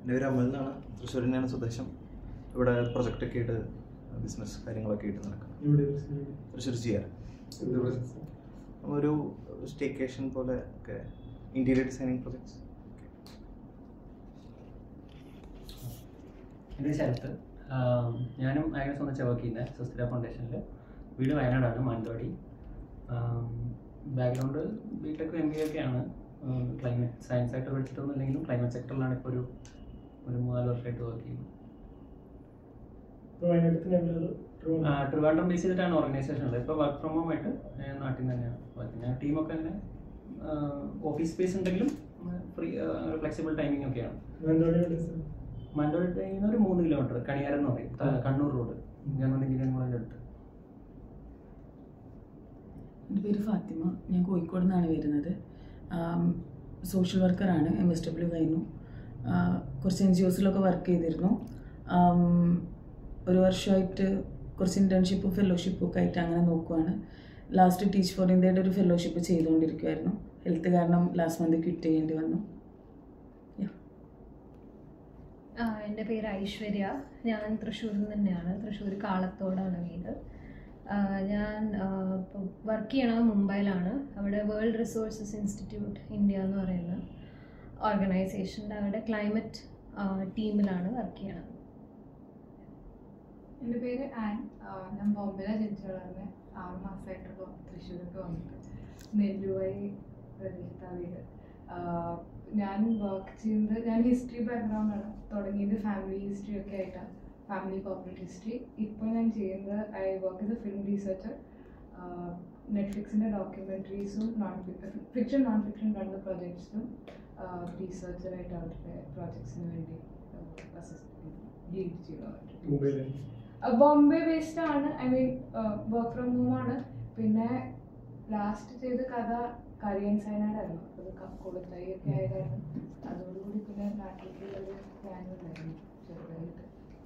എൻ്റെ പേര് അമൽ എന്നാണ്. തൃശ്ശൂർ തന്നെയാണ് സ്വദേശം. ഇവിടെ പ്രൊജക്റ്റൊക്കെ ആയിട്ട് ബിസിനസ് കാര്യങ്ങളൊക്കെ ആയിട്ട് നടക്കുന്നത്. തൃശ്ശൂർ ചെയ്യാറ് ഒരു സ്റ്റേക്കേഷൻ പോലെ ഒക്കെ ഇൻറ്റീരിയർ ഡിസൈനിങ് പ്രൊജക്ട്സ്. എൻ്റെ ശരത്ത്. ഞാനും അയാളെ ഒന്നിച്ചാണ് വർക്ക് ചെയ്യുന്നത് സുസ്ഥിര ഫൗണ്ടേഷനിൽ. വീട് വയനാടാണ്, മാനന്തവാടി. ബാക്ക്ഗ്രൗണ്ട് ബിടെക് MBA ഒക്കെയാണ്. ക്ലൈമറ്റ് സയൻസ് ആയിട്ട് പഠിച്ചിട്ടൊന്നും ഇല്ലെങ്കിലും ക്ലൈമറ്റ് സെക്ടറിലാണ് ഇപ്പോൾ ഒരു 3-4 വർഷമായിട്ട് വർക്ക് ചെയ്യുന്നത്. ട്രിവാൻഡ്രം ബേസ് ചെയ്തിട്ടാണ് ഓർഗനൈസേഷൻ ഉള്ളത്. ഇപ്പോൾ വർക്ക് ഫ്രം ഹോം ആയിട്ട് നാട്ടിൽ തന്നെയാണ് വർക്ക് ചെയ്യുന്നത്. ടീമൊക്കെ തന്നെ ഓഫീസ് സ്പേസ് ഉണ്ടെങ്കിലും ഫ്രീ ഫ്ലെക്സിബിൾ ടൈമിംഗ് ഒക്കെയാണ്. മാനന്തവാടി ടൈമിൽ ഒരു 3 കിലോമീറ്റർ കണിയാരം എന്ന് പറയും, കണ്ണൂർ റോഡ്, ഗവൺമെൻറ് എഞ്ചിനീയറിംഗ് കോളേജിൻ്റെ അടുത്ത്. എൻ്റെ പേര് ഫാത്തിമ. ഞാൻ കോഴിക്കോട് നിന്നാണ് വരുന്നത്. സോഷ്യൽ വർക്കറാണ്. MSW കഴിഞ്ഞു. കുറച്ച് NGOസിലൊക്കെ വർക്ക് ചെയ്തിരുന്നു. 1 വർഷമായിട്ട് കുറച്ച് ഇൻറ്റേൺഷിപ്പും ഫെലോഷിപ്പും ഒക്കെ ആയിട്ട് അങ്ങനെ നോക്കുവാണ്. ലാസ്റ്റ് ടീച്ച് ഫോർ ഇന്ത്യയുടെ ഒരു ഫെലോഷിപ്പ് ചെയ്തുകൊണ്ടിരിക്കുമായിരുന്നു. ഹെൽത്ത് കാരണം ലാസ്റ്റ് മന്ത് ക്വിറ്റ് ചെയ്യേണ്ടി വന്നു. എൻ്റെ പേര് ഐശ്വര്യ. ഞാൻ തൃശ്ശൂരിൽ തന്നെയാണ്. തൃശ്ശൂർ കാളത്തോടാണ് വീട്. ഞാൻ ഇപ്പോൾ വർക്ക് ചെയ്യണത് മുംബൈയിലാണ്. അവിടെ വേൾഡ് റിസോഴ്സസ് ഇൻസ്റ്റിറ്റ്യൂട്ട് ഇന്ത്യ എന്ന് പറയുന്ന ഓർഗനൈസേഷൻ്റെ അവിടെ ക്ലൈമറ്റ് ടീമിലാണ് വർക്ക് ചെയ്യണത്. എൻ്റെ പേര് ആൻ. ഞാൻ ബോംബെയിലാണ് ജനിച്ചു വളർന്നത്. 6 മാസമായിട്ടുള്ള തൃശ്ശൂരൊക്കെ വന്നിട്ട് നെല്ലുവായി പ്രദേശത്താണ് വീട്. ഞാൻ വർക്ക് ചെയ്യുന്നത്, ഞാൻ ഹിസ്റ്ററി ബാക്ക്ഗ്രൗണ്ടാണ്. തുടങ്ങിയത് ഫാമിലി ഹിസ്റ്ററി ഒക്കെ ആയിട്ടാണ്, ഫാമിലി കോർപ്പറേറ്റ് ഹിസ്റ്ററി. ഇപ്പോൾ ഞാൻ ചെയ്യുന്നത് I work as a film researcher. നെറ്റ്ഫ്ലിക്സിൻ്റെ ഡോക്യുമെൻ്ററീസും ഫിക്ഷൻ നോൺ ഫിക്ഷൻ 2 പ്രോജക്ട്സിനും റീസർച്ചറായിട്ട് അവരുടെ പ്രോജക്ട്സിന് വേണ്ടി ലീഡ് ചെയ്യുക. ബോംബെ ബേസ്ഡ് ആണ്. I mean work from home ആണ്. പിന്നെ ലാസ്റ്റ് ചെയ്ത കഥ കരിയൻ സൈനാഡായിരുന്നു. അത് കൊടുത്തായി ഒക്കെ ആയതായിരുന്നു. അതോടുകൂടി പിന്നെ നാട്ടിലേക്കുള്ളൊരു പ്ലാനും ഉണ്ടായിരുന്നു ചെറുതായിട്ട്.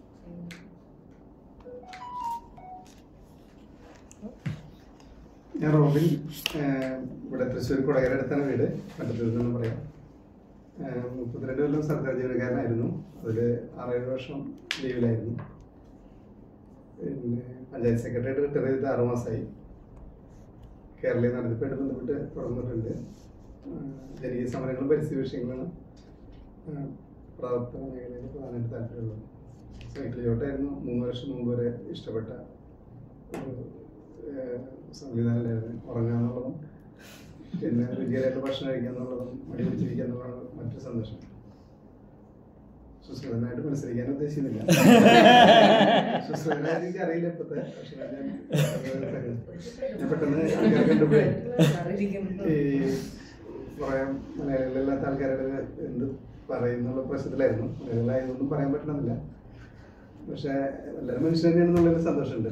ഞാൻ റോബിൻ. ഇവിടെ തൃശ്ശൂർ കൊടകര അടുത്താണ് വീട്. മറ്റത്തൂരിൽ പറയാം. 32 കൊല്ലം സർക്കാർ ജീവനക്കാരനായിരുന്നു. അതിൽ 6-7 വർഷം ലീവിലായിരുന്നു. പിന്നെ പഞ്ചായത്ത് സെക്രട്ടറിയായിട്ട് റിട്ടയർ ചെയ്തിട്ട് 6 മാസമായി. കേരളീയ നടത്തിപ്പായിട്ട് ബന്ധപ്പെട്ട് തുടർന്നിട്ടുണ്ട്. ജനകീയ സമരങ്ങളും പരിസ്ഥിതി വിഷയങ്ങളാണ് പ്രവർത്തന മേഖലയിൽ പ്രധാനമായിട്ട് താല്പര്യമുള്ളത്. സൈക്കിൾ ചോട്ടായിരുന്നു 3 വർഷം മുമ്പ് വരെ ഇഷ്ടപ്പെട്ട ഒരു സംവിധാനമായിരുന്നു. ഉറങ്ങാന്നുള്ളതും പിന്നെ രുചികരമായിട്ട് ഭക്ഷണം കഴിക്കുക എന്നുള്ളതും മടി പിടിച്ചിരിക്കുക എന്നുള്ളതാണ് മറ്റൊരു സന്തോഷം. സുശ്രിതനായിട്ട് മത്സരിക്കാൻ ഉദ്ദേശിക്കുന്നില്ല. സുശ്രിതനായിട്ട് എനിക്ക് അറിയില്ല ഇപ്പോഴത്തെ. പക്ഷെ ഞാൻ പെട്ടെന്ന് ആൾക്കാരെ കണ്ടപ്പോഴേ ഈ കുറേ മലയാളികളില്ലാത്ത ആൾക്കാരുടെ എന്ത് പറയുന്നുള്ള പ്രശ്നത്തിലായിരുന്നു. മലയാളികളായതൊന്നും പറയാൻ പറ്റണമെന്നില്ല. പക്ഷെ എല്ലാവരും മനുഷ്യൻ തന്നെയാണെന്നുള്ളൊരു സന്തോഷമുണ്ട്.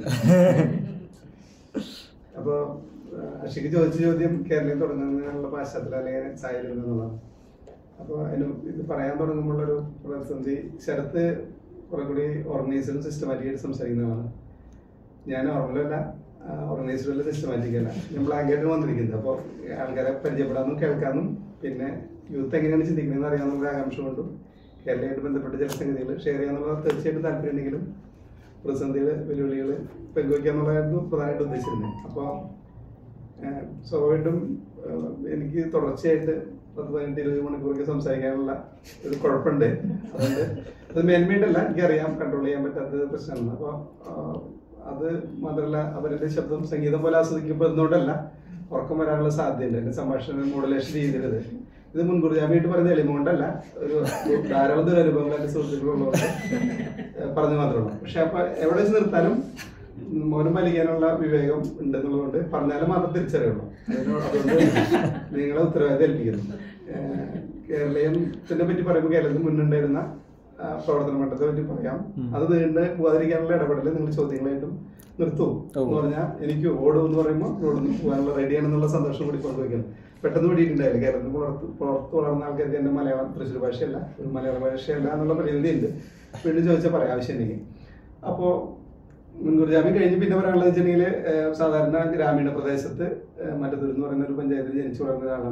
അപ്പോൾ അഷിക്ക് ചോദിച്ച ചോദ്യം കേരളയിൽ തുടങ്ങുന്നതിനുള്ള പാശ്ചാത്തലം അല്ലെങ്കിൽ സാഹചര്യം എന്നുള്ളതാണ്. അപ്പോൾ അതിന് ഇത് പറയാൻ തുടങ്ങുമ്പോഴൊരു പ്രതിസന്ധി, ശരത്ത് കുറെ കൂടി ഓർഗനൈസറും സിസ്റ്റമാറ്റിക്കായിട്ട് സംസാരിക്കുന്നതാണ്. ഞാൻ നോർമലല്ല, ഓർഗനൈസറും സിസ്റ്റമാറ്റിക് അല്ല. ഞാൻ ബ്ലാങ്കായിട്ട് വന്നിരിക്കുന്നത്. അപ്പോൾ ആൾക്കാരെ പരിചയപ്പെടാനും കേൾക്കാനും പിന്നെ യൂത്ത് എങ്ങനെയാണ് ചിന്തിക്കുന്നതെന്ന് അറിയാമെന്നുള്ള ആകാംക്ഷ കൊണ്ടും കേരളമായിട്ട് ബന്ധപ്പെട്ട ചില സംഗതികൾ ഷെയർ ചെയ്യാന്നുള്ള തീർച്ചയായിട്ടും താല്പര്യമുണ്ടെങ്കിലും പ്രതിസന്ധികൾ, വെല്ലുവിളികൾ പങ്കുവയ്ക്കുക എന്നുള്ളതായിരുന്നു പ്രധാനമായിട്ട് ഉദ്ദേശിച്ചിരുന്നത്. അപ്പോൾ സ്വാഭാവികമായിട്ടും എനിക്ക് തുടർച്ചയായിട്ട് 10-15-20 മണിക്കൂറൊക്കെ സംസാരിക്കാനുള്ള ഒരു കുഴപ്പമുണ്ട്. അതുകൊണ്ട് അത് മേന്മയായിട്ടല്ല, എനിക്കറിയാം കൺട്രോൾ ചെയ്യാൻ പറ്റാത്ത പ്രശ്നമാണ്. അപ്പോൾ അത് മാത്രമല്ല, അവരുടെ ശബ്ദം സംഗീതം പോലെ ആസ്വദിക്കപ്പെടുന്നതുകൊണ്ടല്ല, ഉറക്കം വരാനുള്ള സാധ്യതയുണ്ട്. എൻ്റെ സംഭാഷണ മോഡുലേഷൻ രീതിയിലത് ഇത് മുൻകൂർ ജാമ്യമായിട്ട് പറഞ്ഞ എളിമുകൊണ്ടല്ല, ഒരു ധാരാളം ദുരനുഭവങ്ങൾ എൻ്റെ സുഹൃത്തുക്കളുള്ളതുകൊണ്ട് പറഞ്ഞു മാത്രമേ ഉള്ളൂ. പക്ഷെ അപ്പോൾ എവിടെ വെച്ച് നിർത്താനും മൗനം പാലിക്കാനുള്ള വിവേകം ഉണ്ടെന്നുള്ളതുകൊണ്ട് പറഞ്ഞാലും മാത്രം തിരിച്ചറിയുള്ളൂ. അതുകൊണ്ട് നിങ്ങളെ ഉത്തരവാദിത്തം ഏൽപ്പിക്കുന്നു. കേരളീയത്തിനെ പറ്റി പറയുമ്പോൾ കേരളത്തിൽ മുന്നുണ്ടായിരുന്ന പ്രവർത്തന മണ്ഡലത്തെ പറ്റി പറയാം. അത് നീണ്ട് പോകാതിരിക്കാനുള്ള ഇടപെടൽ നിങ്ങൾ ചോദ്യങ്ങളായിട്ടും നിർത്തൂ എന്ന് പറഞ്ഞാൽ എനിക്ക് ഓടും എന്ന് പറയുമ്പോൾ റോഡിൽ പോകാനുള്ള റെഡിയാണെന്നുള്ള സന്തോഷം കൂടി പങ്കുവയ്ക്കുന്നു. പെട്ടെന്ന് പിടിയിട്ടുണ്ടായില്ല. കേരളത്തിൽ പുറത്ത് വളർന്ന ആൾക്കാർക്ക് എൻ്റെ മലയാളം തൃശ്ശൂർ ഭാഷയല്ല, ഒരു മലയാള ഭാഷയല്ല എന്നുള്ള പരിമിതി ഉണ്ട്. വീണ്ടും ചോദിച്ചാൽ പറയാം ആവശ്യമുണ്ടെങ്കിൽ. അപ്പോൾ മുൻകൂർ ജാമ്യം കഴിഞ്ഞ് പിന്നെ പറയാനുള്ളത് വെച്ചിട്ടുണ്ടെങ്കിൽ സാധാരണ ഗ്രാമീണ പ്രദേശത്ത് മറ്റത്തൂർ എന്ന് പറയുന്ന ഒരു പഞ്ചായത്തിൽ ജനിച്ചു വളർന്ന ഒരാളാണ്.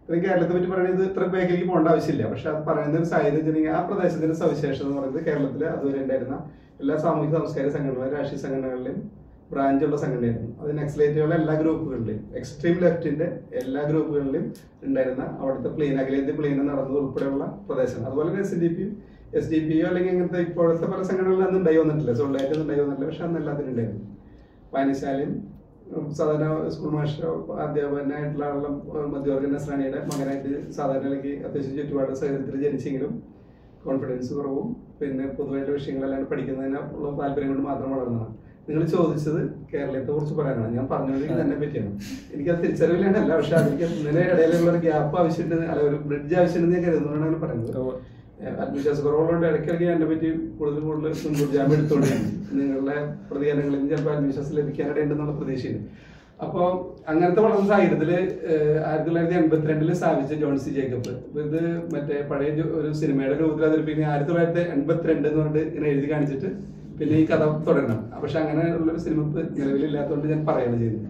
കേരളത്തെ പറ്റി പറയുന്നത് ഇത്ര ബാക്കിലേക്ക് പോകേണ്ട ആവശ്യമില്ല. പക്ഷെ അത് പറയുന്ന ഒരു സാഹചര്യം വെച്ചിട്ടുണ്ടെങ്കിൽ ആ പ്രദേശത്തിന്റെ സവിശേഷത എന്ന് പറയുന്നത് കേരളത്തിൽ അതുവരെ ഉണ്ടായിരുന്ന എല്ലാ സാമൂഹിക സാംസ്കാരിക സംഘടനകളും രാഷ്ട്രീയ സംഘടനകളിലും ബ്രാഞ്ചുള്ള സംഘടനയായിരുന്നു. അത് നക്സലൈറ്റുകളുടെ എല്ലാ ഗ്രൂപ്പുകളിലും എക്സ്ട്രീം ലെഫ്റ്റിന്റെ എല്ലാ ഗ്രൂപ്പുകളിലും ഉണ്ടായിരുന്ന അവിടുത്തെ പ്ലെയിൻ അഖിലേന്ത്യ പ്ലെയിൻ നടന്നത് ഉൾപ്പെടെയുള്ള പ്രദേശം. അതുപോലെ തന്നെ SDPO അല്ലെങ്കിൽ അങ്ങനത്തെ ഇപ്പോഴത്തെ പല സംഘടനകളിൽ അന്ന് ഉണ്ടായി വന്നിട്ടില്ല, സോൾഡായിട്ട് ഉണ്ടായി വന്നിട്ടില്ല. പക്ഷെ അന്ന് എല്ലാത്തിനും ഉണ്ടായിരുന്നു. വായനശാലയും സാധാരണ സ്കൂൾ മാസ്റ്റർ അധ്യാപകനായിട്ടുള്ള ആളുടെ മധ്യവർഗ നസ്രാണിയുടെ മകനായിട്ട് സാധാരണയിലേക്ക് അത്യാവശ്യം ചുറ്റുപാട് സാഹചര്യത്തിൽ ജനിച്ചെങ്കിലും കോൺഫിഡൻസ് കുറവും പിന്നെ പൊതുവായിട്ടുള്ള വിഷയങ്ങളെല്ലാം പഠിക്കുന്നതിനുള്ള താല്പര്യം കൊണ്ട് മാത്രം വളർന്നതാണ്. നിങ്ങൾ ചോദിച്ചത് കേരളത്തെ കുറിച്ച് പറയാനാണ്. ഞാൻ പറഞ്ഞത് തന്നെ പറ്റിയാണ്. എനിക്കത് തിരിച്ചറിവില്ലാണ്ടല്ല, പക്ഷെ അതിലേക്ക് ഇന്നലെ ഇടയിലുള്ള ഒരു ഗ്യാപ്പ് ആവശ്യമുണ്ട്, അല്ല ഒരു ബ്രിഡ്ജ് ആവശ്യമുണ്ടെന്ന് ഞാൻ കരുതുന്നതാണ് അങ്ങനെ പറയുന്നത്. ആത്മവിശ്വാസക്കുറവുകൊണ്ട് ഇടയ്ക്കിടയ്ക്ക് എന്നെ പറ്റി കൂടുതൽ മുൻകൂർ ജാമ്യം എടുത്തുകൊണ്ടിരിക്കും. നിങ്ങളുടെ പ്രതികരണങ്ങളിൽ നിന്ന് ചിലപ്പോൾ ആത്മവിശ്വാസം ലഭിക്കാനിടയുണ്ടെന്നുള്ള പ്രതീക്ഷയുണ്ട്. അപ്പോൾ അങ്ങനത്തെ വളർന്ന സാഹചര്യത്തിൽ 1982 സ്ഥാപിച്ച ജോൺ സി ജേക്കബ്, ഇത് മറ്റേ പഴയ ഒരു സിനിമയുടെ രൂപത്തിൽ അവതരിപ്പിക്കുന്ന 1982 എന്ന് പറഞ്ഞിട്ട് ഇങ്ങനെ എഴുതി കാണിച്ചിട്ട് പിന്നെ ഈ കഥ തുടരണം. പക്ഷെ അങ്ങനെയുള്ളൊരു സിനിമ നിലവിലില്ലാത്തതുകൊണ്ട് ഞാൻ പറയുകയാണ് ചെയ്യുന്നത്.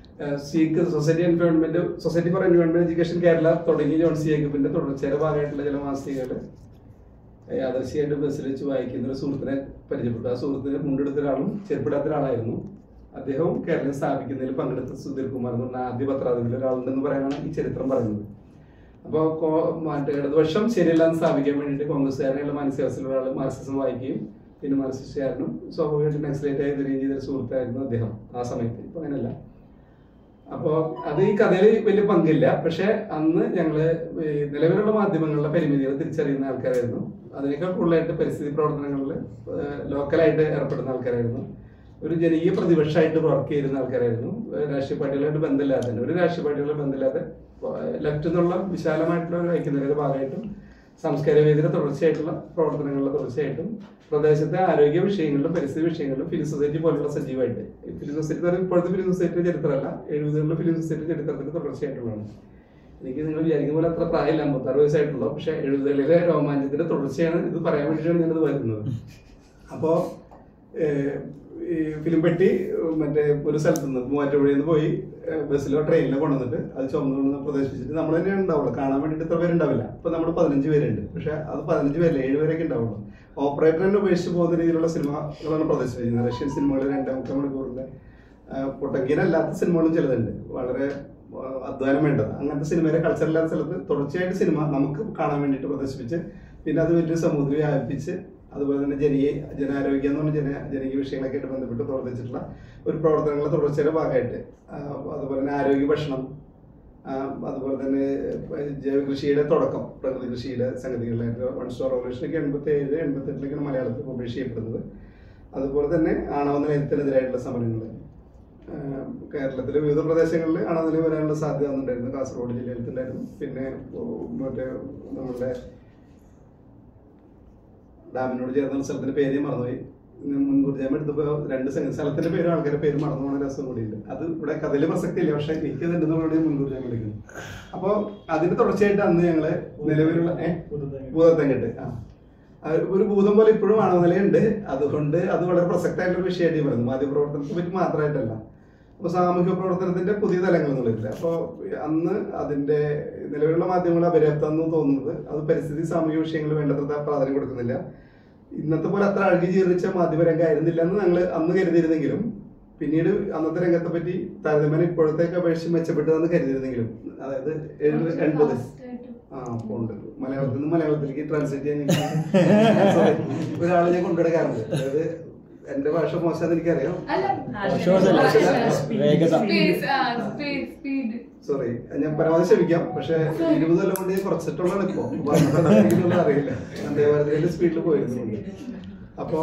Society for environment education Kerala തുടങ്ങിയ ജോൺ സി ജേക്കബിന്റെ തുടർച്ചയുടെ ഭാഗമായിട്ടുള്ള ചില മാസികകൾ യാദർശിയായിട്ട് ബസ്സിൽ വെച്ച് വായിക്കുന്ന ഒരു സുഹൃത്തിനെ പരിചയപ്പെട്ടു. ആ സുഹൃത്തിന് മുണ്ടെടുത്ത ഒരാളും ചെരുപ്പിടാത്ത ഒരാളായിരുന്നു. അദ്ദേഹവും കേരളം സ്ഥാപിക്കുന്നതിൽ പങ്കെടുത്ത സുധീർ കുമാർ എന്ന് പറഞ്ഞ ആദ്യ പത്രാധിപരിൽ ഒരാളുണ്ടെന്ന് പറയാനാണ് ഈ ചരിത്രം പറയുന്നത്. അപ്പോൾ മറ്റേ ഇടതുപക്ഷം ശരിയല്ലാന്ന് സ്ഥാപിക്കാൻ വേണ്ടിയിട്ട് കോൺഗ്രസ്സുകാരനുള്ള മാനസികാവസ്ഥയിലുള്ള ഒരാൾ മാർക്സിസം വായിക്കുകയും പിന്നെ മാർക്സിസ്റ്റുകാരനും സ്വാഭാവികമായിട്ട് നക്സലേറ്റ് ആയി വരികയും ചെയ്ത സുഹൃത്തായിരുന്നു അദ്ദേഹം ആ സമയത്ത്. ഇപ്പൊ അങ്ങനെയല്ല. അപ്പോൾ അത് ഈ കഥയിൽ വലിയ പങ്കില്ല. പക്ഷെ അന്ന് ഞങ്ങള് നിലവിലുള്ള മാധ്യമങ്ങളുടെ പരിമിതികൾ തിരിച്ചറിയുന്ന ആൾക്കാരായിരുന്നു. അതിനേക്കാൾ കൂടുതലായിട്ട് പരിസ്ഥിതി പ്രവർത്തനങ്ങളിൽ ലോക്കലായിട്ട് ഏർപ്പെടുന്ന ആൾക്കാരായിരുന്നു. ഒരു ജനകീയ പ്രതിപക്ഷമായിട്ട് വർക്ക് ചെയ്യുന്ന ആൾക്കാരായിരുന്നു. രാഷ്ട്രീയ പാർട്ടികളായിട്ട് ബന്ധമില്ലാതെ തന്നെ, ഒരു രാഷ്ട്രീയ പാർട്ടികളുടെ ബന്ധമില്ലാതെ ലെഫ്റ്റ് എന്നുള്ള വിശാലമായിട്ടുള്ള ഒരു ഐക്യനിരയുടെ ഭാഗമായിട്ടും സാംസ്കാരിക വേദിയുടെ തുടർച്ചയായിട്ടുള്ള പ്രവർത്തനങ്ങളുടെ തുടർച്ചയായിട്ടും പ്രദേശത്തെ ആരോഗ്യ വിഷയങ്ങളിലും പരിസ്ഥിതി വിഷയങ്ങളിലും ഫിലിം സൊസൈറ്റി പോലുള്ള സജീവമായിട്ട്, ഫിലിം സൊസൈറ്റി ഇപ്പോഴത്തെ ഫിലിം സൊസൈറ്റിയുടെ ചരിത്രമല്ല, 70കളിലെ ഫിലിം സൊസൈറ്റിയുടെ ചരിത്രത്തിന്റെ തുടർച്ചയായിട്ടുള്ളതാണ്. എനിക്ക് നിങ്ങൾ വിചാരിക്കുന്ന പോലെ അത്ര പ്രായമില്ല, 56 വയസ്സായിട്ടുള്ളൂ. പക്ഷെ 70കളിലെ രോമാഞ്ചത്തിന്റെ തുടർച്ചയാണ് ഇത് പറയാൻ വേണ്ടിയിട്ടാണ് ഞാനത് വരുന്നത്. അപ്പോൾ ഈ ഫിലിം പെട്ടി മറ്റേ ഒരു സ്ഥലത്ത് നിന്ന് മൂവാറ്റുപുഴയിൽ നിന്ന് പോയി ബസ്സിലോ ട്രെയിനിലോ കൊണ്ടുവന്നിട്ട് അത് ചുമന്ന് പ്രദർശിപ്പിച്ചിട്ട് നമ്മൾ തന്നെ ഉണ്ടാവുള്ളൂ. കാണാൻ വേണ്ടിയിട്ട് ഇത്ര പേരുണ്ടാവില്ല. ഇപ്പൊ നമ്മൾ 15 പേരുണ്ട്. പക്ഷെ അത് 15 പേരല്ല, 7 പേരൊക്കെ ഉണ്ടാവുള്ളൂ. ഓപ്പറേറ്റർ തന്നെ ഉപേക്ഷിച്ച് പോകുന്ന രീതിയിലുള്ള സിനിമകളാണ് പ്രദർശിപ്പിക്കുന്നത്. റഷ്യൻ സിനിമകൾ 2.5 മണിക്കൂറിന്റെ പൊട്ടങ്കീനല്ലാത്ത സിനിമകളും ചിലതുണ്ട്, വളരെ അധ്വാനം വേണ്ടത്. അങ്ങനത്തെ സിനിമയിലെ കൾച്ചറില്ലാത്ത സ്ഥലത്ത് തുടർച്ചയായിട്ട് സിനിമ നമുക്ക് കാണാൻ വേണ്ടിയിട്ട് പ്രദർശിപ്പിച്ച് പിന്നെ അത് വലിയ സമൂഹത്തിൽ വ്യാപിപ്പിച്ച് അതുപോലെ തന്നെ ജനാരോഗ്യം എന്ന് പറഞ്ഞ ജനകീയ വിഷയങ്ങളൊക്കെ ആയിട്ട് ബന്ധപ്പെട്ട് പ്രവർത്തിച്ചിട്ടുള്ള ഒരു പ്രവർത്തനങ്ങളുടെ തുടർച്ചയുടെ ഭാഗമായിട്ട് അതുപോലെ തന്നെ ആരോഗ്യ ഭക്ഷണം, അതുപോലെ തന്നെ ജൈവ കൃഷിയുടെ തുടക്കം, പ്രകൃതി കൃഷിയുടെ സംഗതികളിലായിട്ട് വൺ സ്റ്റോർ റവല്യൂഷനൊക്കെ 87-88 മലയാളത്തിൽ പബ്ലിഷ് ചെയ്യപ്പെടുന്നത്. അതുപോലെ തന്നെ ആണവ നിലയത്തിനെതിരായിട്ടുള്ള സമരങ്ങൾ കേരളത്തിലെ വിവിധ പ്രദേശങ്ങളിൽ ആണവ നിലയം വരാനുള്ള സാധ്യത ഒന്നുണ്ടായിരുന്നു. കാസർഗോഡ് ജില്ലയിലുണ്ടായിരുന്നു. പിന്നെ മറ്റേ നമ്മളുടെ ഡാമിനോട് ചേർന്ന സ്ഥലത്തിന്റെ പേര് മറന്നുപോയി. മുൻകൂർ ജാമ്യം എടുത്തപ്പോൾ 2 സ്ഥലത്തിന്റെ പേരും ആൾക്കാരുടെ പേര് മറന്നു പോകുന്ന രസം കൂടിയുണ്ട്. അത് ഇവിടെ കഥയിൽ പ്രസക്തി ഇല്ല, പക്ഷെ എനിക്ക് ഇതുണ്ടെന്നുകൂടി മുൻകൂർ ജാമ്യം എടുക്കുന്നു. അപ്പോൾ അതിന്റെ തുടർച്ചയായിട്ട് അന്ന് ഞങ്ങള് നിലവിലുള്ള ഭൂതത്തെങ്കെട്ട് ഒരു ഭൂതം പോലെ ഇപ്പോഴും ആണവ നിലയുണ്ട്. അതുകൊണ്ട് അത് വളരെ പ്രസക്തമായിട്ടുള്ള വിഷയമായിട്ട് പറയുന്നു. മാധ്യമപ്രവർത്തനത്തെ പറ്റി മാത്രമായിട്ടല്ല. അപ്പോൾ സാമൂഹ്യ പ്രവർത്തനത്തിന്റെ പുതിയ തലങ്ങൾ എന്നുള്ളതില്ല. അപ്പോൾ അന്ന് അതിന്റെ നിലവിലുള്ള മാധ്യമങ്ങൾ അപര്യാപ്തം എന്ന് തോന്നുന്നത് അത് പരിസ്ഥിതി സാമൂഹ്യ വിഷയങ്ങൾ വേണ്ടത്ര പ്രാധാന്യം കൊടുക്കുന്നില്ല. ഇന്നത്തെ പോലെ അത്ര അഴുകി ജീർണിച്ച മാധ്യമരംഗം ആയിരുന്നില്ല എന്ന് ഞങ്ങൾ അന്ന് കരുതിയിരുന്നെങ്കിലും പിന്നീട് അന്നത്തെ രംഗത്തെ പറ്റി താരതമ്യേന ഇപ്പോഴത്തേക്ക് അപേക്ഷിച്ച് മെച്ചപ്പെട്ടതെന്ന് കരുതിയിരുന്നെങ്കിലും, അതായത് 80 ഉണ്ട് മലയാളത്തിൽ നിന്ന് മലയാളത്തിലേക്ക് ട്രാൻസ്ലേറ്റ് ചെയ്യാൻ ഒരാളെ ഞാൻ കൊണ്ടുവരാറുണ്ട്. അതായത് എന്റെ ഭാഷ മോശം എനിക്കറിയാം, സോറി, ഞാൻ പരമാവധി ശ്രമിക്കാം. പക്ഷെ 20 കൊല്ലം കൊണ്ട് ഞാൻ കുറച്ചിട്ടുള്ളതാണ് ഇപ്പൊ അറിയില്ല. ദേവാലയത്തിന്റെ സ്പീഡിൽ പോയിരുന്നുണ്ട്. അപ്പോ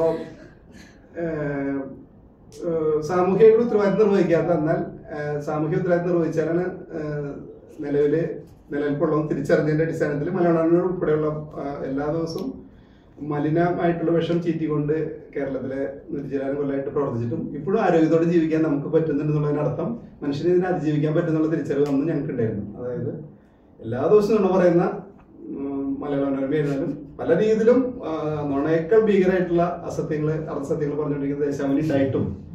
സാമൂഹിക ഉത്തരവാദിത്തം നിർവഹിക്കാത്ത, എന്നാൽ സാമൂഹിക ഉത്തരവാദിത്തം നിർവഹിച്ചാലാണ് നിലനിൽപ്പുള്ളതും തിരിച്ചറിഞ്ഞതിന്റെ അടിസ്ഥാനത്തിൽ മലയാളം ഉൾപ്പെടെയുള്ള എല്ലാ ദിവസവും മലിനമായിട്ടുള്ള വിഷം ചീറ്റിക്കൊണ്ട് കേരളത്തിലെ 100 കൊല്ലമായിട്ട് പ്രവർത്തിച്ചിട്ടും ഇപ്പോഴും ആരോഗ്യത്തോടെ ജീവിക്കാൻ നമുക്ക് പറ്റുന്നുണ്ടെന്നുള്ളതിനർത്ഥം മനുഷ്യനെ ഇതിനെ അതിജീവിക്കാൻ പറ്റുന്നുള്ള തിരിച്ചറിവ് അന്ന് ഞങ്ങൾക്ക് ഉണ്ടായിരുന്നു. അതായത് എല്ലാ ദിവസവും നമ്മൾ പറയുന്ന മലയാളം പല രീതിയിലും നുണയേക്കാൾ ഭീകരമായിട്ടുള്ള അസത്യങ്ങൾ അർദ്ധസത്യങ്ങൾ പറഞ്ഞുകൊണ്ടിരിക്കുന്ന ദേശാമനി ഉണ്ടായിട്ടും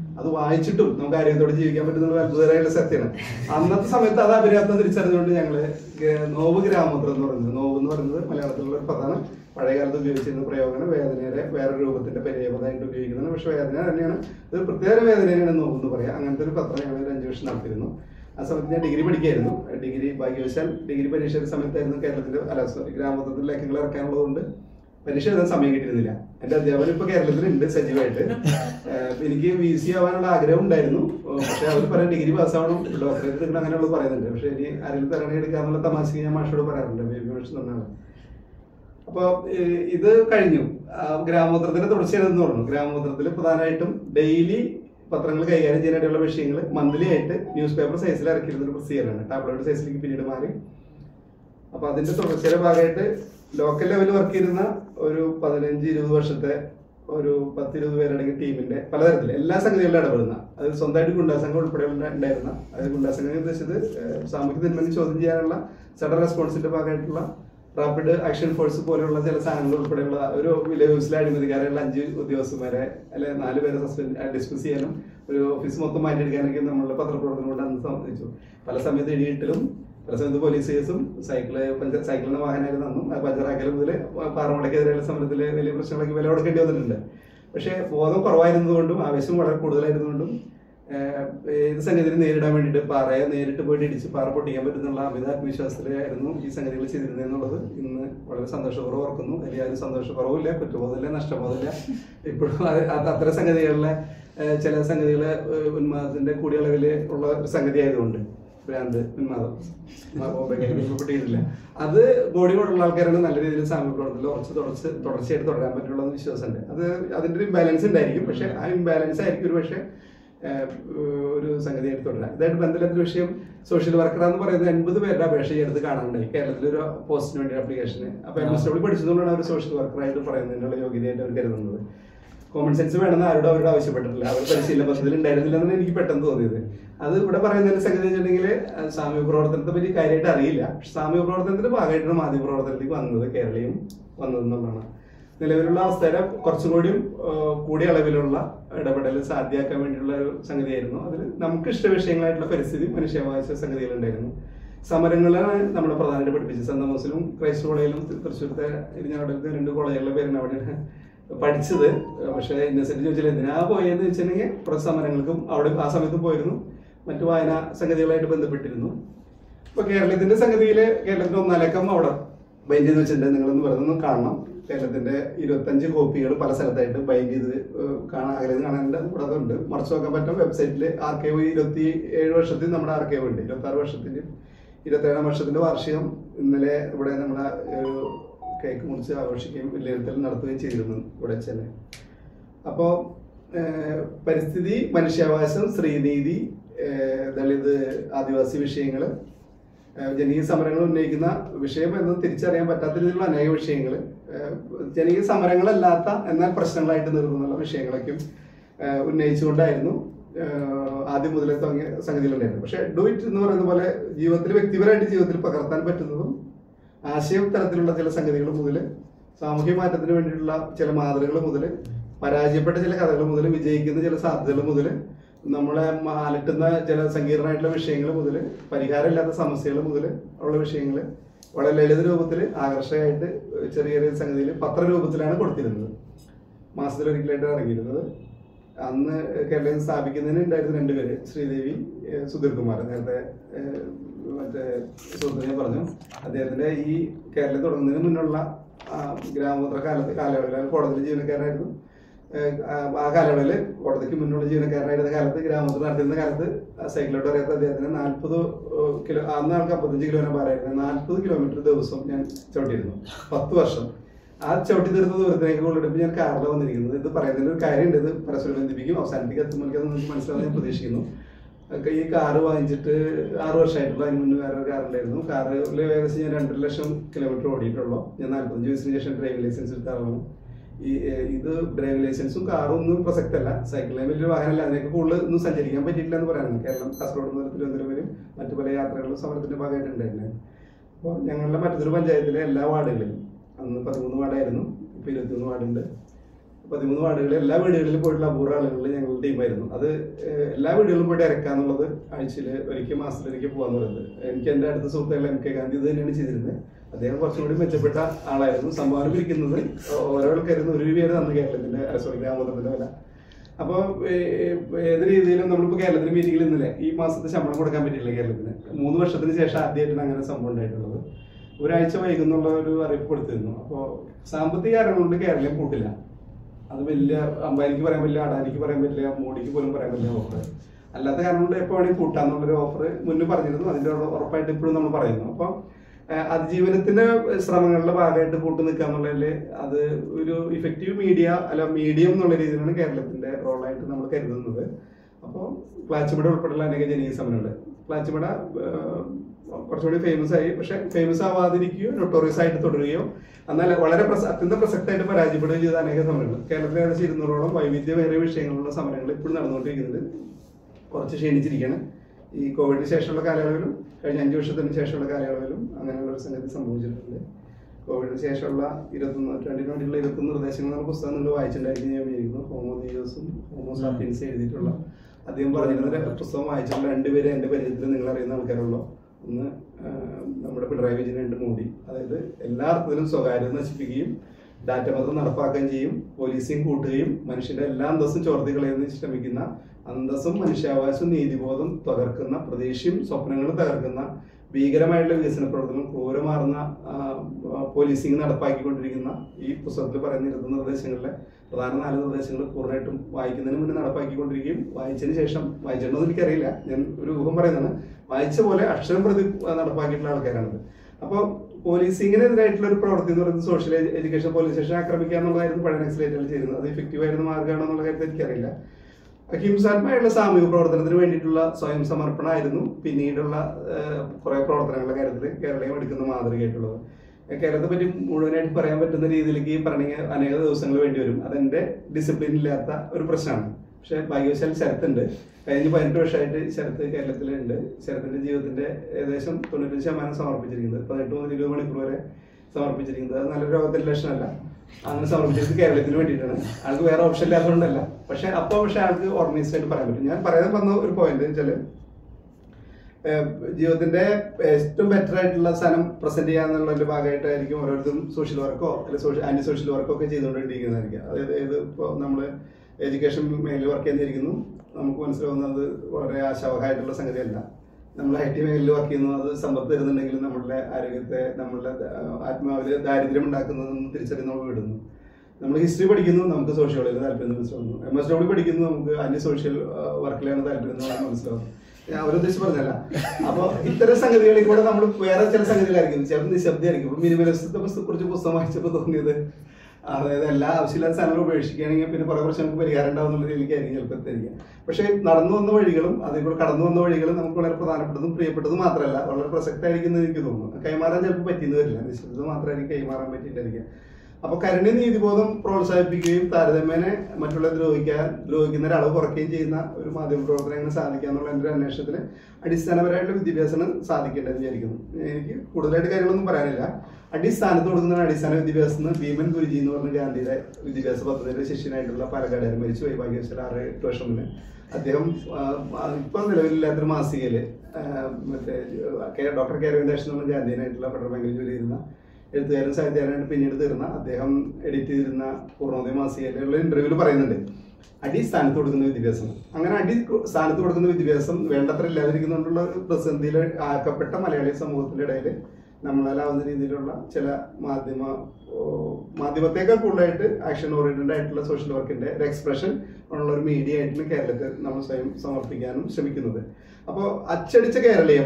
അത് വായിച്ചിട്ടും നമുക്ക് ആരോഗ്യത്തോടെ ജീവിക്കാൻ പറ്റുന്ന അത്ഭുതകരമായിട്ടുള്ള സത്യമാണ്. അന്നത്തെ സമയത്ത് അത് അപര്യാപ്തം തിരിച്ചറിഞ്ഞുകൊണ്ട് ഞങ്ങള് നോവ് ഗ്രാമോത്രം എന്ന് പറയുന്നത്, നോവ് എന്ന് പറയുന്നത് മലയാളത്തിലുള്ള ഒരു പദമാണ്. പഴയകാലത്ത് ഉപയോഗിച്ചിരുന്ന പ്രയോഗമാണ്. വേദനയുടെ വേറെ രൂപത്തിന്റെ പര്യായപദമായിട്ട് ഉപയോഗിക്കുന്നതാണ്. പക്ഷെ വേദന തന്നെയാണ്, ഒരു പ്രത്യേക വേദനയാണ് നോവ് എന്ന് പറയാം. അങ്ങനത്തെ ഒരു പത്രം ഞങ്ങൾ 5 വർഷം നടത്തിയിരുന്നു. ആ സമയത്ത് ഞാൻ ഡിഗ്രി പഠിക്കായിരുന്നു. ഡിഗ്രി ഭാഗ്യവശാൽ ഡിഗ്രി പരീക്ഷയുടെ സമയത്തായിരുന്നു കേരളത്തിലെ ഗ്രാമോത്രത്തിൽ ലേഖനങ്ങൾ ഇറക്കാനുള്ളതുകൊണ്ട് പരീക്ഷ എഴുതാൻ സമയം കിട്ടിയിരുന്നില്ല. എന്റെ അധ്യാപകൻ ഇപ്പൊ കേരളത്തിലുണ്ട് സജീവമായിട്ട്. എനിക്ക് VC ആവാനുള്ള ആഗ്രഹം ഉണ്ടായിരുന്നു. പക്ഷെ അവർ പറയാൻ ഡിഗ്രി പാസ്സാവണം, ഡോക്ടറേറ്റ് എടുക്കണം, അങ്ങനെയുള്ളത് പറയുന്നുണ്ട്. പക്ഷെ ഇനി ആരെങ്കിലും തരണേ എടുക്കാന്നുള്ള തമാശക്ക് ഞാൻ മാഷോട് പറയാറുണ്ട്, ബേബി മാഷ് തന്നാണ്. അപ്പൊ ഇത് കഴിഞ്ഞു. ഗ്രാമോത്രത്തിന്റെ തുടർച്ചയാണെന്ന് പറഞ്ഞു. ഗ്രാമോത്രത്തിൽ പ്രധാനമായിട്ടും ഡെയിലി പത്രങ്ങൾ കൈകാര്യം ചെയ്യാനായിട്ടുള്ള വിഷയങ്ങൾ മന്ത്ലി ആയിട്ട് ന്യൂസ് പേപ്പർ സൈസിൽ ഇറക്കിയിരുന്ന ഒരു പ്രസിദ്ധീകരണമാണ്. ടാബ്ലോയിഡ് സൈസിലേക്ക് പിന്നീട് മാറി. അപ്പൊ അതിന്റെ തുടർച്ചയുടെ ഭാഗമായിട്ട് ലോക്കൽ ലെവലിൽ വർക്ക് ചെയ്യുന്ന ഒരു 15-20 വർഷത്തെ ഒരു 10-20 പേരടങ്ങിയ ടീമിന്റെ പലതരത്തിൽ എല്ലാ സംഗതികളിലും ഇടപെടുന്ന, അത് സ്വന്തമായിട്ട് ഗുണ്ടാസംഘം ഉൾപ്പെടെ ഉണ്ടായിരുന്ന, അത് ഗുണ്ടാസംഘം ഉദ്ദേശിച്ചത് സാമൂഹിക തിന്മയെ ചോദ്യം ചെയ്യാനുള്ള സഡൻ റെസ്പോൺസിന്റെ ഭാഗമായിട്ടുള്ള റാപ്പിഡ് ആക്ഷൻ ഫോഴ്സ് പോലെയുള്ള ചില സാധനങ്ങൾ ഉൾപ്പെടെയുള്ള ഒരു വിലയൂസിലെ അഴിമതിക്കാരെയുള്ള 5 ഉദ്യോഗസ്ഥന്മാരെ അല്ലെ 4 പേരെ ഡിസ്മിസ് ചെയ്യാനും ഒരു ഓഫീസ് മൊത്തം മാറ്റിയെടുക്കാനൊക്കെ നമ്മളുടെ പത്രപ്രവർത്തനം കൊണ്ട് അന്ന് സംബന്ധിച്ചു. പല സമയത്ത് ഇടിയിട്ടിലും പല സമയത്ത് പോലീസ് കേസും സൈക്കിളിന്റെ വാഹനമായിരുന്നു അന്നും പഞ്ചറാക്കലും മുതൽ പാറമടക്കെതിരെയുള്ള സമരത്തിൽ വലിയ പ്രശ്നങ്ങളൊക്കെ വില കൊടുക്കേണ്ടി വന്നിട്ടുണ്ട്. പക്ഷേ ബോധം കുറവായിരുന്നതുകൊണ്ടും ആവേശം വളരെ കൂടുതലായിരുന്നുകൊണ്ടും ഏത് സംഗതിയെ നേരിടാൻ വേണ്ടിയിട്ട് പാറയെ നേരിട്ട് പോയിട്ട് ഇടിച്ച് പാറ പൊട്ടിക്കാൻ പറ്റുന്നുള്ള അമിത ആത്മവിശ്വാസത്തിലായിരുന്നു ഈ സംഗതികൾ ചെയ്തിരുന്നത് എന്നുള്ളത് ഇന്ന് വളരെ സന്തോഷപൂർവ്വം ഓർക്കുന്നു. വലിയ ഒരു സന്തോഷക്കുറവില്ല, കുറ്റബോധമില്ല, നഷ്ടബോധമില്ല. ഇപ്പോഴും അത്തരം സംഗതികളിലെ ചില സംഗതികളെ ഉന്മാദത്തിന്റെ കൂടിയ അളവിൽ ഉള്ള ഒരു സംഗതി ആയതുകൊണ്ട് ഭ്രാന്ത് ഉന്മാദം പെട്ടിട്ടില്ല. അത് ബോഡി കൊണ്ടുള്ള ആൾക്കാരാണ് നല്ല രീതിയിൽ സാമൂഹ്യ പ്രവർത്തനത്തിൽ തുടർച്ചയായിട്ട് തുടരാൻ പറ്റുള്ള വിശ്വാസമുണ്ട്. അത് അതിന്റെ ഒരു ഇംബാലൻസ് ഉണ്ടായിരിക്കും. പക്ഷെ ആ ഇംബാലൻസ് ആയിരിക്കും ഒരു പക്ഷേ ഒരു സംഗതിയായിട്ട് തുടരാം. ഇതായിട്ട് ബന്ധമില്ലാത്തൊരു വിഷയം സോഷ്യൽ വർക്കർ എന്ന് പറയുന്നത് 80 പേരുടെ അപേക്ഷ എടുത്ത് കാണാനുണ്ടായി കേരളത്തിലൊരു പോസ്റ്റിന് വേണ്ടി ആപ്ലിക്കേഷന്. അപ്പൊ MSW പഠിച്ചതുകൊണ്ടാണ് അവർ സോഷ്യൽ വർക്കറായിട്ട് പറയുന്നതിനുള്ള യോഗ്യതയായിട്ട് അവർ കരുതുന്നത്. കോമൺ സെൻസ് വേണമെന്ന് ആരോടും അവരോട് ആവശ്യപ്പെട്ടിട്ടില്ല. അവർ പരിശീലന പദ്ധതിയിൽ ഉണ്ടായിരുന്നില്ല എന്നാണ് എനിക്ക് പെട്ടെന്ന് തോന്നിയത്. അത് ഇവിടെ പറയുന്നതിന് സംഗതി വെച്ചിട്ടുണ്ടെങ്കിൽ സാമൂഹ്യ പ്രവർത്തനത്തെ പറ്റി കാര്യമായിട്ട് അറിയില്ല. പക്ഷെ സാമൂഹ്യ പ്രവർത്തനത്തിന്റെ ഭാഗമായിട്ടാണ് മാധ്യമ പ്രവർത്തനത്തിലേക്ക് വന്നത്, കേരളീയം വന്നതെന്നുള്ളതാണ്. നിലവിലുള്ള അവസ്ഥയുടെ കുറച്ചും കൂടിയ അളവിലുള്ള ഇടപെടൽ സാധ്യമാക്കാൻ വേണ്ടിയുള്ള ഒരു സംഗതിയായിരുന്നു. അതിൽ നമുക്ക് ഇഷ്ട വിഷയങ്ങളായിട്ടുള്ള പരിസ്ഥിതി, മനുഷ്യാവകാശ സംഗതികളുണ്ടായിരുന്നു. സമരങ്ങളാണ് നമ്മളെ പ്രധാനമായിട്ട് പഠിപ്പിച്ചത്. സെന്റ് തോമസിലും ക്രൈസ്റ്റ് കോളേജിലും തൃശ്ശൂരത്തെ ഇരിഞ്ഞാലത്തെ 2 കോളേജുകളിലെ പേരാണ് അവിടെയാണ് പഠിച്ചത്. പക്ഷേ ഇന്നസെന്റ് ചോദിച്ചാൽ എന്തിനാ പോയെന്ന് വെച്ചിട്ടുണ്ടെങ്കിൽ കുറച്ച് സമരങ്ങൾക്കും അവിടെ ആ സമയത്തും പോയിരുന്നു, മറ്റു വായനാ സംഗതികളായിട്ട് ബന്ധപ്പെട്ടിരുന്നു. ഇപ്പൊ കേരളത്തിന്റെ സംഗതിയില് കേരളത്തിന്റെ 1 ലക്കം അവിടെ ബൈൻഡ് ചെയ്ത് വെച്ചിട്ടുണ്ട്. നിങ്ങളൊന്ന് വെറുതെ കാണണം. കേരളത്തിന്റെ 25 കോപ്പികൾ പല സ്ഥലത്തായിട്ട് ബൈൻഡ് ചെയ്ത് ആഗ്രഹം കാണാനുണ്ട്. ഇവിടെ അതുണ്ട്, മറച്ചു നോക്കാൻ പറ്റും. വെബ്സൈറ്റിൽ ആർക്കൈവ് 27 വർഷത്തിൽ നമ്മുടെ ആർക്കൈവ് ഉണ്ട്. 26 വർഷത്തിന്റെ 27 വർഷത്തിന്റെ വാർഷികം ഇന്നലെ ഇവിടെ നമ്മുടെ കേക്ക് മുറിച്ച് ആഘോഷിക്കുകയും വിലയിരുത്തൽ നടത്തുകയും ചെയ്തിരുന്നു ഇവിടെ ചെന്നെ. അപ്പോൾ പരിസ്ഥിതി, മനുഷ്യാവകാശം, സ്ത്രീനീതി, ദളിത്, ആദിവാസി വിഷയങ്ങൾ, ജനകീയ സമരങ്ങൾ ഉന്നയിക്കുന്ന വിഷയം എന്ന് തിരിച്ചറിയാൻ പറ്റാത്ത രീതിയിലുള്ള അനേക വിഷയങ്ങൾ, ജനകീയ സമരങ്ങളല്ലാത്ത എന്നാൽ പ്രശ്നങ്ങളായിട്ട് നിൽക്കുന്ന വിഷയങ്ങളൊക്കെ ഉന്നയിച്ചുകൊണ്ടായിരുന്നു ആദ്യം മുതലേ തുടങ്ങിയ സംഗതികളുണ്ടായിരുന്നു. പക്ഷെ ഡു ഇറ്റ് എന്ന് പറയുന്ന പോലെ ജീവിതത്തിൽ വ്യക്തിപരമായിട്ട് ജീവിതത്തിൽ പകർത്താൻ പറ്റുന്നതും ആശയം തരത്തിലുള്ള ചില സംഗതികൾ മുതൽ സാമൂഹ്യ മാറ്റത്തിന് വേണ്ടിയിട്ടുള്ള ചില മാതൃകകൾ മുതൽ പരാജയപ്പെട്ട ചില കഥകൾ മുതൽ വിജയിക്കുന്ന ചില സാധ്യതകൾ മുതൽ നമ്മളെ അലട്ടുന്ന ചില സങ്കീർണമായിട്ടുള്ള വിഷയങ്ങൾ മുതൽ പരിഹാരമില്ലാത്ത സമസ്യകൾ മുതൽ ഉള്ള വിഷയങ്ങൾ വളരെ ലളിത രൂപത്തിൽ ആകർഷകമായിട്ട് ചെറിയ ചെറിയ സംഗതിയിൽ പത്രരൂപത്തിലാണ് കൊടുത്തിരുന്നത്. മാസത്തിലൊരിക്കലായിട്ട് ഇറങ്ങിയിരുന്നത്. അന്ന് കേരളം സ്ഥാപിക്കുന്നതിന് ഉണ്ടായിരുന്ന 2 പേര്, ശ്രീദേവി, സുധീർ കുമാർ. നേരത്തെ മറ്റേ സുഹൃത്തിനെ പറഞ്ഞു. അദ്ദേഹത്തിന്റെ ഈ കേരളം തുടങ്ങുന്നതിന് മുന്നുള്ള ഗ്രാമോത്ര കാലയളവിൽ കോടതി ജീവനക്കാരായിരുന്നു. ആ കാലയളവിൽ കോടതിക്ക് മുന്നുള്ള ജീവനക്കാരനായിരുന്ന കാലത്ത് ഗ്രാമോത്ര നടത്തിയിരുന്ന കാലത്ത് സൈക്കിളോട്ട് അറിയാത്ത അദ്ദേഹത്തിന് 40 കിലോ, അന്ന് ആൾക്ക് 55 കിലോനെ ഭാരമായിരുന്നു. 40 കിലോമീറ്റർ ദിവസം ഞാൻ ചവിട്ടിയിരുന്നു 10 വർഷം. ആ ചവിട്ടി തീർത്ത ദൂരത്തിലേക്ക് കൊണ്ടിട്ട് ഞാൻ കാറിൽ വന്നിരിക്കുന്നത്. ഇത് പറയുന്നതിന് ഒരു കാര്യമുണ്ട്. ഇത് പരസ്പരം ബന്ധിപ്പിക്കും, അവസാനത്തേക്ക് എത്തുമ്പോൾ നിങ്ങൾക്ക് മനസ്സിലാവും ഞാൻ പ്രതീക്ഷിക്കുന്നു. ഈ കാറ് വാങ്ങിച്ചിട്ട് 6 വർഷമായിട്ടുള്ള. അതിന് മുന്നേ വേറൊരു കാറുണ്ടായിരുന്നു. കാറിൽ ഏകദേശം ഞാൻ 2.5 ലക്ഷം കിലോമീറ്റർ ഓടിയിട്ടുള്ളൂ. ഞാൻ 45 വയസ്സിന് ശേഷം ഡ്രൈവിംഗ് ലൈസൻസ് എടുത്ത ആളാണ്. ഇത് ഡ്രൈവിംഗ് ലൈസൻസും കാറും ഒന്നും പ്രസക്തമല്ല. സൈക്കിളിനെ വലിയൊരു വാഹനമല്ല. അതിനൊക്കെ കൂടുതൽ ഒന്നും സഞ്ചരിക്കാൻ പറ്റിയിട്ടില്ല എന്ന് പറയാനുണ്ട്. കേരളം, കാസർഗോഡ് മുതൽ തിരുവനന്തപുരം വരും മറ്റു പല യാത്രകളും സമരത്തിന്റെ ഭാഗമായിട്ടുണ്ടായിരുന്നു. അപ്പോൾ ഞങ്ങളുടെ മറ്റൊരു പഞ്ചായത്തിലെ എല്ലാ വാർഡുകളിലും, അന്ന് 13 വാർഡായിരുന്നു, ഇപ്പോൾ 21 വാർഡുണ്ട്. 13 വാർഡുകളിൽ എല്ലാ വീടുകളിലും പോയിട്ടുള്ള അപൂർവ ആളുകളിൽ ഞങ്ങളുടെ ടീമായിരുന്നു. അത് എല്ലാ വീടുകളിലും പോയിട്ട് ഇറക്കാന്നുള്ളത് ആഴ്ചയിൽ ഒരിക്കൽ മാസത്തിലൊരിക്കൽ പോകാന്ന് പറയുന്നത്. എനിക്ക് എൻ്റെ അടുത്ത സുഹൃത്തുക്കൾ MK ഗാന്ധി ഇത് തന്നെയാണ് ചെയ്തിരുന്നത്. അദ്ദേഹം കുറച്ചും കൂടി മെച്ചപ്പെട്ട ആളായിരുന്നു. സംഭാവന പിരിക്കുന്നത് ഓരോ ആൾക്കാരുന്നു 1 രൂപയാണ് തന്നു കേരളത്തിന്റെ ഗ്രാമോദരത്തിന്റെ വില. അപ്പോൾ ഏത് രീതിയിലും നമ്മളിപ്പോൾ കേരളത്തിന് മീറ്റിംഗിൽ ഇന്നലെ ഈ മാസത്തെ ശമ്പളം കൊടുക്കാൻ പറ്റില്ല കേരളത്തിന്. 3 വർഷത്തിന് ശേഷം ആദ്യമായിട്ടാണ് അങ്ങനെ സംഭവം ഉണ്ടായിട്ടുള്ളത്. ഒരാഴ്ച വൈകുന്നുള്ള ഒരു അറിയിപ്പ് കൊടുത്തിരുന്നു. അപ്പോൾ സാമ്പത്തിക കാരണം കൊണ്ട് കേരളം കൂട്ടില്ല. അത് വലിയ അംബാനിക്ക് പറയാൻ പറ്റില്ല, അഡാനിക്ക് പറയാൻ പറ്റില്ല, മോഡിക്ക് പോലും പറയാൻ പറ്റില്ല ഓഫർ. അല്ലാത്ത കാരണം കൊണ്ട് എപ്പോൾ വേണമെങ്കിൽ കൂട്ടാന്നുള്ളൊരു ഓഫർ മുന്നേ പറഞ്ഞിരുന്നു. അതിൻ്റെ ഉറപ്പായിട്ട് ഇപ്പോഴും നമ്മൾ പറയുന്നു. അപ്പം അതിജീവനത്തിന്റെ ശ്രമങ്ങളുടെ ഭാഗമായിട്ട് കൂട്ടു നിൽക്കുക എന്നുള്ളതിൽ അത് ഒരു ഇഫക്റ്റീവ് മീഡിയ അല്ല മീഡിയം എന്നുള്ള രീതിയിലാണ് കേരളത്തിന്റെ റോളായിട്ട് നമ്മൾ കരുതുന്നത്. അപ്പോൾ പ്ലാച്ചിമട ഉൾപ്പെടെയുള്ള അനേക ജനകീയ സമരങ്ങൾ. പ്ലാച്ചിമട കുറച്ചുകൂടി ഫേമസ് ആയി, പക്ഷെ ഫേമസ് ആവാതിരിക്കുകയോ നൊട്ടോറിയസ് ആയിട്ട് തുടരുകയോ എന്നാൽ വളരെ അത്യന്തം പ്രസക്തമായിട്ട് പരാജയപ്പെടുകയും ചെയ്ത അനേക സമരങ്ങൾ. കേരളത്തിലെ ഏകദേശം 200ഓളം വൈവിധ്യമേറിയ വിഷയങ്ങളുള്ള സമരങ്ങൾ ഇപ്പോഴും നടന്നുകൊണ്ടിരിക്കുന്നുണ്ട്. കുറച്ച് ക്ഷീണിച്ചിരിക്കുകയാണ്. ഈ കോവിഡിന് ശേഷമുള്ള കാലയളവിലും കഴിഞ്ഞ 5 വർഷത്തിന് ശേഷമുള്ള കാലയളവിലും അങ്ങനെയുള്ള ഒരു സംഗതി സംഭവിച്ചിട്ടുണ്ട്. കോവിഡിന് ശേഷമുള്ള 21 നിർദ്ദേശങ്ങൾ എന്ന പുസ്തകം നിങ്ങൾ വായിച്ചിട്ടുണ്ടായിരിക്കും ഞാൻ വിചാരിക്കുന്നു. ഹോമോ ദിയോസും ഹോമോ സാപ്പിയൻസ് എഴുതിയിട്ടുള്ള അദ്ദേഹം പറഞ്ഞിരുന്ന പുസ്തകം വായിച്ചിട്ടുള്ള 2 പേര് എൻ്റെ പരിചയത്തിൽ നിങ്ങൾ അറിയുന്ന ആൾക്കാരുള്ളൂ. ഒന്ന് നമ്മുടെ പിണറായി വിജയൻ, 2 മോഡി. അതായത് എല്ലാ അർത്ഥത്തിലും സ്വകാര്യത നശിപ്പിക്കുകയും ഡാറ്റ മതം നടപ്പാക്കുകയും ചെയ്യും, പോലീസിങ് കൂട്ടുകയും മനുഷ്യന്റെ എല്ലാ അന്തസ്സും ചോർത്തി കളയുന്ന ശ്രമിക്കുന്ന, അന്തസ്സും മനുഷ്യാവകാശവും നീതിബോധം തകർക്കുന്ന, പ്രതീക്ഷയും സ്വപ്നങ്ങളും തകർക്കുന്ന ഭീകരമായിട്ടുള്ള വികസന പ്രവർത്തനം ക്രൂരമാർന്ന പോലീസിങ് നടപ്പാക്കിക്കൊണ്ടിരിക്കുന്ന ഈ പുസ്തകത്തിൽ പറയുന്ന 20 നിർദ്ദേശങ്ങളിലെ പ്രധാന 4 നിർദ്ദേശങ്ങൾ പൂർണ്ണമായിട്ടും വായിക്കുന്നതിന് മുന്നേ നടപ്പാക്കിക്കൊണ്ടിരിക്കുകയും വായിച്ചതിന് ശേഷം വായിച്ചിട്ടുണ്ടോ എന്ന് എനിക്കറിയില്ല, ഞാൻ ഒരു ഊഹം പറയുന്നതാണ്, വായിച്ച പോലെ അക്ഷരം പ്രതി നടപ്പാക്കിയിട്ടുള്ള ആൾക്കാരാണിത്. അപ്പോൾ പോലീസിങ്ങിനെതിരായിട്ടുള്ള ഒരു പ്രവൃത്തി എന്ന് പറയുന്നത് സോഷ്യൽ എഡ്യൂക്കേഷൻ പോലീസ് സ്റ്റേഷൻ ആക്രമിക്കുക എന്നുള്ളതായിരുന്നു പഴയ നക്സലേറ്റുകൾ ചെയ്യുന്നത്. അത് ഇഫക്റ്റീവ് ആയിരുന്ന മാർഗ്ഗമാണോ എന്നുള്ള കാര്യത്തിൽ എനിക്കറിയില്ല. ഹിംസാത്മകമായുള്ള സാമൂഹിക പ്രവർത്തനത്തിന് വേണ്ടിയിട്ടുള്ള സ്വയം സമർപ്പണമായിരുന്നു പിന്നീടുള്ള കുറെ പ്രവർത്തനങ്ങളുടെ കാര്യത്തിൽ കേരളം എടുക്കുന്ന മാതൃകയായിട്ടുള്ളത്. കേരളത്തെ പറ്റി മുഴുവനായിട്ട് പറയാൻ പറ്റുന്ന രീതിയിലേക്ക് പറയണമെങ്കിൽ അനേക ദിവസങ്ങൾ വേണ്ടി വരും. അതെന്റെ ഡിസിപ്ലിൻ ഇല്ലാത്ത ഒരു പ്രശ്നമാണ്. പക്ഷെ ഭാഗ്യവശാൽ ശരത്തുണ്ട്. കഴിഞ്ഞ 18 വർഷമായിട്ട് ശരത്ത് കേരളത്തിലുണ്ട്. ശരത്തിന്റെ ജീവിതത്തിന്റെ ഏകദേശം 95% സമർപ്പിച്ചിരിക്കുന്നത് 18 മുതൽ 20 മണിക്കൂർ വരെ സമർപ്പിച്ചിരിക്കുന്നത്. അത് നല്ലൊരു രോഗത്തിന്റെ ലക്ഷണമല്ല. അങ്ങനെ സമർപ്പിച്ചത് കേരളത്തിന് വേണ്ടിയിട്ടാണ്. ആൾക്ക് വേറെ ഓപ്ഷൻ ഇല്ലാത്തതുകൊണ്ടല്ല. പക്ഷെ ആൾക്ക് ഓർഗനൈസ്ഡ് ആയിട്ട് പറയാൻ പറ്റും. ഞാൻ പറയാൻ വന്ന ഒരു പോയിന്റ് വെച്ചാല് ജീവിതത്തിന്റെ ഏറ്റവും ബെറ്റർ ആയിട്ടുള്ള സാധനം പ്രസന്റ് ചെയ്യാന്നുള്ളതിന്റെ ഭാഗമായിട്ടായിരിക്കും ഓരോരുത്തരും സോഷ്യൽ വർക്കോ അല്ലെങ്കിൽ ആന്റി സോഷ്യൽ വർക്കോ ഒക്കെ ചെയ്തുകൊണ്ടിരിക്കുന്നതായിരിക്കും. അതായത് ഇപ്പോൾ നമ്മൾ എഡ്യൂക്കേഷൻ മേഖലയിൽ വർക്ക് ചെയ്യുന്നിരിക്കുന്നു, നമുക്ക് മനസ്സിലാവുന്നത് വളരെ ആശാവഹമായിട്ടുള്ള സംഗതിയല്ല. നമ്മൾ IT മേഖലയിൽ വർക്ക് ചെയ്യുന്നു, അത് സമ്പത്ത് തരുന്നുണ്ടെങ്കിലും നമ്മളുടെ ആരോഗ്യത്തെ, നമ്മളുടെ ആത്മാവില് ദാരിദ്ര്യം ഉണ്ടാക്കുന്നതെന്ന് തിരിച്ചറിഞ്ഞ് നമ്മൾ വിടുന്നു. നമ്മൾ ഹിസ്റ്ററി പഠിക്കുന്നു, നമുക്ക് സോഷ്യോളജിയിൽ താല്പര്യം മനസ്സിലാവുന്നു. MSW പഠിക്കുന്നു, നമുക്ക് ആന്റി സോഷ്യൽ വർക്കിലാണ് താല്പര്യം മനസ്സിലാവുന്നു. ഞാൻ അവരുദ്ദേശിച്ച് പറഞ്ഞല്ല. അപ്പൊ ഇത്തരം സംഗതികളിൽ കൂടെ നമ്മൾ വേറെ ചില സംഗതികളായിരിക്കും, ചിലപ്പോൾ നിശബ്ദമായിരിക്കും. ഇപ്പൊ മിനിമലിസത്തെ കുറിച്ച് പുസ്തകം വായിച്ചപ്പോൾ തോന്നിയത്, അതായത് എല്ലാ ആവശ്യമില്ലാത്ത സാധനങ്ങൾ ഉപേക്ഷിക്കുകയാണെങ്കിൽ പിന്നെ കുറെ പ്രശ്നങ്ങൾക്ക് പരിഹാരം ഉണ്ടാവുന്ന രീതിയിലേക്കായിരിക്കും ചിലപ്പോൾ എത്തിയിരിക്കുക. പക്ഷേ നടന്നു വന്ന വഴികളും അതേപോലെ കടന്നു വന്ന വഴികളും നമുക്ക് വളരെ പ്രധാനപ്പെട്ടതും പ്രിയപ്പെട്ടതും മാത്രമല്ല വളരെ പ്രസക്തമായിരിക്കുന്നത് എനിക്ക് തോന്നുന്നു. കൈമാറാൻ ചിലപ്പോൾ പറ്റിയെന്ന് വരില്ല, നിശ്ചിത മാത്രമായിരിക്കും കൈമാറാൻ പറ്റിയിട്ടായിരിക്കുക. അപ്പൊ കരുണ നീതിബോധം പ്രോത്സാഹിപ്പിക്കുകയും താരതമ്യേനെ മറ്റുള്ള ദ്രോഹിക്കുന്ന ഒരളവ് കുറയ്ക്കുകയും ചെയ്യുന്ന ഒരു മാധ്യമ പ്രവർത്തനം എങ്ങനെ സാധിക്കുക എന്നുള്ള എൻ്റെ ഒരു അന്വേഷണത്തിന് അടിസ്ഥാനപരമായിട്ടുള്ള വിദ്യാഭ്യാസം സാധിക്കേണ്ടതെന്ന് വിചാരിക്കുന്നു. എനിക്ക് കൂടുതലായിട്ട് കാര്യങ്ങളൊന്നും പറയാനില്ല. അടിസ്ഥാനത്ത് കൊടുക്കുന്ന അടിസ്ഥാന വിദ്യാഭ്യാസം ഭീമൻ ഗുരുജി എന്ന് പറഞ്ഞ ഗാന്ധിയുടെ വിദ്യാഭ്യാസ പദ്ധതിയുടെ ശിഷ്യനായിട്ടുള്ള പാലക്കാടുകാരൻ മരിച്ചു പോയി ഭാഗ്യവശാൽ 6-8 വർഷം മുന്നേ. അദ്ദേഹം ഇപ്പം നിലവിലില്ലാത്തൊരു മാസികയില് മറ്റേ ഡോക്ടർ കേരവിന്ദാഷൻ എന്ന് പറഞ്ഞ ഗാന്ധിയനായിട്ടുള്ള ഫെഡറൽ ബാങ്കിൽ ജോലി ചെയ്യുന്ന എഴുത്തുകാരൻ സാഹിത്യകാരനായിട്ട് പിന്നീട് തീർന്ന അദ്ദേഹം എഡിറ്റ് ചെയ്തിരുന്ന പൂർണ്ണോദയ മാസികയിലുള്ള ഇന്റർവ്യൂവിൽ പറയുന്നുണ്ട് അടിസ്ഥാനത്ത് കൊടുക്കുന്ന വിദ്യാഭ്യാസം. അങ്ങനെ സ്ഥാനത്ത് കൊടുക്കുന്ന വിദ്യാഭ്യാസം വേണ്ടത്ര ഇല്ലാതിരിക്കുന്നുകൊണ്ടുള്ള പ്രതിസന്ധിയിൽ ആക്കപ്പെട്ട മലയാളി സമൂഹത്തിന്റെ ഇടയിൽ നമ്മളാലാവുന്ന രീതിയിലുള്ള ചില മാധ്യമത്തേക്കാൾ കൂടുതലായിട്ട് ആക്ഷൻ ഓറിയന്റഡ് ആയിട്ടുള്ള സോഷ്യൽ വർക്കിന്റെ ഒരു എക്സ്പ്രഷൻ ഉള്ള ഒരു മീഡിയ ആയിട്ടാണ് കേരളത്തിൽ നമ്മൾ സ്വയം സമർപ്പിക്കാനും ശ്രമിക്കുന്നത്. അപ്പോൾ അച്ചടിച്ച കേരളീയം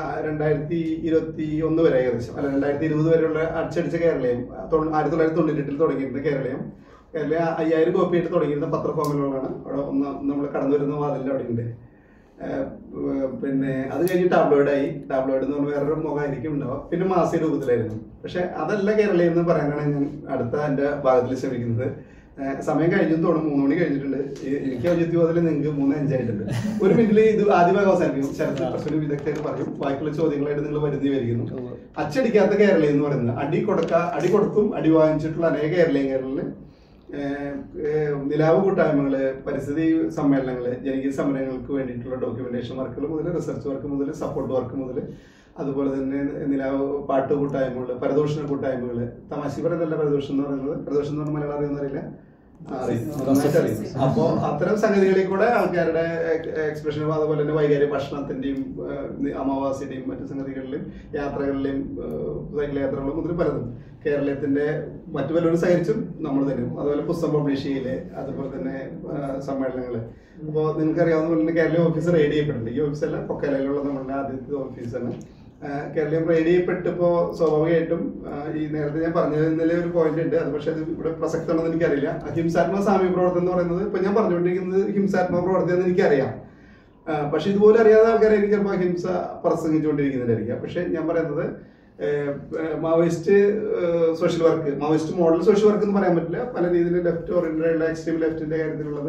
2021 വരെ ഏകദേശം അല്ല 2020 വരെയുള്ള അച്ചടിച്ച കേരളീയം 1998 തുടങ്ങിയിരുന്ന കേരളീയം 5000 കോപ്പി ആയിട്ട് തുടങ്ങിയിരുന്ന പത്രഫോമിലുള്ളതാണ്. അവിടെ ഒന്ന് നമ്മൾ കടന്നു വരുന്ന വാതിലിന്റെ അവിടെ ഉണ്ട്. പിന്നെ അത് കഴിഞ്ഞ് ടാബ്ലോയിഡായി. ടാബ്ലോയിഡ് എന്ന് പറഞ്ഞാൽ വേറൊരു മുഖമായിരിക്കും ഉണ്ടാവുക. പിന്നെ മാസിക രൂപത്തിലായിരുന്നു. പക്ഷെ അതല്ല കേരളീയം എന്ന് പറയാനാണ് ഞാൻ അടുത്ത എൻ്റെ ഭാഗത്തിൽ ശ്രമിക്കുന്നത്. സമയം കഴിഞ്ഞു തോന്നുന്നു, 3 മണി കഴിഞ്ഞിട്ടുണ്ട്. എനിക്ക് ഔദ്യോഗികത്തിൽ നിങ്ങൾക്ക് 3:05 ആയിട്ടുണ്ട്. 1 മിനിറ്റിൽ ഇത് ആദ്യ ഭാഗം അവസാനിക്കും. ചരിത്ര പ്രശ്നം വിദഗ്ധർ പറയും. ബാക്കിയുള്ള ചോദ്യങ്ങളായിട്ട് നിങ്ങൾ വരുന്നതായിരിക്കുന്നു. അച്ചടിക്കാത്ത കേരളീയം എന്ന് പറയുന്നത് അടി കൊടുത്തും അടി വാങ്ങിച്ചിട്ടുള്ള അനേക കേരളീയങ്ങളിൽ നിലാവ് കൂട്ടായ്മകള്, പരിസ്ഥിതി സമ്മേളനങ്ങള്, ജനകീയ സമരങ്ങൾക്ക് വേണ്ടിയിട്ടുള്ള ഡോക്യുമെന്റേഷൻ വർക്കുകൾ മുതൽ റിസർച്ച് വർക്ക് മുതൽ സപ്പോർട്ട് വർക്ക് മുതൽ അതുപോലെ തന്നെ നിലാവ് പാട്ട് കൂട്ടായ്മകള്, പരദൂഷണ കൂട്ടായ്മകള്. തമാശ പറയുന്നതല്ല പരദൂഷണം എന്ന് പറയുന്നത്. പരദൂഷണം എന്ന് പറഞ്ഞാൽ മലയാളം അറിയുന്നറിയില്ല, അറിയും. അപ്പോ അത്തരം സംഗതികളിൽ കൂടെ ആൾക്കാരുടെ എക്സ്പ്രഷനും അതുപോലെ തന്നെ വൈകാരിക ഭക്ഷണത്തിന്റെയും അമാവാസിയുടെയും മറ്റു സംഗതികളിലും യാത്രകളിലെയും സൈക്കിൾ യാത്രകളും മുതൽ പലതും കേരളത്തിന്റെ മറ്റു പലരും സഹകരിച്ചും നമ്മൾ തരും. അതുപോലെ പുസ്തകം പബ്ലിഷ് ചെയ്യല്, അതുപോലെ തന്നെ സമ്മേളനങ്ങള്. അപ്പോൾ നിങ്ങൾക്ക് അറിയാവുന്ന പോലെ തന്നെ കേരളീയ ഓഫീസ് റെയ്ഡ് ചെയ്യപ്പെട്ടിട്ടുണ്ട്. ഈ ഓഫീസല്ല, കൊക്കലയിലുള്ള നമ്മളുടെ ആദ്യത്തെ ഓഫീസാണ്. കേരളീയം റെയ്ഡ് ചെയ്യപ്പെട്ടപ്പോൾ സ്വാഭാവികമായിട്ടും ഈ നേരത്തെ ഞാൻ പറഞ്ഞതിലെ ഒരു പോയിന്റ് ഉണ്ട്, അത് പക്ഷേ അത് ഇവിടെ പ്രസക്തമാണെന്ന് എനിക്കറിയില്ല. ഹിംസാത്മക സാമൂഹ്യ പ്രവർത്തനം എന്ന് പറയുന്നത് ഇപ്പൊ ഞാൻ പറഞ്ഞുകൊണ്ടിരിക്കുന്നത് ഹിംസാത്മക പ്രവർത്തനം എന്ന് എനിക്കറിയാം. പക്ഷെ ഇതുപോലെ അറിയാത്ത ആൾക്കാരെ എനിക്ക് ചിലപ്പോൾ ഹിംസ പ്രസംഗിച്ചുകൊണ്ടിരിക്കുന്നതായിരിക്കാം. പക്ഷെ ഞാൻ പറയുന്നത് Maoist social work, Maoist model social work എന്ന് പറയാൻ പറ്റില്ല. പല രീതിയിൽ ലെഫ്റ്റ് ഓറിയന്റഡ് ആയിട്ടുള്ള എക്സ്ട്രീം ലെഫ്റ്റിന്റെ കാര്യത്തിലുള്ളത്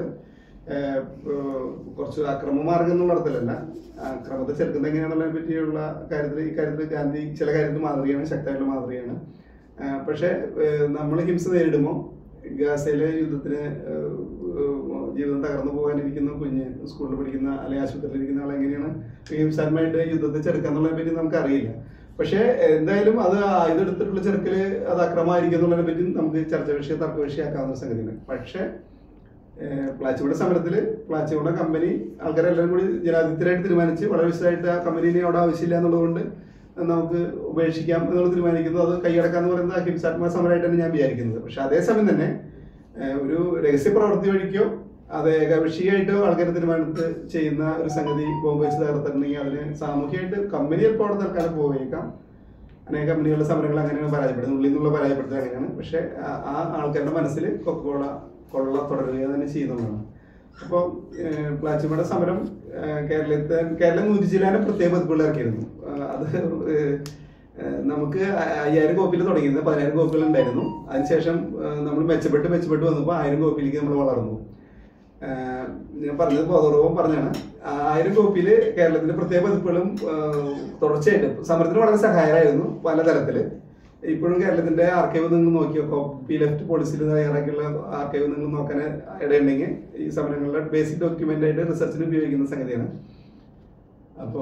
കുറച്ച് അക്രമ മാർഗം എന്നുള്ള അർത്ഥത്തിലല്ല, അക്രമത്തെ ചെറുക്കുന്നത് എങ്ങനെയാണെന്നുള്ളതിനെ പറ്റിയുള്ള കാര്യത്തിൽ ഈ കാര്യത്തിൽ ഗാന്ധി ചില കാര്യത്തിൽ മാതൃകയാണ്, ശക്തമായിട്ടുള്ള മാതൃകയാണ്. പക്ഷെ നമ്മൾ ഹിംസ നേരിടുമ്പോൾ ഗാസയിലെ യുദ്ധത്തിന് ജീവിതം തകർന്നു പോകാനിരിക്കുന്ന കുഞ്ഞ്, സ്കൂളിൽ പഠിക്കുന്ന അല്ലെങ്കിൽ ആശുപത്രിയിൽ ഇരിക്കുന്ന ആൾ എങ്ങനെയാണ് ഹിംസാത്മകമായിട്ട് യുദ്ധത്തെ ചെറുക്കാന്നുള്ളതിനെ പറ്റി നമുക്കറിയില്ല. പക്ഷെ എന്തായാലും അത് ഇതെടുത്തിട്ടുള്ള ചെറുക്കല് അത് അക്രമമായിരിക്കും എന്നുള്ളതിനെ പറ്റി നമുക്ക് ചർച്ച വിഷയം, തർക്ക വിഷയമാക്കാവുന്ന സംഗതിയാണ്. പക്ഷെ പ്ലാച്ചിയുടെ സമരത്തില് പ്ലാച്ചിയുടെ കമ്പനി ആൾക്കാരെല്ലാവരും കൂടി ജനാധിപത്യമായിട്ട് തീരുമാനിച്ച് വളരെ വിശദമായിട്ട് ആ കമ്പനീനെ അവിടെ ആവശ്യമില്ല എന്നുള്ളതുകൊണ്ട് നമുക്ക് ഉപേക്ഷിക്കാം എന്നുള്ളത് തീരുമാനിക്കുന്നത്, അത് കൈയടക്കാന്ന് പറയുന്നത് ഹിംസാത്മക സമരമായിട്ടാണ് ഞാൻ വിചാരിക്കുന്നത്. പക്ഷെ അതേസമയം തന്നെ ഒരു രഹസ്യ പ്രവൃത്തി വഴിക്കോ അത് ഏകപക്ഷീയമായിട്ടോ ആൾക്കാർ തീരുമാനത്ത് ചെയ്യുന്ന ഒരു സംഗതി ബോംബ് വെച്ച് തകർത്തിട്ടുണ്ടെങ്കിൽ അതിന് സാമൂഹികമായിട്ട് കമ്പനി ചിലപ്പോൾ അവിടെ തൽക്കാലം പോയേക്കാം. അനേക കമ്പനികളുടെ സമരങ്ങൾ അങ്ങനെയാണ് പരാജയപ്പെടുന്നത്, ഉള്ളിൽ നിന്നുള്ള പരാജയപ്പെടുത്തുക അങ്ങനെയാണ്. പക്ഷെ ആ ആൾക്കാരുടെ മനസ്സിൽ കൊക്കോള കൊള്ള തുടരുക തന്നെ ചെയ്യുന്നതാണ്. അപ്പോൾ പ്ലാച്ചിമയുടെ സമരം കേരളം 100 ജില്ലാനെ പ്രത്യേക പതിപ്പുകൾ ഇറക്കിയിരുന്നു. അത് നമുക്ക് 5000 കോപ്പിയിൽ തുടങ്ങിയിരുന്നത് 10,000 കോപ്പികൾ ഉണ്ടായിരുന്നു. അതിനുശേഷം നമ്മൾ മെച്ചപ്പെട്ട് വന്നപ്പോൾ 1000 കോപ്പിയിലേക്ക് നമ്മൾ വളർന്നു. ഞാൻ പറഞ്ഞത് ബോധപൂർവം പറഞ്ഞാണ്. 1000 കോപ്പിയിൽ കേരളത്തിന്റെ പ്രത്യേക പതിപ്പുകളും തുടർച്ചയായിട്ട് സമരത്തിന് വളരെ സഹായകരമായിരുന്നു പല തരത്തില്. ഇപ്പോഴും കേരളത്തിന്റെ ആർക്കൈവ് നിങ്ങൾ നോക്കിയോ, കോപ്പി ലെഫ്റ്റ് പോളിസിയിൽ തയ്യാറാക്കിയുള്ള ആർക്കൈവ് നിങ്ങൾ നോക്കാൻ ഇടയുണ്ടെങ്കിൽ ഈ സമരങ്ങളുടെ ബേസിക് ഡോക്യുമെന്റ് ആയിട്ട് റിസർച്ചിന് ഉപയോഗിക്കുന്ന സംഗതിയാണ്. അപ്പോ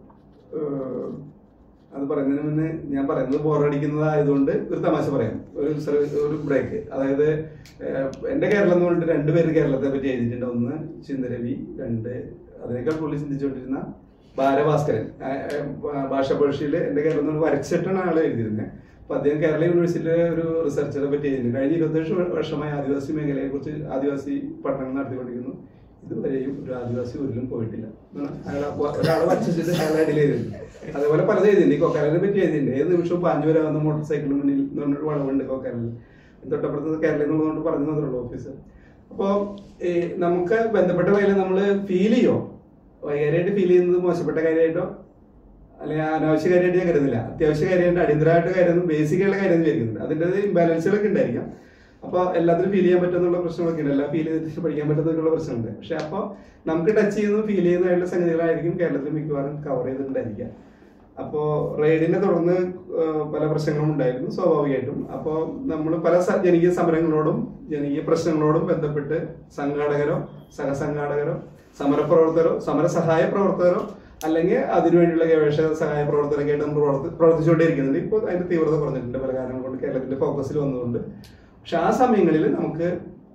അത് പറയുന്നതിന് മുന്നേ ഞാൻ പറയുന്നത് ബോറടിക്കുന്നതായതുകൊണ്ട് ഒരു തമാശ പറയാം, ഒരു ബ്രേക്ക്. അതായത് എന്റെ കേരളം എന്ന് പറഞ്ഞിട്ട് 2 പേര് കേരളത്തെ പറ്റി എഴുതിയിട്ടുണ്ട്. ഒന്ന് ചിന്തരവി, 2 അതിനേക്കാൾ പുള്ളി ചിന്തിച്ചുകൊണ്ടിരുന്ന ബാലഭാസ്കരൻ. ഭാഷാപരീക്ഷയിൽ എന്റെ കേരളം എന്ന് വരച്ചിട്ടാണ് ആൾ എഴുതിയിരുന്നത്. അപ്പൊ അദ്ദേഹം കേരള യൂണിവേഴ്സിറ്റിയിലെ ഒരു റിസർച്ചറെ പറ്റി എഴുതിയിട്ടുണ്ട്. കഴിഞ്ഞ 27 വർഷമായി ആദിവാസി മേഖലയെ കുറിച്ച് ആദിവാസി പഠനങ്ങൾ നടത്തിക്കൊണ്ടിരിക്കുന്നു. ഇതുവരെയും ഒരു ആദിവാസി ഊരിലും പോയിട്ടില്ല. ഒരാളെ വച്ചിട്ട് അയാളെ അടിയിൽ എഴുതിയിട്ടുണ്ട്. അതേപോലെ പലത് എഴുതിയിട്ടുണ്ട്. ഈ കൊക്കാലിനെ പറ്റി എഴുതിയിട്ടുണ്ട്. ഏത് നിമിഷവും പാഞ്ഞു വരാവുന്ന മോട്ടോർ സൈക്കിളിന് മുന്നിൽ എന്ന് പറഞ്ഞൊരു വളവുണ്ട് കൊക്കാലിൽ. തൊട്ടപ്പുറത്ത് കേരളം എന്നുള്ളതുകൊണ്ട് പറഞ്ഞു തന്നുള്ളൂ ഓഫീസർ. അപ്പോൾ നമുക്ക് ബന്ധപ്പെട്ട കാര്യം നമ്മൾ ഫീൽ ചെയ്യോ, വൈകാരികമായിട്ട് ഫീൽ ചെയ്യുന്നത് മോശപ്പെട്ട കാര്യമായിട്ടോ അല്ലെങ്കിൽ അനാവശ്യ കാര്യമായിട്ട് ഞാൻ കരുതുന്നില്ല. അത്യാവശ്യ കാര്യമായിട്ട് അടിയന്തരമായിട്ട് കാര്യം ബേസിക് ആയിട്ടുള്ള കാര്യം വിചാരിക്കുന്നുണ്ട്. അതിൻ്റെ ഇംബാലൻസുകളൊക്കെ ഉണ്ടായിരിക്കാം. അപ്പോൾ എല്ലാത്തിനും ഫീൽ ചെയ്യാൻ പറ്റുന്നുള്ള പ്രശ്നങ്ങളൊക്കെ ഉണ്ട്, എല്ലാം ഫീൽ ചെയ്തിട്ട് പഠിക്കാൻ പറ്റുന്നതിനുള്ള പ്രശ്നമുണ്ട്. പക്ഷെ അപ്പോൾ നമുക്ക് ടച്ച് ചെയ്യുന്നതും ഫീൽ ചെയ്യുന്നതായിട്ടുള്ള സംഗതികളായിരിക്കും കേരളത്തിൽ മിക്കവാറും കവർ ചെയ്തിട്ടുണ്ടായിരിക്കുക. അപ്പോൾ റെയ്ഡിനെ തുടർന്ന് പല പ്രശ്നങ്ങളും ഉണ്ടായിരുന്നു സ്വാഭാവികമായിട്ടും. അപ്പോൾ നമ്മൾ പല ജനകീയ സമരങ്ങളോടും ജനകീയ പ്രശ്നങ്ങളോടും ബന്ധപ്പെട്ട് സംഘാടകരോ സഹസംഘാടകരോ സമരപ്രവർത്തകരോ സമരസഹായ പ്രവർത്തകരോ അല്ലെങ്കിൽ അതിനുവേണ്ടിയുള്ള ഗവേഷക സഹായ പ്രവർത്തകരൊക്കെ ആയിട്ട് നമ്മൾ പ്രവർത്തിച്ചുകൊണ്ടേയിരിക്കുന്നുണ്ട്. ഇപ്പോൾ അതിന്റെ തീവ്രത കുറഞ്ഞിട്ടുണ്ട് പല കാരണങ്ങൾ കൊണ്ട്, കേരളത്തിന്റെ ഫോക്കസിൽ വന്നതുകൊണ്ട്. പക്ഷെ ആ സമയങ്ങളിൽ നമുക്ക്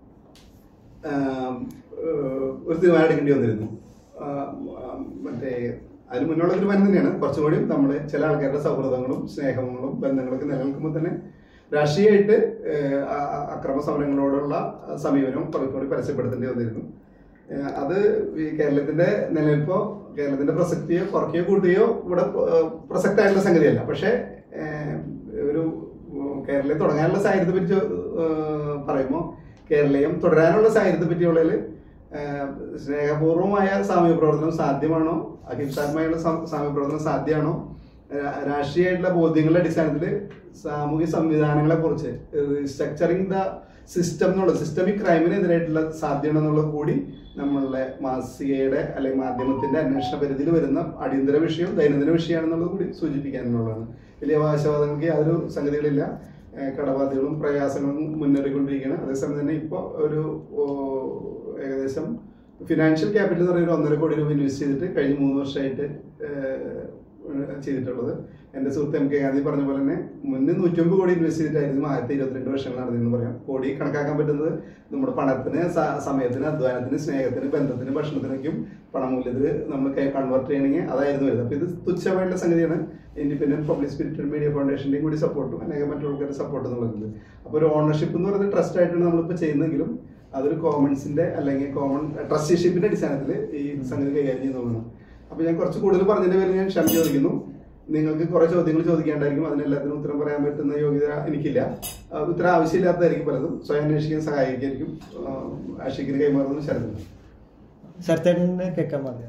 ഒരു തീരുമാനം എടുക്കേണ്ടി വന്നിരുന്നു. മറ്റേ അതിന് മുന്നുള്ള തീരുമാനം തന്നെയാണ്. കുറച്ചും കൂടി നമ്മൾ ചില ആൾക്കാരുടെ സൗഹൃദങ്ങളും സ്നേഹങ്ങളും ബന്ധങ്ങളൊക്കെ നിലനിൽക്കുമ്പോൾ തന്നെ രാഷ്ട്രീയമായിട്ട് അക്രമ സമരങ്ങളോടുള്ള സമീപനം കുറച്ചുകൂടി പരസ്യപ്പെടുത്തേണ്ടി വന്നിരുന്നു. അത് ഈ കേരളത്തിന്റെ നിലനിൽപ്പോ കേരളത്തിന്റെ പ്രസക്തിയോ കുറയ്ക്കുകയോ കൂട്ടുകയോ ഇവിടെ പ്രസക്തമായിട്ടുള്ള സംഗതിയല്ല. പക്ഷെ ഒരു കേരളീയം തുടങ്ങാനുള്ള സാഹചര്യത്തെ പറ്റി പറയുമ്പോൾ കേരളീയം തുടരാനുള്ള സാഹചര്യത്തെ പറ്റിയുള്ളതിൽ സ്നേഹപൂർവമായ സാമൂഹ്യ പ്രവർത്തനം സാധ്യമാണോ, അഹിംസാത്മകമായുള്ള സാമൂഹ്യ പ്രവർത്തനം സാധ്യമാണോ, രാഷ്ട്രീയമായിട്ടുള്ള ബോധ്യങ്ങളുടെ അടിസ്ഥാനത്തിൽ സാമൂഹ്യ സംവിധാനങ്ങളെ കുറിച്ച് സ്ട്രക്ചറിങ് ദ സിസ്റ്റം എന്നുള്ള സിസ്റ്റമിക് ക്രൈമിനെതിരായിട്ടുള്ള സാധ്യത എന്നുള്ളത് കൂടി നമ്മളുടെ മാസികയുടെ അല്ലെങ്കിൽ മാധ്യമത്തിന്റെ അന്വേഷണ പരിധിയിൽ വരുന്ന അടിയന്തര വിഷയം ദൈനംദിന വിഷയമാണെന്നുള്ളത് കൂടി സൂചിപ്പിക്കാനുള്ളതാണ്. വലിയ അവകാശവാദങ്ങൾക്ക് യാതൊരു സംഗതികളില്ല. കടബാധ്യതകളും പ്രയാസങ്ങളും മുന്നേറിക്കൊണ്ടിരിക്കുകയാണ്. അതേസമയം തന്നെ ഇപ്പോൾ ഒരു ഏകദേശം ഫിനാൻഷ്യൽ ക്യാപിറ്റൽ എന്ന് പറയുന്ന 1.5 കോടി രൂപ ഇൻവെസ്റ്റ് ചെയ്തിട്ട് കഴിഞ്ഞ 3 വർഷമായിട്ട് ചെയ്തിട്ടുള്ളത്. എൻ്റെ സുഹൃത്ത് MK ഗാന്ധി പറഞ്ഞ പോലെ തന്നെ മുന്നേ 109 കോടി ഇൻവെസ്റ്റ് ചെയ്തിട്ടായിരുന്നു 22 വർഷങ്ങൾ നടന്നതെന്ന് പറയാം. കോടി കണക്കാക്കാൻ പറ്റുന്നത് നമ്മുടെ പണത്തിന്, സമയത്തിന്, അധ്വാനത്തിന്, സ്നേഹത്തിന്, ബന്ധത്തിന്, ഭക്ഷണത്തിനൊക്കെയും പണമൂല്യത്തിൽ നമ്മൾ കൺവേർട്ട് ചെയ്യണമെങ്കിൽ അതായിരുന്നു വരുന്നത്. അപ്പോൾ ഇത് തുച്ഛമായിട്ടുള്ള സംഗതിയാണ്. ഇൻഡിപെൻഡന്റ് പബ്ലിക് സ്പിരിറ്റഡ് മീഡിയ ഫൗണ്ടേഷൻ്റെയും കൂടി സപ്പോർട്ടും അനേകം മറ്റുള്ളവരുടെ സപ്പോർട്ട് എന്നുള്ളത്. അപ്പോൾ ഒരു ഓണർഷിപ്പ് എന്ന് പറയുന്നത് ട്രസ്റ്റ് ആയിട്ടാണ് നമ്മളിപ്പോൾ ചെയ്യുന്നതെങ്കിലും അതൊരു കോമൺസിന്റെ അല്ലെങ്കിൽ കോമൺ ട്രസ്റ്റിഷിപ്പിന്റെ അടിസ്ഥാനത്തിൽ ഈ സംഗതി കൈകാര്യം ചെയ്യുന്നതാണ്. അപ്പോൾ ഞാൻ കുറച്ച് കൂടുതൽ പറഞ്ഞതിന്റെ പേരിൽ ഞാൻ ക്ഷമ ചോദിക്കുന്നു. നിങ്ങൾക്ക് കുറെ ചോദ്യങ്ങൾ ചോദിക്കേണ്ടായിരിക്കും. അതിനെല്ലാത്തിനും ഉത്തരം പറയാൻ പറ്റുന്ന യോഗ്യത എനിക്കില്ല. ഉത്തരം ആവശ്യമില്ലാത്തതായിരിക്കും പലതും. സ്വയം അന്വേഷിക്കാൻ സഹായിക്കായിരിക്കും. ആഷിഖിന് കൈമാറുന്നു. ശരത്തേട്ടന് കേൾക്കാൻ മതി.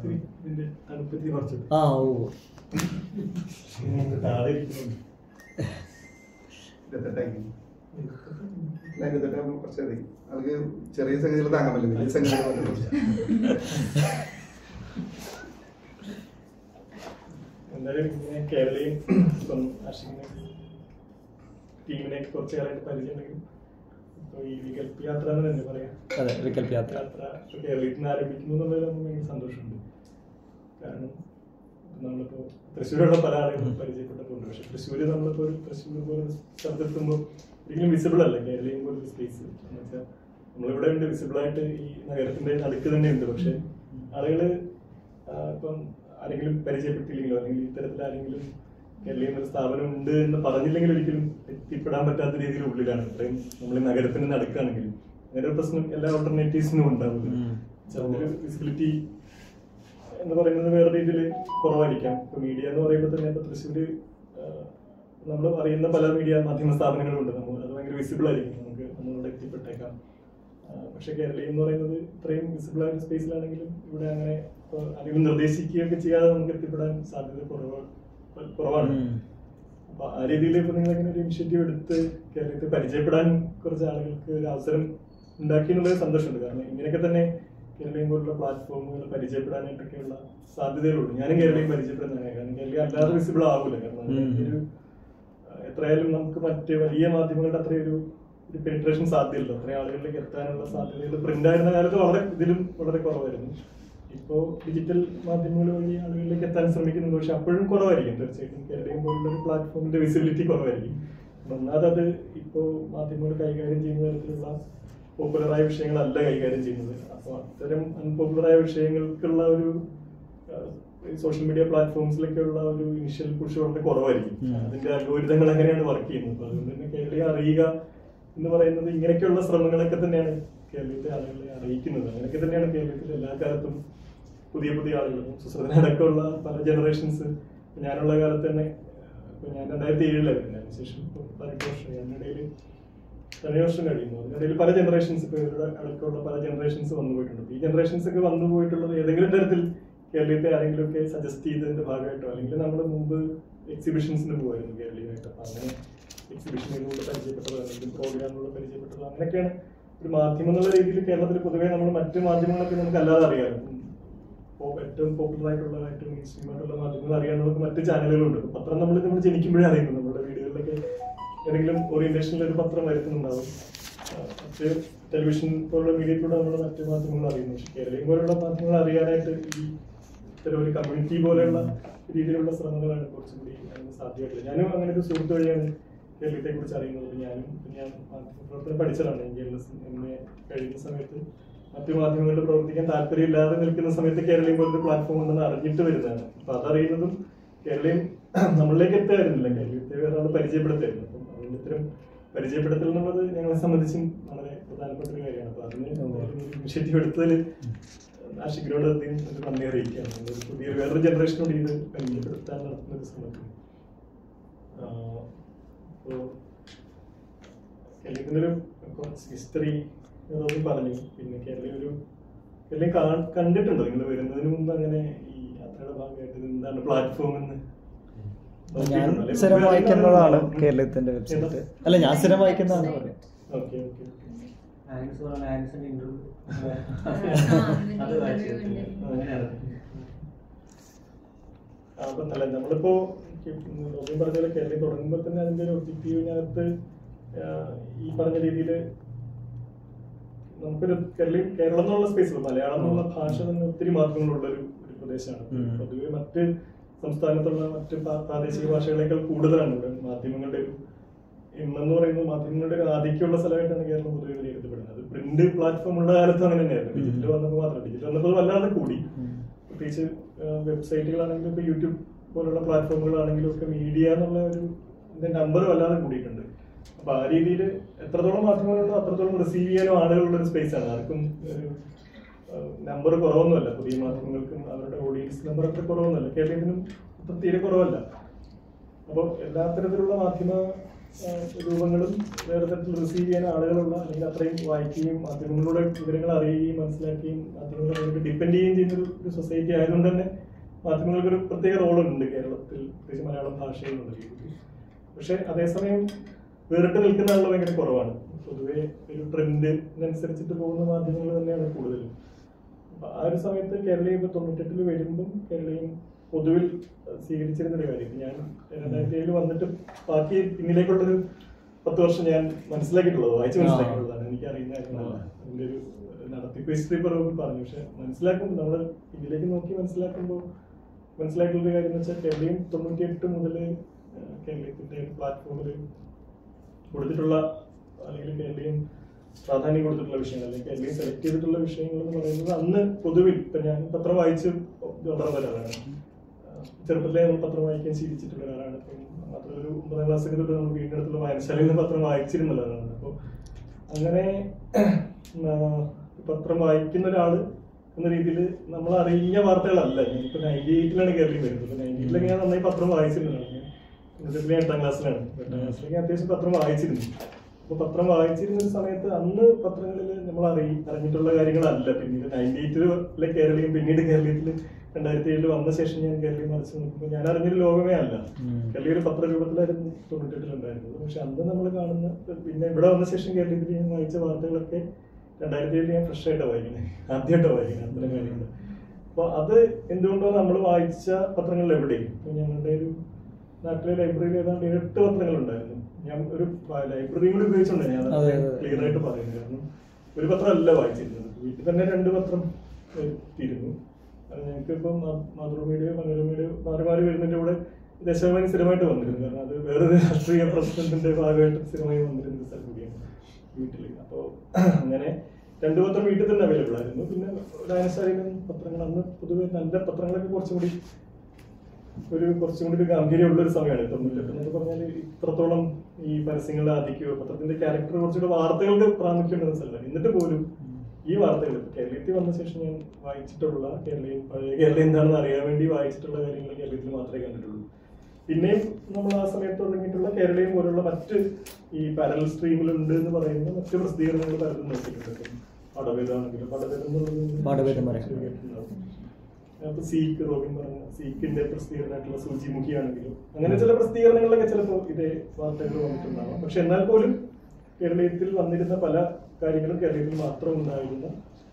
അവർക്ക് ചെറിയ സംഗതികൾ താങ്ങാൻ പറ്റില്ല. വലിയ സംഗതികൾ എന്തായാലും ഇങ്ങനെ കേരളയും ടീമിനെ കുറച്ച് കാലമായിട്ട് പരിചയമുണ്ടെങ്കിലും ഈ വികൽപ്പ് യാത്ര എന്ന് തന്നെ പറയാം. യാത്ര കേരളത്തിൽ നിന്ന് ആരംഭിക്കുന്നു എന്നുള്ളത് നമുക്ക് ഭയങ്കര സന്തോഷമുണ്ട്. കാരണം നമ്മളിപ്പോൾ തൃശ്ശൂരുള്ള പല ആളുകളും പരിചയപ്പെട്ടിട്ടുണ്ട്. പക്ഷെ തൃശ്ശൂര് നമ്മളിപ്പോൾ തൃശ്ശൂർ പോലെ സ്ഥലത്തെത്തുമ്പോൾ ഒരിക്കലും വിസിബിൾ അല്ല കേരളയും പോലൊരു സ്പേസ്. എന്ന് വെച്ചാൽ നമ്മളിവിടെ ഉണ്ട്, വിസിബിളായിട്ട് ഈ നഗരത്തിന്റെ നടുക്ക് തന്നെ ഉണ്ട്. പക്ഷെ ആളുകൾ ഇപ്പം ആരെങ്കിലും പരിചയപ്പെട്ടില്ലെങ്കിലോ അല്ലെങ്കിൽ ഇത്തരത്തിൽ ആരെങ്കിലും കേരളീയ ഒരു സ്ഥാപനം ഉണ്ട് എന്ന് പറഞ്ഞില്ലെങ്കിൽ ഒരിക്കലും എത്തിപ്പെടാൻ പറ്റാത്ത രീതിയിൽ ഉള്ളിലാണ്. ഇത്രയും നമ്മൾ നഗരത്തിന് നടക്കുകയാണെങ്കിലും അങ്ങനെ ഒരു പ്രശ്നം എല്ലാ ഓൾട്ടർനേറ്റീവ്സിനും ഉണ്ടാവില്ല. ചിലപ്പോൾ വിസിബിലിറ്റി എന്ന് പറയുന്നത് വേറെ രീതിയിൽ കുറവായിരിക്കാം. ഇപ്പൊ മീഡിയ എന്ന് പറയുമ്പോൾ തന്നെ ഇപ്പൊ തൃശ്ശൂര് നമ്മൾ അറിയുന്ന പല മീഡിയ മാധ്യമ സ്ഥാപനങ്ങളുണ്ട്. നമ്മൾ അത് ഭയങ്കര വിസിബിൾ ആയിരിക്കും, നമുക്ക് നമ്മളോട് എത്തിപ്പെട്ടേക്കാം. പക്ഷെ കേരളീയ എന്ന് പറയുന്നത് ഇത്രയും വിസിബിൾ ആയ സ്പേസിലാണെങ്കിലും ഇവിടെ അങ്ങനെ ആരെങ്കിലും നിർദ്ദേശിക്കുകയൊക്കെ ചെയ്യാതെ നമുക്ക് എത്തിപ്പെടാൻ സാധ്യത കുറവാണ്. അപ്പൊ ആ രീതിയിൽ ഇപ്പൊ നിങ്ങൾ അങ്ങനെ ഒരു ഇനിഷ്യേറ്റീവ് എടുത്ത് കേരളത്തിൽ പരിചയപ്പെടാൻ കുറച്ച് ആളുകൾക്ക് ഒരു അവസരം ഉണ്ടാക്കി എന്നുള്ളത് സന്തോഷമുണ്ട്. കാരണം ഇങ്ങനെയൊക്കെ തന്നെ കേരളീയം പോലുള്ള പ്ലാറ്റ്ഫോമുകൾ പരിചയപ്പെടാനായിട്ടൊക്കെയുള്ള സാധ്യതകളുണ്ട്. ഞാനും കേരളീയം പരിചയപ്പെടുന്നതാണ്. കാരണം കേരളീയം അല്ലാതെ വിസിബിൾ ആവില്ല. കാരണം ഒരു എത്രയായാലും നമുക്ക് മറ്റ് വലിയ മാധ്യമങ്ങളുടെ അത്രയൊരു പെനിട്രേഷൻ സാധ്യതയില്ല. അത്രയും ആളുകളിലേക്ക് എത്താനുള്ള സാധ്യതകൾ പ്രിന്റ് ആയിരുന്ന കാലത്ത് വളരെ കുറവായിരുന്നു. ഇപ്പോൾ ഡിജിറ്റൽ മാധ്യമങ്ങൾ വഴി ആളുകളിലേക്ക് എത്താൻ ശ്രമിക്കുന്നുണ്ട്. പക്ഷെ അപ്പോഴും കുറവായിരിക്കും. തീർച്ചയായിട്ടും കേരളീയം പോലുള്ള ഒരു പ്ലാറ്റ്ഫോമിന്റെ വിസിബിലിറ്റി കുറവായിരിക്കും. ഒന്നാമത് അത് ഇപ്പോൾ മാധ്യമങ്ങൾ കൈകാര്യം ചെയ്യുന്ന തരത്തിലുള്ള പോപ്പുലറായ വിഷയങ്ങളല്ല കൈകാര്യം ചെയ്യുന്നത്. അപ്പോൾ അത്തരം അൺപോപ്പുലറായ വിഷയങ്ങൾക്കുള്ള ഒരു സോഷ്യൽ മീഡിയ പ്ലാറ്റ്ഫോംസിലേക്കുള്ള ഒരു ഇനിഷ്യൽ പുഷ് വളരെ കുറവായിരിക്കും. അതിന്റെ അൽഗോരിതങ്ങൾ എങ്ങനെയാണ് വർക്ക് ചെയ്യുന്നത്. അപ്പോൾ അതുകൊണ്ട് തന്നെ കേരളീയം അറിയുക എന്ന് പറയുന്നത് ഇങ്ങനെയൊക്കെയുള്ള ശ്രമങ്ങളൊക്കെ തന്നെയാണ് കേരളത്തെ ആളുകളെ അറിയിക്കുന്നത്. അങ്ങനെയൊക്കെ തന്നെയാണ് കേരളത്തിലെ എല്ലാ കാലത്തും പുതിയ പുതിയ ആളുകളും സുശ്രുതനടക്കമുള്ള പല ജനറേഷൻസ്. ഞാനുള്ള കാലത്ത് തന്നെ ഇപ്പൊ ഞാൻ 2007 അതിനുശേഷം ഇപ്പോൾ 18 വർഷം അതിനിടയിൽ 17 വർഷം കഴിയുന്നു. അതിനിടയിൽ പല ജനറേഷൻസ് ഇപ്പൊ ഇവരുടെ അടക്കമുള്ള പല ജനറേഷൻസ് വന്നു പോയിട്ടുണ്ട്. ഈ ജനറേഷൻസ് ഒക്കെ വന്നു പോയിട്ടുള്ളത് ഏതെങ്കിലും തരത്തിൽ കേരളത്തെ ആരെങ്കിലും ഒക്കെ സജസ്റ്റ് ചെയ്തതിന്റെ ഭാഗമായിട്ടോ അല്ലെങ്കിൽ നമ്മൾ മുമ്പ് എക്സിബിഷൻസിന് പോകുമായിരുന്നു കേരളീയമായിട്ട്. അപ്പൊ അങ്ങനെ എക്സിബിഷനിലൂടെ പരിചയപ്പെട്ടതോ അല്ലെങ്കിൽ പ്രോഗ്രാമിലൂടെ പരിചയപ്പെട്ടതോ അങ്ങനെയൊക്കെയാണ് ഒരു മാധ്യമം എന്നുള്ള രീതിയിൽ കേരളത്തിൽ പൊതുവേ നമ്മൾ മറ്റ് മാധ്യമങ്ങളൊക്കെ നമുക്ക് അല്ലാതെ അറിയാം. ഏറ്റവും പോപ്പുലർ ആയിട്ടുള്ള ഏറ്റവും മെയിൻസ്ട്രീമായിട്ടുള്ള മാധ്യമങ്ങൾ അറിയാൻ നമുക്ക് മറ്റ് ചാനലുകളുണ്ട്. പത്രം നമ്മൾ ജനിക്കുമ്പോഴേ അറിയുന്നു. നമ്മുടെ വീടുകളിലൊക്കെ ഏതെങ്കിലും ഓറിയന്റേഷനിൽ ഒരു പത്രം വരുത്തുന്നുണ്ടാവും. മറ്റ് ടെലിവിഷൻ പോലുള്ള മീഡിയയിലൂടെ നമ്മൾ മറ്റ് മാധ്യമങ്ങൾ അറിയുന്നു. പക്ഷെ കേരളീയം പോലുള്ള മാധ്യമങ്ങൾ അറിയാനായിട്ട് ഈ ഇത്തരം ഒരു കമ്മ്യൂണിറ്റി പോലെയുള്ള രീതിയിലുള്ള ശ്രമങ്ങളാണ് കുറച്ചുകൂടി സാധ്യമായിട്ടുള്ളത്. ഞാനും അങ്ങനെ ഒരു സുഹൃത്ത് വഴിയാണ് കേരളത്തെ കുറിച്ച് അറിയുന്നത്. ഞാൻ മാധ്യമപ്രവർത്തനം പഠിച്ചതാണ്. MA കഴിയുന്ന സമയത്ത് മറ്റു മാധ്യമങ്ങളിൽ പ്രവർത്തിക്കാൻ താല്പര്യമില്ലാതെ നിൽക്കുന്ന സമയത്ത് കേരളീയം പോലൊരു പ്ലാറ്റ്ഫോം ഉണ്ടെന്ന് അറിഞ്ഞിട്ട് വരുന്നതാണ്. അപ്പൊ അതറിയുന്നതും കേരളീയം നമ്മളിലേക്ക് എത്തായിരുന്നില്ല, കേരളീയത്തെ വേറെ ആൾ പരിചയപ്പെടുത്തായിരുന്നു. അപ്പം അതുകൊണ്ട് ഇത്തരം പരിചയപ്പെടുത്തൽ എന്നുള്ളത് ഞങ്ങളെ സംബന്ധിച്ചും വളരെ പ്രധാനപ്പെട്ട ഒരു കാര്യമാണ്. അപ്പൊ അതിന് ഇനിഷ്യേറ്റീവ് എടുത്തതിൽ ആഷിഖിനോട് നന്ദി അറിയിക്കുകയാണ്. പുതിയ വേറൊരു ജനറേഷനോട് ഇത് പരിചയപ്പെടുത്താൻ നടത്തുന്ന ഒരു ശ്രമത്തിൽ കേരളത്തിന്റെ ഒരു ഹിസ്റ്ററി പറഞ്ഞു. പിന്നെ കേരളീയം കണ്ടിട്ടുണ്ടോ നിങ്ങൾ വരുന്നതിന് മുമ്പ്? അങ്ങനെ ഈ യാത്രയുടെ ഭാഗമായിട്ട് എന്താണ് പ്ലാറ്റ്ഫോം എന്ന് ഞാൻ സ്ഥിരം വായിക്കുന്നതാണ് കേരളത്തിന്റെ വെബ്സൈറ്റ്. അല്ല, ഞാൻ സ്ഥിരം വായിക്കുന്നതാണ് പറയാം. ഓക്കെ ഓക്കെ അപ്പൊ അല്ല, നമ്മളിപ്പോ പറഞ്ഞ പോലെ കേരളം തുടങ്ങുമ്പോൾ തന്നെ അതിന്റെ ഒരു ഒബ്ജക്റ്റീവിനകത്ത് ഈ പറഞ്ഞ രീതിയിൽ നമുക്കൊരു കേരളം എന്നുള്ള സ്പേസിൽ മലയാളം എന്നുള്ള ഭാഷ തന്നെ ഒത്തിരി മാർഗങ്ങളുള്ള ഒരു പ്രദേശമാണ്. പൊതുവെ മറ്റ് സംസ്ഥാനത്തുള്ള മറ്റ് പ്രാദേശിക ഭാഷകളേക്കാൾ കൂടുതലാണ് ഇവിടെ മാധ്യമങ്ങളുടെ ഒരു എണ്ണെന്ന് പറയുന്നത്. മാധ്യമങ്ങളുടെ ഒരു ആധിക്യമുള്ള സ്ഥലമായിട്ടാണ് കേരളം പൊതുവെ വിലയിരുത്തപ്പെടുന്നത്. അത് പ്രിന്റ് പ്ലാറ്റ്ഫോം ഉള്ള കാലത്ത് അങ്ങനെ തന്നെയായിരുന്നു. ഡിജിറ്റൽ വന്നപ്പോൾ മാത്രം, ഡിജിറ്റൽ വന്നപ്പോൾ വല്ലാതെ കൂടി. പ്രത്യേകിച്ച് വെബ്സൈറ്റുകളാണെങ്കിലും ഇപ്പൊ യൂട്യൂബ് പോലുള്ള പ്ലാറ്റ്ഫോമുകളാണെങ്കിലും ഒക്കെ മീഡിയ എന്നുള്ള ഒരു നമ്പർ വല്ലാതെ കൂടിയിട്ടുണ്ട്. അപ്പൊ ആ രീതിയിൽ എത്രത്തോളം മാധ്യമങ്ങളുണ്ടോ അത്രത്തോളം റിസീവ് ചെയ്യാനും ആളുകളുള്ള ഒരു സ്പേസ് ആണ്. ആർക്കും ഒരു നമ്പർ കുറവൊന്നുമല്ല. പുതിയ മാധ്യമങ്ങൾക്കും അവരുടെ ഓഡിയൻസ് നമ്പർ അത്ര കുറവൊന്നുമല്ല. കേരളത്തിനും അത്ര തീരെ കുറവല്ല. അപ്പോൾ എല്ലാ തരത്തിലുള്ള മാധ്യമ രൂപങ്ങളും വേറെ തരത്തിൽ റിസീവ് ചെയ്യാൻ ആളുകളുള്ള, അല്ലെങ്കിൽ അത്രയും വായിക്കുകയും മാധ്യമങ്ങളിലൂടെ വിവരങ്ങൾ അറിയുകയും മനസ്സിലാക്കുകയും മാധ്യമങ്ങളെ ഡിപ്പെൻഡ് ചെയ്യുകയും ചെയ്യുന്ന ഒരു സൊസൈറ്റി ആയതുകൊണ്ട് തന്നെ മാധ്യമങ്ങൾക്കൊരു പ്രത്യേക റോളുണ്ട് കേരളത്തിൽ, പ്രത്യേകിച്ച് മലയാളം ഭാഷയിലുള്ള രീതിയിൽ. പക്ഷെ അതേസമയം വേറിട്ട് നിൽക്കുന്ന ആളുകൾ ഭയങ്കര കുറവാണ്. പൊതുവെ ഒരു ട്രെൻഡിനനുസരിച്ചിട്ട് പോകുന്ന മാധ്യമങ്ങൾ തന്നെയാണ് കൂടുതലും. ആ ഒരു സമയത്ത് കേരളീയം ഇപ്പൊ 98 വരുമ്പം കേരളീയം പൊതുവിൽ സ്വീകരിച്ചിരുന്നൊരു കാര്യം. ഞാൻ 2007 വന്നിട്ട് ബാക്കി പിന്നിലേക്കുള്ളൊരു 10 വർഷം ഞാൻ മനസ്സിലാക്കിയിട്ടുള്ളത്, വായിച്ച് മനസ്സിലാക്കിയിട്ടുള്ളതാണ്. എനിക്ക് അറിയുന്ന കാര്യങ്ങളല്ല. അതിന്റെ ഒരു നടത്തിപ്പ് ഹിസ്റ്ററി പറഞ്ഞു. പക്ഷെ മനസ്സിലാക്കുമ്പോൾ നമ്മൾ ഇതിലേക്ക് നോക്കി മനസ്സിലാക്കിയുള്ള കാര്യം എന്ന് വെച്ചാൽ കേരളീയം 98 മുതൽ കേരളത്തിന്റെ പ്ലാറ്റ്ഫോമിൽ കൊടുത്തിട്ടുള്ള, അല്ലെങ്കിൽ കേരളീയം പ്രാധാന്യം കൊടുത്തിട്ടുള്ള വിഷയങ്ങൾ, അല്ലെങ്കിൽ കേരളീയം സെലക്ട് ചെയ്തിട്ടുള്ള വിഷയങ്ങൾ എന്ന് പറയുന്നത് അന്ന് പൊതുവിൽ ഇപ്പൊ ഞാൻ പത്രം വായിച്ച് വളർന്ന ഒരാളാണ്. ചെറുപ്പത്തിലേ നമ്മൾ പത്രം വായിക്കാൻ ശീലിച്ചിട്ടുള്ള ഒരാളാണ്. മാത്രം ഒരു 9ാം ക്ലാസ്സൊക്കെ തൊട്ട് നമ്മൾ വീടിനടുത്തുള്ള വായനശാലയിൽ നിന്ന് പത്രം വായിച്ചിരുന്ന ഒരാളാണ്. അപ്പോൾ അങ്ങനെ പത്രം വായിക്കുന്ന ഒരാള് എന്ന രീതിയിൽ നമ്മൾ അറിഞ്ഞ വാർത്തകളല്ല. ഇപ്പൊ 98 കേരളീയം വരുന്നത്. 98 ഞാൻ നന്നായി പത്രം വായിച്ചിരുന്നതാണ്. ഞാൻ 8ാം ക്ലാസ്സിലാണ്. 8ാം ക്ലാസ്സിലേക്ക് അത്യാവശ്യം പത്രം വായിച്ചിരുന്നു. അപ്പൊ പത്രം വായിച്ചിരുന്ന ഒരു സമയത്ത് അന്ന് പത്രങ്ങളിൽ നമ്മൾ അറിഞ്ഞിട്ടുള്ള കാര്യങ്ങളല്ല. പിന്നീട് 98 കേരളീയം, പിന്നീട് കേരളീയത്തിൽ 2007 വന്ന ശേഷം ഞാൻ കേരളീയം മറിച്ച് നോക്കുമ്പോൾ ഞാൻ അറിഞ്ഞൊരു ലോകമേ അല്ല. കേരളീയ ഒരു പത്രരൂപത്തിലായിരുന്നു 98 ഉണ്ടായിരുന്നത്. പക്ഷെ അന്ന് നമ്മൾ കാണുന്ന, പിന്നെ ഇവിടെ വന്ന ശേഷം കേരളീയത്തിൽ ഞാൻ വായിച്ച വാർത്തകളൊക്കെ 2007 ഞാൻ ഫ്രഷ് ആയിട്ടാണ് വായിക്കുന്നത്, ആദ്യമായിട്ടാണ് വായിക്കുന്നത് അത്തരം കാര്യങ്ങൾ. അപ്പൊ അത് എന്തുകൊണ്ടോ നമ്മൾ വായിച്ച പത്രങ്ങളിൽ എവിടെയും, ഇപ്പൊ ഞങ്ങളുടെ ഒരു നാട്ടിലെ ലൈബ്രറിയിൽ ഏതാണ്ട് 8 പത്രങ്ങളുണ്ടായിരുന്നു. ഞാൻ ഒരു ലൈബ്രറി കൂടി ഉപയോഗിച്ചുകൊണ്ടാണ് ഞാൻ ക്ലിയർ ആയിട്ട് പറയുന്നത്. കാരണം ഒരു പത്രമല്ല വായിച്ചിരുന്നത്. വീട്ടിൽ തന്നെ 2 പത്രം എത്തിയിരുന്നു. ഞങ്ങൾക്ക് ഇപ്പം മാതൃഭൂമിയുടെയോ മനോരമയുടെയോ മാറി വരുന്നതിന്റെ കൂടെ ദേശാഭിമാനി സ്ഥിരമായിട്ട് വന്നിരുന്നു. കാരണം അത് വേറൊരു രാഷ്ട്രീയ പ്രശ്നത്തിന്റെ ഭാഗമായിട്ട് സ്ഥിരമായി വന്നിരുന്ന സ്ഥലം കൂടിയാണ് വീട്ടിൽ. അപ്പോൾ അങ്ങനെ 2 പത്രം വീട്ടിൽ തന്നെ അവൈലബിൾ ആയിരുന്നു. പിന്നെ വായനശാലയിലും പത്രങ്ങൾ അന്ന് പൊതുവെ നല്ല പത്രങ്ങളൊക്കെ കുറച്ചും കൂടി ഒരു ഗാംഭീര്യമുള്ള ഒരു സമയമാണ്. 98 എന്നൊക്കെ പറഞ്ഞാൽ ഇത്രത്തോളം ഈ പരസ്യങ്ങളുടെ ആധിക്യമോ പത്രത്തിന്റെ ക്യാരക്ടർ കുറച്ചുകൂടെ വാർത്തകൾക്ക് പ്രാമുഖ്യമുള്ള സ്ഥലമാണ്. എന്നിട്ട് പോലും ഈ വാർത്തകൾ കേരളത്തിൽ വന്ന ശേഷം ഞാൻ വായിച്ചിട്ടുള്ള പഴയ കേരളം എന്താണെന്ന് അറിയാൻ വേണ്ടി വായിച്ചിട്ടുള്ള കാര്യങ്ങൾ കേരളത്തിൽ മാത്രമേ കണ്ടിട്ടുള്ളൂ. പിന്നെയും നമ്മൾ ആ സമയത്ത് തുടങ്ങിയിട്ടുള്ള കേരളീയം പോലുള്ള മറ്റ് ഈ പാരലൽ സ്ട്രീമിലുണ്ട് എന്ന് പറയുന്ന മറ്റ് പ്രസിദ്ധീകരണങ്ങൾ പലതും നോക്കിയിട്ടുണ്ട്. പടവേദാണെങ്കിലും അപ്പൊ സീക്ക്, റോബിൻ പറഞ്ഞ സീക്കിന്റെ പ്രസിദ്ധീകരണമായിട്ടുള്ള സൂചിമുഖിയാണെങ്കിലും അങ്ങനെ ചില പ്രസിദ്ധീകരണങ്ങളിലൊക്കെ ചിലപ്പോൾ ഇതേ വാർത്തകൾ വന്നിട്ടുണ്ടാവാം. പക്ഷെ എന്നാൽ പോലും കേരളീയത്തിൽ വന്നിരുന്ന പല കാര്യങ്ങളും കേരളീയത്തിൽ മാത്രം ഉണ്ടായിരുന്ന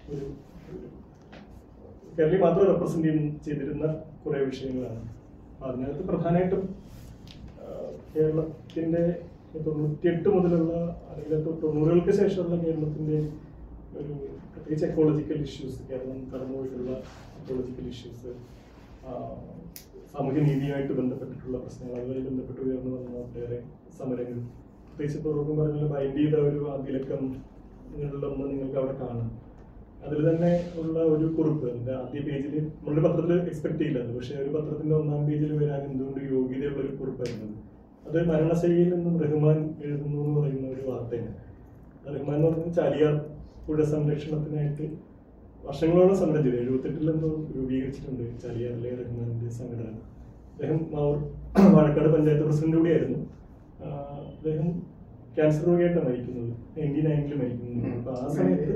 കേരളീയം മാത്രം റെപ്രസെന്റ് ചെയ്തിരുന്ന കുറെ വിഷയങ്ങളാണ്. അതിനകത്ത് പ്രധാനമായിട്ടും കേരളത്തിന്റെ 98 മുതലുള്ള, അല്ലെങ്കിൽ 90-കൾക്ക് ശേഷമുള്ള കേരളത്തിന്റെ ഒരു പ്രത്യേകിച്ച് എക്കോളജിക്കൽ ഇഷ്യൂസ്, കേരളം കടന്നുപോയിട്ടുള്ള എക്കോളജിക്കൽ ഇഷ്യൂസ്, സാമൂഹ്യ നീതിയുമായിട്ട് ബന്ധപ്പെട്ടിട്ടുള്ള പ്രശ്നങ്ങൾ, അതുമായി ബന്ധപ്പെട്ട് ഉയർന്നു വന്ന ഒട്ടേറെ സമരങ്ങൾ, പ്രത്യേകിച്ച് തുറക്കും പറഞ്ഞാൽ ബൈൻഡ് ചെയ്ത ഒരു ആദ്യലക്കങ്ങളിലൊന്ന് നിങ്ങൾക്ക് അവിടെ കാണാം. അതിൽ തന്നെ ഉള്ള ഒരു കുറിപ്പ് അതിന്റെ ആദ്യ പേജിൽ നമ്മളൊരു പത്രത്തിൽ എക്സ്പെക്ട് ചെയ്യില്ലത്, പക്ഷെ ഒരു പത്രത്തിന്റെ 1ാം പേജിൽ വരാൻ എന്തുകൊണ്ട് യോഗ്യതയുള്ള ഒരു കുറിപ്പായിരുന്നത്. അത് മരണശൈലിയിൽ നിന്നും റഹ്മാൻ എഴുതുന്നു എന്ന് പറയുന്ന ഒരു വാർത്തയാണ്. റഹ്മാൻ എന്ന് പറഞ്ഞാൽ ചാലിയാർ പുഴ സംരക്ഷണത്തിനായിട്ട് വർഷങ്ങളോളം സമരം ചെയ്തു. 78 എന്തോ രൂപീകരിച്ചിട്ടുണ്ട് ചാലിയാറിലെ റഹ്മാന്റെ സംഘടന. അദ്ദേഹം വാഴക്കാട് പഞ്ചായത്ത് പ്രസിഡന്റ് കൂടിയായിരുന്നു. അദ്ദേഹം ക്യാൻസർ രോഗിയായിട്ടാണ് മരിക്കുന്നത്, 99 മരിക്കുന്നത്. അപ്പൊ ആ സമയത്ത്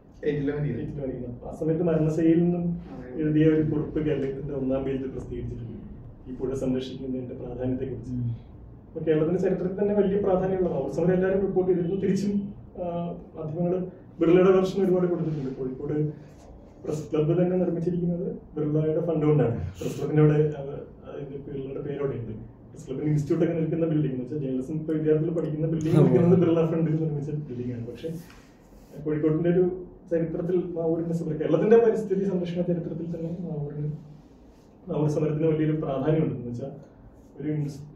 മരണശൈലിയിൽ നിന്നും എഴുതിയ ഒരു കുറിപ്പ് കേരളത്തിന്റെ 1ാം പേജിൽ പ്രസിദ്ധീകരിച്ചിട്ടുണ്ട്, ഈ പുഴ സംരക്ഷിക്കുന്നതിന്റെ പ്രാധാന്യത്തെ കുറിച്ച്. അപ്പൊ കേരളത്തിന്റെ ചരിത്രത്തിൽ തന്നെ വലിയ പ്രാധാന്യമുള്ള സമരം എല്ലാവരും റിപ്പോർട്ട് ചെയ്തിരുന്നു. തിരിച്ചും മാധ്യമങ്ങൾ ബിർളയുടെ വെർഷൻ ഒരുപാട് കൊടുത്തിട്ടുണ്ട്. കോഴിക്കോട് പ്രസ് ക്ലബ്ബ് തന്നെ നിർമ്മിച്ചിരിക്കുന്നത് ബിർളയുടെ ഫണ്ട് കൊണ്ടാണ്. പ്രസ് ക്ലബിനോട് അതിന്റെ ബിർളയുടെ പേരോടെ ഉണ്ട്. പ്രസ് ക്ലബിന് ഇൻസ്റ്റിറ്റ്യൂട്ട് ഒക്കെ നിൽക്കുന്ന ബിൽഡിംഗ് എന്ന് വെച്ചാൽ ജേർണലിസം ഇപ്പോൾ വിദ്യാർത്ഥികൾ പഠിക്കുന്ന ബിൽഡിംഗ് നിൽക്കുന്നത് ബിർള ഫണ്ടിൽ നിർമ്മിച്ച ബിൽഡിംഗാണ്. പക്ഷേ കോഴിക്കോടിന്റെ ഒരു ചരിത്രത്തിൽ മാവൂരിന്റെ സമരം, കേരളത്തിന്റെ പരിസ്ഥിതി സംരക്ഷണ ചരിത്രത്തിൽ തന്നെ മാവൂർ സമരത്തിന് വലിയൊരു പ്രാധാന്യമുണ്ട്. എന്ന് വെച്ചാൽ ഒരു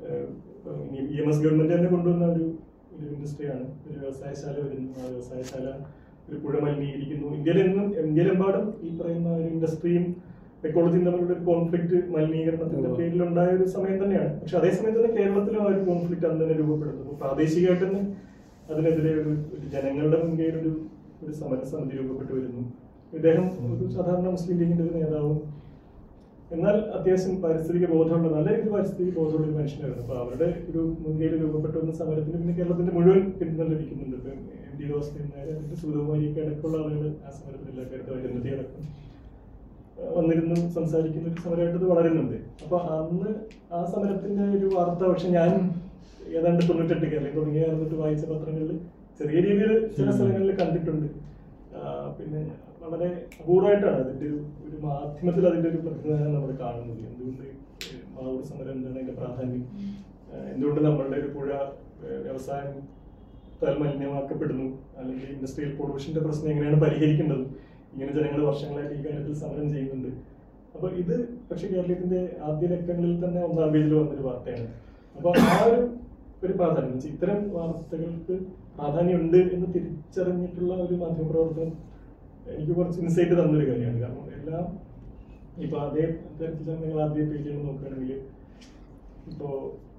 EMS ഗവൺമെന്റ് തന്നെ കൊണ്ടുവന്ന ഒരു ഇൻഡസ്ട്രിയാണ്. ഒരു വ്യവസായശാല വരുന്നു, ആ വ്യവസായശാല ഒരു പുഴ മലിനീകരിക്കുന്നു. ഇന്ത്യയിലെമ്പാടും ഈ പറയുന്ന ഒരു ഇൻഡസ്ട്രിയും എക്കോളജിയും തമ്മിലുള്ള ഒരു കോൺഫ്ലിക്ട് മലിനീകരണത്തിന്റെ പേരിലുണ്ടായ ഒരു സമയം തന്നെയാണ്. പക്ഷെ അതേസമയം തന്നെ കേരളത്തിലും ആ ഒരു കോൺഫ്ലിക്ട് അന്ന് തന്നെ രൂപപ്പെടുന്നു. പ്രാദേശികമായിട്ട് തന്നെ അതിനെതിരെ ഒരു ജനങ്ങളുടെ മുൻകൈയിൽ ഒരു സമരസമിതി രൂപപ്പെട്ടു വരുന്നു. ഇദ്ദേഹം ഒരു സാധാരണ മുസ്ലിം ലീഗിന്റെ ഒരു നേതാവും എന്നാൽ അത്യാവശ്യം പാരിസ്ഥിതിക ബോധമുള്ള, നല്ല രീതിയിൽ പാരിസ്ഥിതിക ബോധമുള്ള ഒരു മനുഷ്യനായിരുന്നു. അപ്പൊ അവരുടെ ഒരു മുൻകൈയിൽ രൂപപ്പെട്ടു വന്ന സമരത്തിന് പിന്നെ കേരളത്തിന്റെ മുഴുവൻ പിന്തുണ ലഭിക്കുന്നുണ്ട്. ഇപ്പൊ MD ജോസഫ് അതിന്റെ സുഗതകുമാരിയൊക്കെ അടക്കമുള്ള ആളുകൾ ആ സമരത്തിലെല്ലാം കേട്ട് വരുന്നതേ അടക്കം വന്നിരുന്ന് സംസാരിക്കുന്ന ഒരു സമരമായിട്ട് വളരുന്നുണ്ട്. അപ്പൊ അന്ന് ആ സമരത്തിന്റെ ഒരു വാർത്ത പക്ഷെ ഞാൻ ഏതാണ്ട് 98 അല്ലെങ്കിൽ തുടങ്ങിയ കാലത്ത് വായിച്ച പത്രങ്ങളിൽ ചെറിയ രീതിയിൽ ചില സ്ഥലങ്ങളിൽ കണ്ടിട്ടുണ്ട്. പിന്നെ വളരെ അപൂർവമായിട്ടാണ് അതിന്റെ ഒരു മാധ്യമത്തിൽ അതിന്റെ ഒരു പ്രതിനിധാനം നമ്മൾ കാണുന്നത്. എന്തുകൊണ്ട് മാവൂർ സമരം, എന്താണ് അതിന്റെ പ്രാധാന്യം, എന്തുകൊണ്ട് നമ്മളുടെ ഒരു പുഴ വ്യവസായം മലിനമാക്കപ്പെടുന്നു, അല്ലെങ്കിൽ ഇൻഡസ്ട്രിയൽ പൊള്യൂഷന്റെ പ്രശ്നം എങ്ങനെയാണ് പരിഹരിക്കേണ്ടത്, ഇങ്ങനെ ജനങ്ങൾ വർഷങ്ങളായിട്ട് ഈ കാര്യത്തിൽ സമരം ചെയ്യുന്നുണ്ട്. അപ്പൊ ഇത് പക്ഷെ കേരളത്തിന്റെ ആദ്യ ലക്കങ്ങളിൽ തന്നെ 1-ാം പേജിൽ വന്നൊരു വാർത്തയാണ്. അപ്പൊ ആ ഒരു പ്രാധാന്യം, ഇത്തരം വാർത്തകൾക്ക് പ്രാധാന്യമുണ്ട് എന്ന് തിരിച്ചറിഞ്ഞിട്ടുള്ള ഒരു മാധ്യമപ്രവർത്തനം എനിക്ക് കുറച്ച് ഇൻസൈറ്റ് തന്നൊരു കാര്യമാണ്. കാരണം എല്ലാം ഇപ്പൊ അതേ തരത്തിൽ നിങ്ങൾ ആദ്യ പേജുകൾ നോക്കുകയാണെങ്കിൽ ഇപ്പോ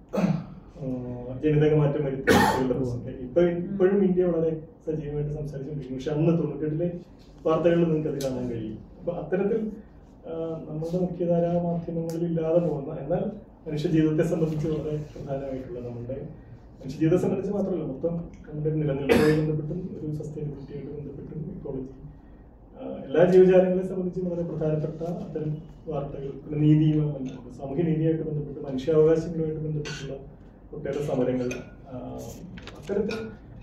ജനിതക മാറ്റം വരുത്തിയുള്ള പ്രശ്നം ഇപ്പോഴും ഇന്ത്യ വളരെ സജീവമായിട്ട് സംസാരിച്ചുകൊണ്ടിരിക്കുന്നു. പക്ഷെ അന്ന് 98-ലെ വാർത്തകളിൽ നിങ്ങൾക്ക് അത് കാണാൻ കഴിയും. അപ്പൊ അത്തരത്തിൽ നമ്മുടെ മുഖ്യധാരാ മാധ്യമങ്ങളിൽ ഇല്ലാതെ പോകുന്ന, എന്നാൽ മനുഷ്യജീവിതത്തെ സംബന്ധിച്ച് വളരെ പ്രധാനമായിട്ടുള്ള, നമ്മുടെ മനുഷ്യജീവിതത്തെ സംബന്ധിച്ച് മാത്രമല്ല മൊത്തം നമ്മുടെ നിലനിൽപ്പുമായി ബന്ധപ്പെട്ടും ഒരു സസ്റ്റൈനബിലിറ്റിയായിട്ട് ബന്ധപ്പെട്ടും ഇക്കോളജി എല്ലാ ജീവജാലങ്ങളെ സംബന്ധിച്ച് വളരെ പ്രധാനപ്പെട്ട അത്തരം വാർത്തകൾ, പിന്നെ നീതിയുമായി ബന്ധപ്പെട്ട്, സാമൂഹ്യ നീതിയായിട്ട് ബന്ധപ്പെട്ട്, മനുഷ്യാവകാശങ്ങളുമായിട്ട് ബന്ധപ്പെട്ടുള്ള ഒട്ടേറെ സമരങ്ങൾ, അത്തരത്തിൽ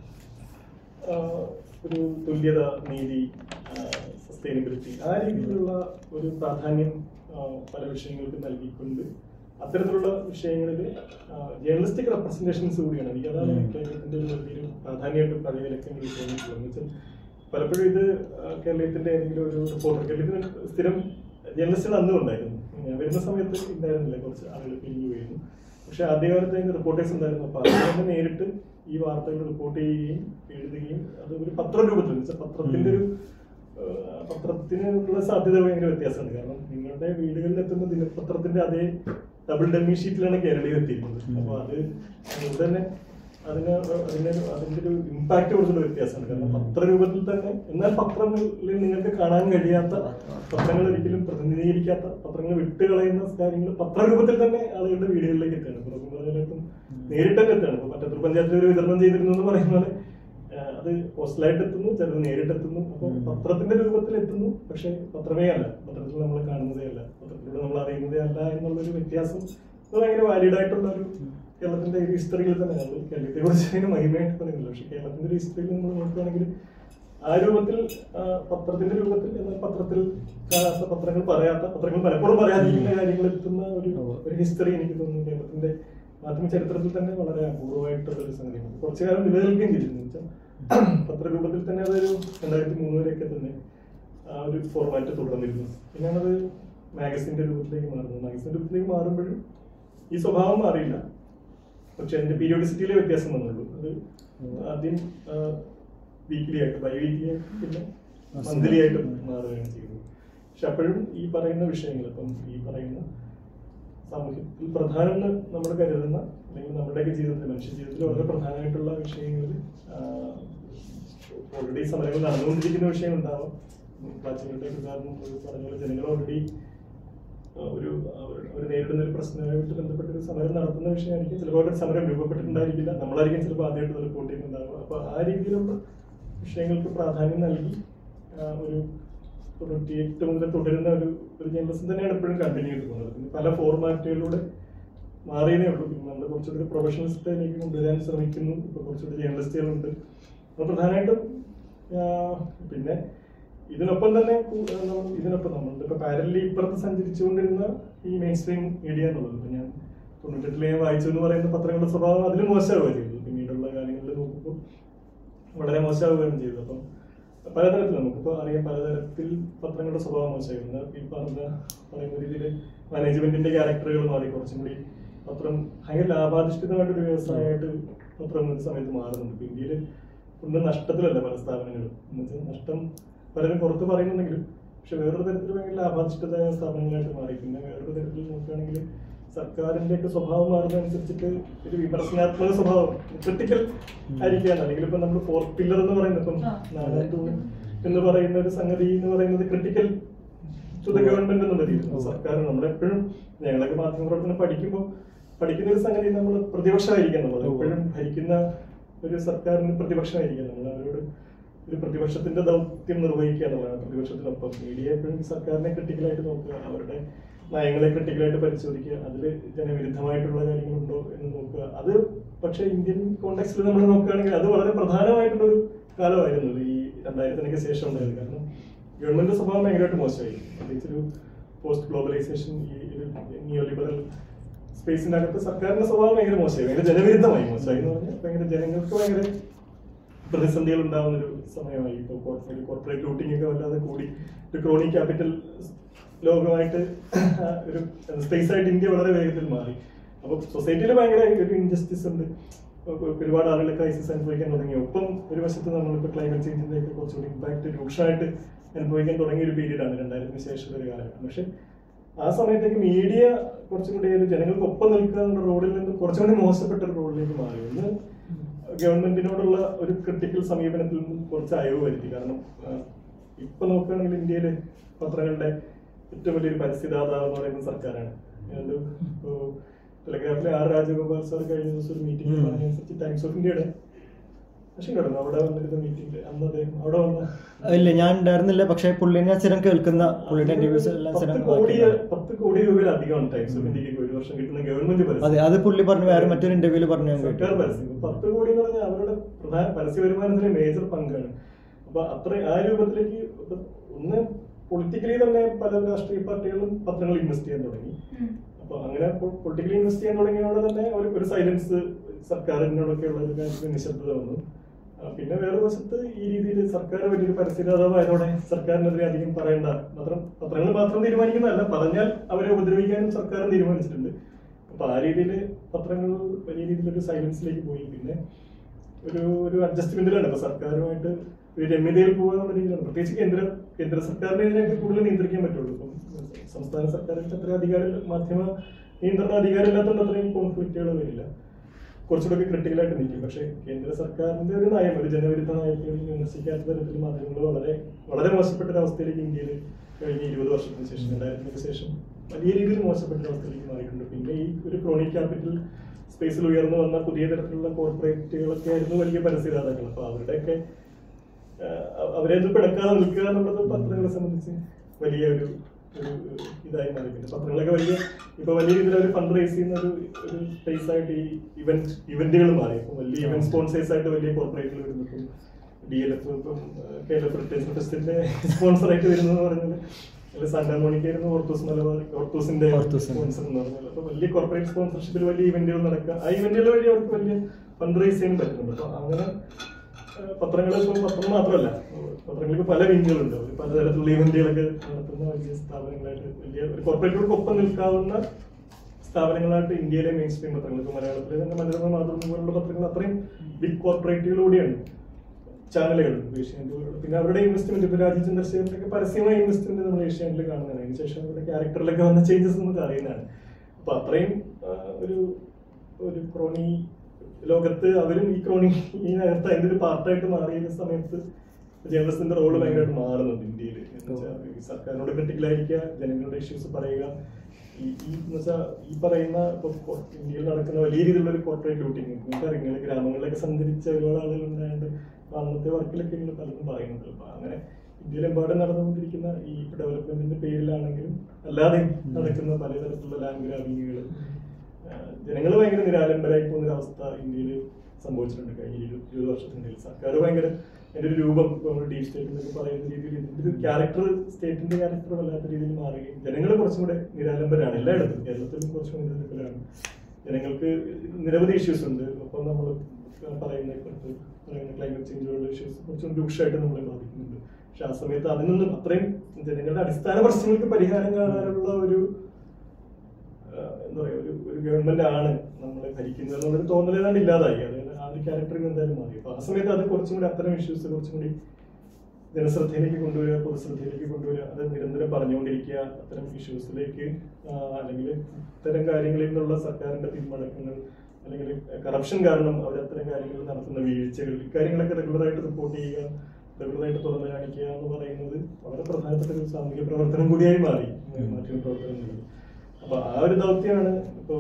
ഒരു തുല്യത, നീതി, സസ്റ്റൈനബിലിറ്റി, ആ രീതിയിലുള്ള ഒരു പ്രാധാന്യം പല വിഷയങ്ങൾക്ക് നൽകിക്കൊണ്ട് അത്തരത്തിലുള്ള വിഷയങ്ങളിൽ ജേർണലിസ്റ്റിക് റെപ്രസെന്റേഷൻസ് കൂടിയാണ്. എനിക്ക് അതാണ് കേരളത്തിന്റെ ഒരു വലിയൊരു പ്രാധാന്യമായിട്ട് പല ഇലക്കങ്ങളിൽ തോന്നിയിട്ടുള്ളത്. എന്ന് വെച്ചാൽ പലപ്പോഴും ഇത് കേരളത്തിന്റെ ഏതെങ്കിലും ഒരു റിപ്പോർട്ടർ, കേരളത്തിന് സ്ഥിരം ജേർണലിസ്റ്റുകൾ അന്നും ഉണ്ടായിരുന്നു, വരുന്ന സമയത്ത് ഉണ്ടായിരുന്നില്ല, കുറച്ച് ആളുകൾ പിരിഞ്ഞു പോയിരുന്നു. പക്ഷെ ആദ്യകാലത്ത് അതിന് റിപ്പോർട്ടേഴ്സ് ഉണ്ടായിരുന്നു. അപ്പൊ അതുകൊണ്ട് നേരിട്ട് ഈ വാർത്തകൾ റിപ്പോർട്ട് ചെയ്യുകയും എഴുതുകയും അത് ഒരു പത്രരൂപത്തിൽ വെച്ചാൽ പത്രത്തിനുള്ള സാധ്യത ഭയങ്കര വ്യത്യാസമാണ്. കാരണം നിങ്ങളുടെ വീടുകളിൽ എത്തുന്ന ദിനപത്രത്തിന്റെ അതേ ഡബിൾ ഡമ്മി ഷീറ്റിലാണ് കേരളീയം എത്തിയിരിക്കുന്നത്. അപ്പൊ അത് അതുകൊണ്ട് തന്നെ അതിന്റെ ഒരു ഇമ്പാക്ട് കൊടുക്കുന്ന വ്യത്യാസമാണ്. കാരണം പത്രരൂപത്തിൽ തന്നെ, എന്നാൽ പത്രങ്ങളിൽ നിങ്ങൾക്ക് കാണാൻ കഴിയാത്ത, പത്രങ്ങൾ ഒരിക്കലും പ്രതിനിധീകരിക്കാത്ത, പത്രങ്ങൾ വിട്ടുകളയുന്ന കാര്യങ്ങൾ പത്രരൂപത്തിൽ തന്നെ ആളുകളുടെ വീടുകളിലേക്ക് എത്തുകയാണ്. പുറത്തും നേരിട്ട് തന്നെ എത്തുകയാണ്. ഇപ്പൊ മറ്റത്തൂർ പഞ്ചായത്തിൽ ഒരു വിതരണം ചെയ്തിരുന്നു എന്ന് പറയുന്നത് അത് പോസ്റ്റലായിട്ട് എത്തുന്നു, ചിലത് നേരിട്ടെത്തുന്നു. അപ്പൊ പത്രത്തിന്റെ രൂപത്തിൽ എത്തുന്നു, പക്ഷെ പത്രമേ അല്ല, പത്രത്തിൽ നമ്മൾ കാണുന്നതേ അല്ല, പത്രത്തിലൂടെ നമ്മൾ അറിയുന്നതേ അല്ല എന്നുള്ളൊരു വ്യത്യാസം ഭയങ്കര വാലിഡ് ആയിട്ടുള്ള ഒരു കേരളത്തിന്റെ ഒരു ഹിസ്റ്ററിയിൽ തന്നെ. നമ്മൾ കേരളത്തെ കുറിച്ച് അതിന് മഹിമയായിട്ട് പറയുന്നില്ല, പക്ഷെ കേരളത്തിന്റെ ഒരു ഹിസ്റ്ററിയിൽ നമ്മൾ നോക്കുകയാണെങ്കിൽ ആ രൂപത്തിൽ, പത്രത്തിന്റെ രൂപത്തിൽ, എന്നാൽ പത്രത്തിൽ കാണാത്ത, പത്രങ്ങൾ പറയാത്ത, പത്രങ്ങൾ പലപ്പോഴും പറയാതിരിക്കുന്ന കാര്യങ്ങൾ എത്തുന്ന ഒരു ഹിസ്റ്ററി എനിക്ക് തോന്നുന്നു കേരളത്തിന്റെ മാധ്യമ ചരിത്രത്തിൽ തന്നെ വളരെ അപൂർവമായിട്ടുള്ള ഒരു സംഗതിയാണ്. കുറച്ചു കാലം നിലനിൽക്കുകയും ചെയ്തിരുന്നു. വെച്ചാൽ പത്രരൂപത്തിൽ തന്നെ അതൊരു 2003 വരെയൊക്കെ തന്നെ ആ ഒരു ഫോർമാറ്റ് തുടർന്നിരുന്നു. പിന്നെയാണത് മാഗസിന്റെ രൂപത്തിലേക്ക് മാറുന്നത്. മാഗസിന്റെ രൂപത്തിലേക്ക് മാറുമ്പോഴും ഈ സ്വഭാവം മാറിയില്ല, പക്ഷെ അതിന്റെ പീരിയോഡിസിറ്റിയിലെ വ്യത്യാസം വന്നുള്ളൂ. അത് ആദ്യം വീക്ക്ലി ആയിട്ട്, ബൈ വീക്ക്ലി ആയിട്ട്, പിന്നെ മന്ത്ലി ആയിട്ട് മാറുകയാണ് ചെയ്യുന്നത്. പക്ഷെ അപ്പോഴും ഈ പറയുന്ന വിഷയങ്ങൾ, ഇപ്പം ഈ പറയുന്ന സാമൂഹ്യത്തിൽ പ്രധാനം നമ്മൾ കരുതുന്ന, അല്ലെങ്കിൽ നമ്മുടെയൊക്കെ ജീവിതത്തിൽ, മനുഷ്യ ജീവിതത്തിൽ വളരെ പ്രധാനമായിട്ടുള്ള വിഷയങ്ങളിൽ ഓൾറെഡി സമരങ്ങൾ നടന്നുകൊണ്ടിരിക്കുന്ന വിഷയം ഉണ്ടാവാം. പ്ലാച്ചിങ്ങളുടെ പറഞ്ഞ ജനങ്ങൾ ഓൾറെഡി ഒരു നേരിടുന്ന ഒരു പ്രശ്നമായിട്ട് ബന്ധപ്പെട്ട ഒരു സമരം നടത്തുന്ന വിഷയമായിരിക്കും. ചിലപ്പോൾ ഒരു സമരം രൂപപ്പെട്ടിട്ടുണ്ടായിരിക്കില്ല, നമ്മളായിരിക്കും ചിലപ്പോൾ ആദ്യമായിട്ട് റിപ്പോർട്ട് ചെയ്യുന്നുണ്ടാവുക. അപ്പൊ ആ രീതിയിലുള്ള വിഷയങ്ങൾക്ക് പ്രാധാന്യം നൽകി ഒരു 98 മുതൽ തുടരുന്ന ഒരു ജേർണലിസം തന്നെയാണ് ഇപ്പോഴും കണ്ടിന്യൂ ചെയ്ത് പോകുന്നത്. പിന്നെ പല ഫോർമാറ്റുകളിലൂടെ മാറിയതേ ഉള്ളൂ. പിന്നെ നമ്മൾ കുറച്ചുകൂടി പ്രൊഫഷണലിസ്റ്റിലേക്ക് കൊണ്ടുവരാൻ ശ്രമിക്കുന്നു. ഇപ്പൊ കുറച്ചുകൂടി ജേർണലിസ്റ്റുകളുണ്ട്. അപ്പൊ പ്രധാനമായിട്ടും പിന്നെ ഇതിനൊപ്പം തന്നെ നമ്മളിപ്പോ പാരലി ഇപ്പുറത്ത് സഞ്ചരിച്ചുകൊണ്ടിരുന്ന ഈ മെയിൻ സ്ട്രീം മീഡിയ എന്നുള്ളത്, ഇപ്പൊ ഞാൻ 98 ഞാൻ വായിച്ചു എന്ന് പറയുന്ന പത്രങ്ങളുടെ സ്വഭാവം അതിൽ മോശമാവുകയാണ് ചെയ്തത്. പിന്നീടുള്ള കാര്യങ്ങളിൽ നോക്കുമ്പോൾ വളരെ മോശമാവുകയാണ് ചെയ്തത്. അപ്പം പലതരത്തിൽ നമുക്കിപ്പോൾ അറിയാം, പലതരത്തിൽ പത്രങ്ങളുടെ സ്വഭാവം മോശമായിരുന്നു. ഈ പറയുന്ന രീതിയിൽ മാനേജ്മെന്റിന്റെ ക്യാരക്ടറുകൾ മാറി കുറച്ചും കൂടി പത്രം ഭയങ്കര ലാഭാധിഷ്ഠിതമായിട്ടൊരു വ്യവസായമായിട്ട് പത്രം ഒരു സമയത്ത് മാറുന്നുണ്ട്. ഇപ്പം ഇന്ത്യയിൽ ഒന്നും നഷ്ടത്തിലല്ല പല സ്ഥാപനങ്ങളും. എന്നുവെച്ചാൽ നഷ്ടം പലരും പുറത്ത് പറയുന്നുണ്ടെങ്കിലും പക്ഷെ വേറൊരു തരത്തിൽ ഭയങ്കര ലാഭാധിഷ്ഠിത സ്ഥാപനങ്ങളായിട്ട് മാറി. പിന്നെ വേറൊരു തരത്തിൽ നോക്കുകയാണെങ്കിൽ സർക്കാരിന്റെ ഒക്കെ സ്വഭാവം മാറുന്നതനുസരിച്ചിട്ട് ഒരു വിമർശനാത്മക സ്വഭാവം ക്രിട്ടിക്കൽ ആയിരിക്കുകയാണ്. അല്ലെങ്കിൽ ഇപ്പൊ നമ്മൾ ഫോർത്ത് പില്ലർ എന്ന് പറയുന്നത്, ഇപ്പം നാലാം എന്ന് പറയുന്ന ഒരു സംഗതി എന്ന് പറയുന്നത് ക്രിട്ടിക്കൽ ടു ദ ഗവൺമെന്റ് എന്നുള്ള രീതിയിൽ സർക്കാർ നമ്മളെപ്പോഴും ഞങ്ങളൊക്കെ മാധ്യമപ്രവർത്തനം പഠിക്കുന്ന ഒരു സംഗതി നമ്മൾ പ്രതിപക്ഷമായിരിക്കാം. നമ്മൾ എപ്പോഴും ഭരിക്കുന്ന ഒരു സർക്കാരിന് പ്രതിപക്ഷമായിരിക്കാം. നമ്മൾ അവരോട് ഒരു പ്രതിപക്ഷത്തിന്റെ ദൗത്യം നിർവഹിക്കുക എന്നുള്ളതാണ്. പ്രതിപക്ഷത്തിനൊപ്പം മീഡിയ എപ്പോഴും സർക്കാരിനെ ക്രിട്ടിക്കലായിട്ട് നോക്കുക, അവരുടെ നയങ്ങളെ ക്രിട്ടിക്കലായിട്ട് പരിശോധിക്കുക, അതിൽ ജനവിരുദ്ധമായിട്ടുള്ള കാര്യങ്ങളുണ്ടോ എന്ന് നോക്കുക. അത് പക്ഷേ ഇന്ത്യൻ കോണ്ടെക്സ്റ്റിൽ നമ്മൾ നോക്കുകയാണെങ്കിൽ അത് വളരെ പ്രധാനമായിട്ടുള്ളൊരു കാലമായിരുന്നു ഈ 2000-ന് ശേഷം ഉണ്ടായത്. കാരണം ഗവൺമെന്റ് സ്വഭാവം ഭയങ്കരമായിട്ട് മോശമായി. പ്രത്യേകിച്ചൊരു പോസ്റ്റ് ഗ്ലോബലൈസേഷൻ, ഈ നിയോ ലിബറൽ സ്പേസിനകത്ത് സർക്കാരിന്റെ സ്വഭാവം ഭയങ്കര മോശമായി, ഭയങ്കര ജനവിരുദ്ധമായി. മോശമായി എന്ന് പറഞ്ഞാൽ ഭയങ്കര ജനങ്ങൾക്ക് ഭയങ്കര പ്രതിസന്ധികൾ ഉണ്ടാകുന്ന ഒരു സമയമായി. ഇപ്പോൾ കോർപ്പറേറ്റ് ലൂട്ടിംഗ് ഒക്കെ വല്ലാതെ കൂടി ഒരു ക്രോണി ക്യാപിറ്റൽ ലോകമായിട്ട് ഒരു സ്പേസ് ആയിട്ട് ഇന്ത്യ വളരെ വേഗത്തിൽ മാറി. അപ്പൊ സൊസൈറ്റിയിൽ ഭയങ്കര ഒരു ഇൻജസ്റ്റിസ് ഉണ്ട്, ഒരുപാട് ആളുകൾ ക്രൈസിസ് അനുഭവിക്കാൻ തുടങ്ങി. ഒപ്പം ഒരു വശത്ത് നമ്മളിപ്പോൾ ക്ലൈമറ്റ് ചേഞ്ചിന്റെ ഒക്കെ കുറച്ചുകൂടി ഇമ്പാക്ട് രൂക്ഷമായിട്ട് അനുഭവിക്കാൻ തുടങ്ങിയ ഒരു പീരീഡാണ് 2000-ന് ശേഷം ഒരു കാലഘട്ടം. പക്ഷെ ആ സമയത്തേക്ക് മീഡിയ കുറച്ചും കൂടി ഒരു ജനങ്ങൾക്ക് ഒപ്പം നിൽക്കുക എന്നുള്ള റോഡിൽ നിന്ന് കുറച്ചുകൂടി മോശപ്പെട്ട ഒരു റോഡിലേക്ക് മാറി. ഒന്ന് ഗവൺമെന്റിനോടുള്ള ഒരു ക്രിട്ടിക്കൽ സമീപനത്തിൽ നിന്നും കുറച്ച് അയവ് വരുത്തി. കാരണം ഇപ്പൊ നോക്കുകയാണെങ്കിൽ ഇന്ത്യയിലെ പത്രങ്ങളുടെ ഏറ്റവും വലിയൊരു പരസ്യദാതാവ് എന്ന് പറയുന്നത് സർക്കാരാണ്. ടെലഗ്രാഫിലെ ആർ രാജഗോപാൽ സാർ കഴിഞ്ഞ ദിവസം ഒരു മീറ്റിംഗ് പറഞ്ഞനുസരിച്ച് ടൈംസ് ഓഫ് ഇന്ത്യയുടെ അവിടെ വന്നിരുന്ന മീറ്റിംഗ് അന്ന് അദ്ദേഹം അവിടെ വന്ന ഇല്ല, ഞാൻ ഉണ്ടായിരുന്നില്ല. പക്ഷെ പുള്ളിനെ സ്ഥിരം കേൾക്കുന്ന പുള്ളിയുടെ ഇന്റർവ്യൂസ് എല്ലാം 10 കോടി രൂപയിലധികമാണ് ടൈംസ് ഓഫ് ഇന്ത്യക്ക് ഒരു വർഷം കിട്ടുന്ന ഗവൺമെന്റ് പരസ്യം. അതെ, അത് പുള്ളി പറഞ്ഞു, വേറെ മറ്റൊരു ഇന്റർവ്യൂല് പറഞ്ഞു. സർക്കാർ പരസ്യം 10 കോടി എന്ന് പറഞ്ഞാൽ അവരുടെ പ്രധാന പരസ്യ വരുമാനത്തിലെ മേജർ പങ്കാണ്. അപ്പൊ അത്ര ആ രൂപത്തിലേക്ക് ഒന്ന് പൊളിറ്റിക്കലി തന്നെ പല രാഷ്ട്രീയ പാർട്ടികളും പത്രങ്ങൾ ഇൻവെസ്റ്റ് ചെയ്യാൻ തുടങ്ങി. അപ്പൊ അങ്ങനെ പൊളിറ്റിക്കലി ഇൻവെസ്റ്റ് ചെയ്യാൻ തുടങ്ങിയതോടെ തന്നെ ഒരു സൈലൻസ് സർക്കാരിനോടൊക്കെ ഉള്ള ഒരു കാര്യത്തിൽ നിശബ്ദത വന്നു. പിന്നെ വേറെ വശത്ത് ഈ രീതിയിൽ സർക്കാർ വലിയൊരു പരസ്യദാതാവായതോടെ സർക്കാരിനെതിരെ അധികം പറയേണ്ട, പത്രങ്ങൾ മാത്രം തീരുമാനിക്കുന്നതല്ല, പറഞ്ഞാൽ അവരെ ഉപദ്രവിക്കാനും സർക്കാരും തീരുമാനിച്ചിട്ടുണ്ട്. അപ്പൊ ആ രീതിയിൽ പത്രങ്ങൾ വലിയ രീതിയിലൊരു സൈലൻസിലേക്ക് പോയി. പിന്നെ ഒരു അഡ്ജസ്റ്റ്മെന്റിലാണ് ഇപ്പൊ സർക്കാരുമായിട്ട് ഒരു രമ്യതയിൽ പോകുന്ന രീതിയിലാണ്. പ്രത്യേകിച്ച് കേന്ദ്ര സർക്കാരിനെ ഇതിനൊക്കെ കൂടുതൽ നിയന്ത്രിക്കാൻ പറ്റുള്ളൂ. ഇപ്പം സംസ്ഥാന സർക്കാരിന് അത്ര അധികാരം, മാധ്യമ നിയന്ത്രണ അധികാരം ഇല്ലാത്തതുകൊണ്ട് അത്രയും കോൺഫ്ലിക്റ്റുകൾ വരില്ല, കുറച്ചുകൂടെ ക്രിട്ടിക്കലായിട്ട് നിൽക്കും. പക്ഷേ കേന്ദ്ര സർക്കാരിന്റെ ഒരു നയം, ഒരു ജനവിരുദ്ധ നയത്തെ വിമർശിക്കാത്ത തരത്തിൽ മാധ്യമങ്ങൾ വളരെ വളരെ മോശപ്പെട്ട ഒരവസ്ഥയിലേക്ക് ഇന്ത്യയിൽ കഴിഞ്ഞ 20 വർഷത്തിന് ശേഷം 2000-ന് ശേഷം വലിയ രീതിയിൽ മോശപ്പെട്ട അവസ്ഥയിലേക്ക് മാറിയിട്ടുണ്ട്. പിന്നെ ഈ ഒരു ക്രോണിക് ക്യാപിറ്റൽ സ്പേസിൽ ഉയർന്നു വന്ന പുതിയ തരത്തിലുള്ള കോർപ്പറേറ്റുകളൊക്കെ ആയിരുന്നു വലിയ പരസ്യദാതാക്കൾ. അപ്പൊ അവരുടെയൊക്കെ അവരെ പിടക്കാതെ നിൽക്കുക എന്നുള്ളത് പത്രങ്ങളെ സംബന്ധിച്ച് വലിയ ഒരു ഇതായി മാറി. പിന്നെ പത്രങ്ങളൊക്കെ വലിയ രീതിയിൽ അവർ ഫണ്ട് റേസ് ചെയ്യുന്ന ഒരു സ്പേസ് ആയിട്ട് ഈ ഇവന്റുകൾ മാറി. ഇപ്പൊ വലിയ ഇവന്റ് സ്പോൺസേഴ്സ് ആയിട്ട് വലിയ കോർപ്പറേറ്റുകൾ വരുന്നു. DLF ഇപ്പം KLF റിട്ടേൺസ് ഫെസ്റ്റിന്റെ സ്പോൺസർ ആയിട്ട് വരുന്നത് പറഞ്ഞത് സാന്റാമോണിക്കായിരുന്നു ഓർത്തൂസിന്റെ സ്പോൺസർ എന്ന് പറഞ്ഞാൽ. അപ്പൊ വലിയ കോർപ്പറേറ്റ് സ്പോൺസർഷിപ്പിൽ വലിയ ഇവന്റുകൾ നടക്കുക, ആ ഇവന്റുകൾ വഴി അവർക്ക് വലിയ ഫണ്ട് റേസ് ചെയ്യാൻ പറ്റുന്നുണ്ട്. അപ്പൊ അങ്ങനെ പത്രം മാത്രമല്ല, പത്രങ്ങൾക്ക് പല വിങ്ങുകളുണ്ട്. പലതരത്തിലുള്ള ഇവന്റുകളൊക്കെ നടത്തുന്ന വലിയ സ്ഥാപനങ്ങളായിട്ട്, വലിയ ഒരു കോർപ്പറേറ്റുകൾക്ക് നിൽക്കാവുന്ന സ്ഥാപനങ്ങളായിട്ട് ഇന്ത്യയിലെ മെയിൻ സ്ട്രീം പത്രങ്ങൾക്ക്, മലയാളത്തിലെ തന്നെ മനോരമ, മാതൃഭൂമി പോലുള്ള പത്രങ്ങൾ അത്രയും ബിഗ് കോർപ്പറേറ്റുകൾ കൂടിയാണ്. ചാനലുകളുണ്ട്, ഏഷ്യാനെറ്റുകളുണ്ട്. പിന്നെ അവരുടെ ഇൻവെസ്റ്റ്മെന്റ്, ഇപ്പൊ രാജീവ് ചന്ദ്രശേഖരനൊക്കെ പരസ്യമായ ഇൻവെസ്റ്റ്മെന്റ് നമ്മൾ ഏഷ്യാനെറ്റിൽ കാണുന്നതാണ്. അതിനുശേഷം അവരുടെ ക്യാരക്ടറിലൊക്കെ വന്ന ചേഞ്ചസ് നമുക്ക് അറിയുന്നതാണ്. അപ്പൊ അത്രയും ഒരു ക്രോണി ലോകത്ത് അവരും ഈ ക്രോണി ഇതിനകത്ത് അതിന്റെ ഒരു പാർട്ടായിട്ട് മാറിയ സമയത്ത് ജേർണലിസ്റ്റിന്റെ റോള് ഭയങ്കരമായിട്ട് മാറുന്നുണ്ട് ഇന്ത്യയിൽ. സർക്കാരിനോട് ക്രിട്ടിക്കലായിരിക്കുക, ജനങ്ങളുടെ ഇഷ്യൂസ് പറയുക. ഈ പറയുന്ന ഇപ്പൊ ഇന്ത്യയിൽ നടക്കുന്ന വലിയ രീതിയിലുള്ള ഒരു കോർപ്പറേറ്റ് ലൂട്ടിങ് നിങ്ങൾക്കറിയാം, ഗ്രാമങ്ങളിലൊക്കെ സഞ്ചരിച്ച ഒരുപാട് ആളുകൾ ഉണ്ടായത് അന്നത്തെ വർക്കിലൊക്കെ നിങ്ങൾ പലതും പറയുന്നുണ്ട്. അപ്പൊ അങ്ങനെ ഇന്ത്യയിലെമ്പാടും നടന്നുകൊണ്ടിരിക്കുന്ന ഈ ഡെവലപ്മെന്റിന്റെ പേരിലാണെങ്കിലും അല്ലാതെ നടക്കുന്ന പലതരത്തിലുള്ള ലാൻഡ് ഗ്രാബിങ്ങുകൾ, ജനങ്ങൾ ഭയങ്കര നിരാലംബരായി പോകുന്ന ഒരു അവസ്ഥ ഇന്ത്യയിൽ സംഭവിച്ചിട്ടുണ്ട് കഴിഞ്ഞ 20 വർഷത്തിനിടയിൽ. സർക്കാർ ഭയങ്കര അതിന്റെ ഒരു രൂപം ഡീപ് സ്റ്റേറ്റ് എന്നൊക്കെ പറയുന്ന രീതിയിൽ ഇതിന്റെ ഒരു ക്യാരക്ടർ, സ്റ്റേറ്റിന്റെ ക്യാരക്ടർ വല്ലാത്ത രീതിയിൽ മാറുകയും ജനങ്ങൾ കുറച്ചും കൂടെ നിരാലംബരാണ് എല്ലായിടത്തും. കേരളത്തിലും കുറച്ചും നിരാലംബരാണ്. ജനങ്ങൾക്ക് നിരവധി ഇഷ്യൂസ് ഉണ്ട്. ഒപ്പം നമ്മൾ പറയുന്ന ക്ലൈമറ്റ് ചേഞ്ച് പോലുള്ള ഇഷ്യൂസ് കുറച്ചും രൂക്ഷമായിട്ട് നമ്മളെ ബാധിക്കുന്നുണ്ട്. പക്ഷെ ആ സമയത്ത് അതിനൊന്നും അത്രയും ജനങ്ങളുടെ അടിസ്ഥാന പ്രശ്നങ്ങൾക്ക് പരിഹാരം കാണാനുള്ള ഒരു എന്താ പറയുക ഒരു ഗവൺമെന്റ് ആണ് നമ്മളെ ഭരിക്കുന്നത് എന്നുള്ളൊരു തോന്നൽ ഏതാണ്ട് ഇല്ലാതായി. അതായത് ആ ഒരു ക്യാരക്ടറിന് എന്തായാലും മാറി. അപ്പൊ ആ സമയത്ത് അത് കുറച്ചും കൂടി അത്തരം ഇഷ്യൂസ് കുറച്ചും കൂടി ജനശ്രദ്ധയിലേക്ക് കൊണ്ടുവരിക, പൊതുശ്രദ്ധയിലേക്ക് കൊണ്ടുവരിക, അത് നിരന്തരം പറഞ്ഞുകൊണ്ടിരിക്കുക. അത്തരം ഇഷ്യൂസിലേക്ക് അല്ലെങ്കിൽ ഇത്തരം കാര്യങ്ങളിൽ നിന്നുള്ള സർക്കാരിന്റെ പിന്മടക്കങ്ങൾ അല്ലെങ്കിൽ കറപ്ഷൻ കാരണം അവർ അത്തരം കാര്യങ്ങളിൽ നടത്തുന്ന വീഴ്ചകൾ, ഇക്കാര്യങ്ങളൊക്കെ റെഗുലറായിട്ട് റിപ്പോർട്ട് ചെയ്യുക, റെഗുലറായിട്ട് തുറന്നു കാണിക്കുക എന്ന് പറയുന്നത് വളരെ പ്രധാനപ്പെട്ട ഒരു സാമൂഹിക പ്രവർത്തനം കൂടിയായി മാറി മാധ്യമ പ്രവർത്തനങ്ങളിൽ. അപ്പൊ ആ ഒരു ദൗത്യമാണ് ഇപ്പോൾ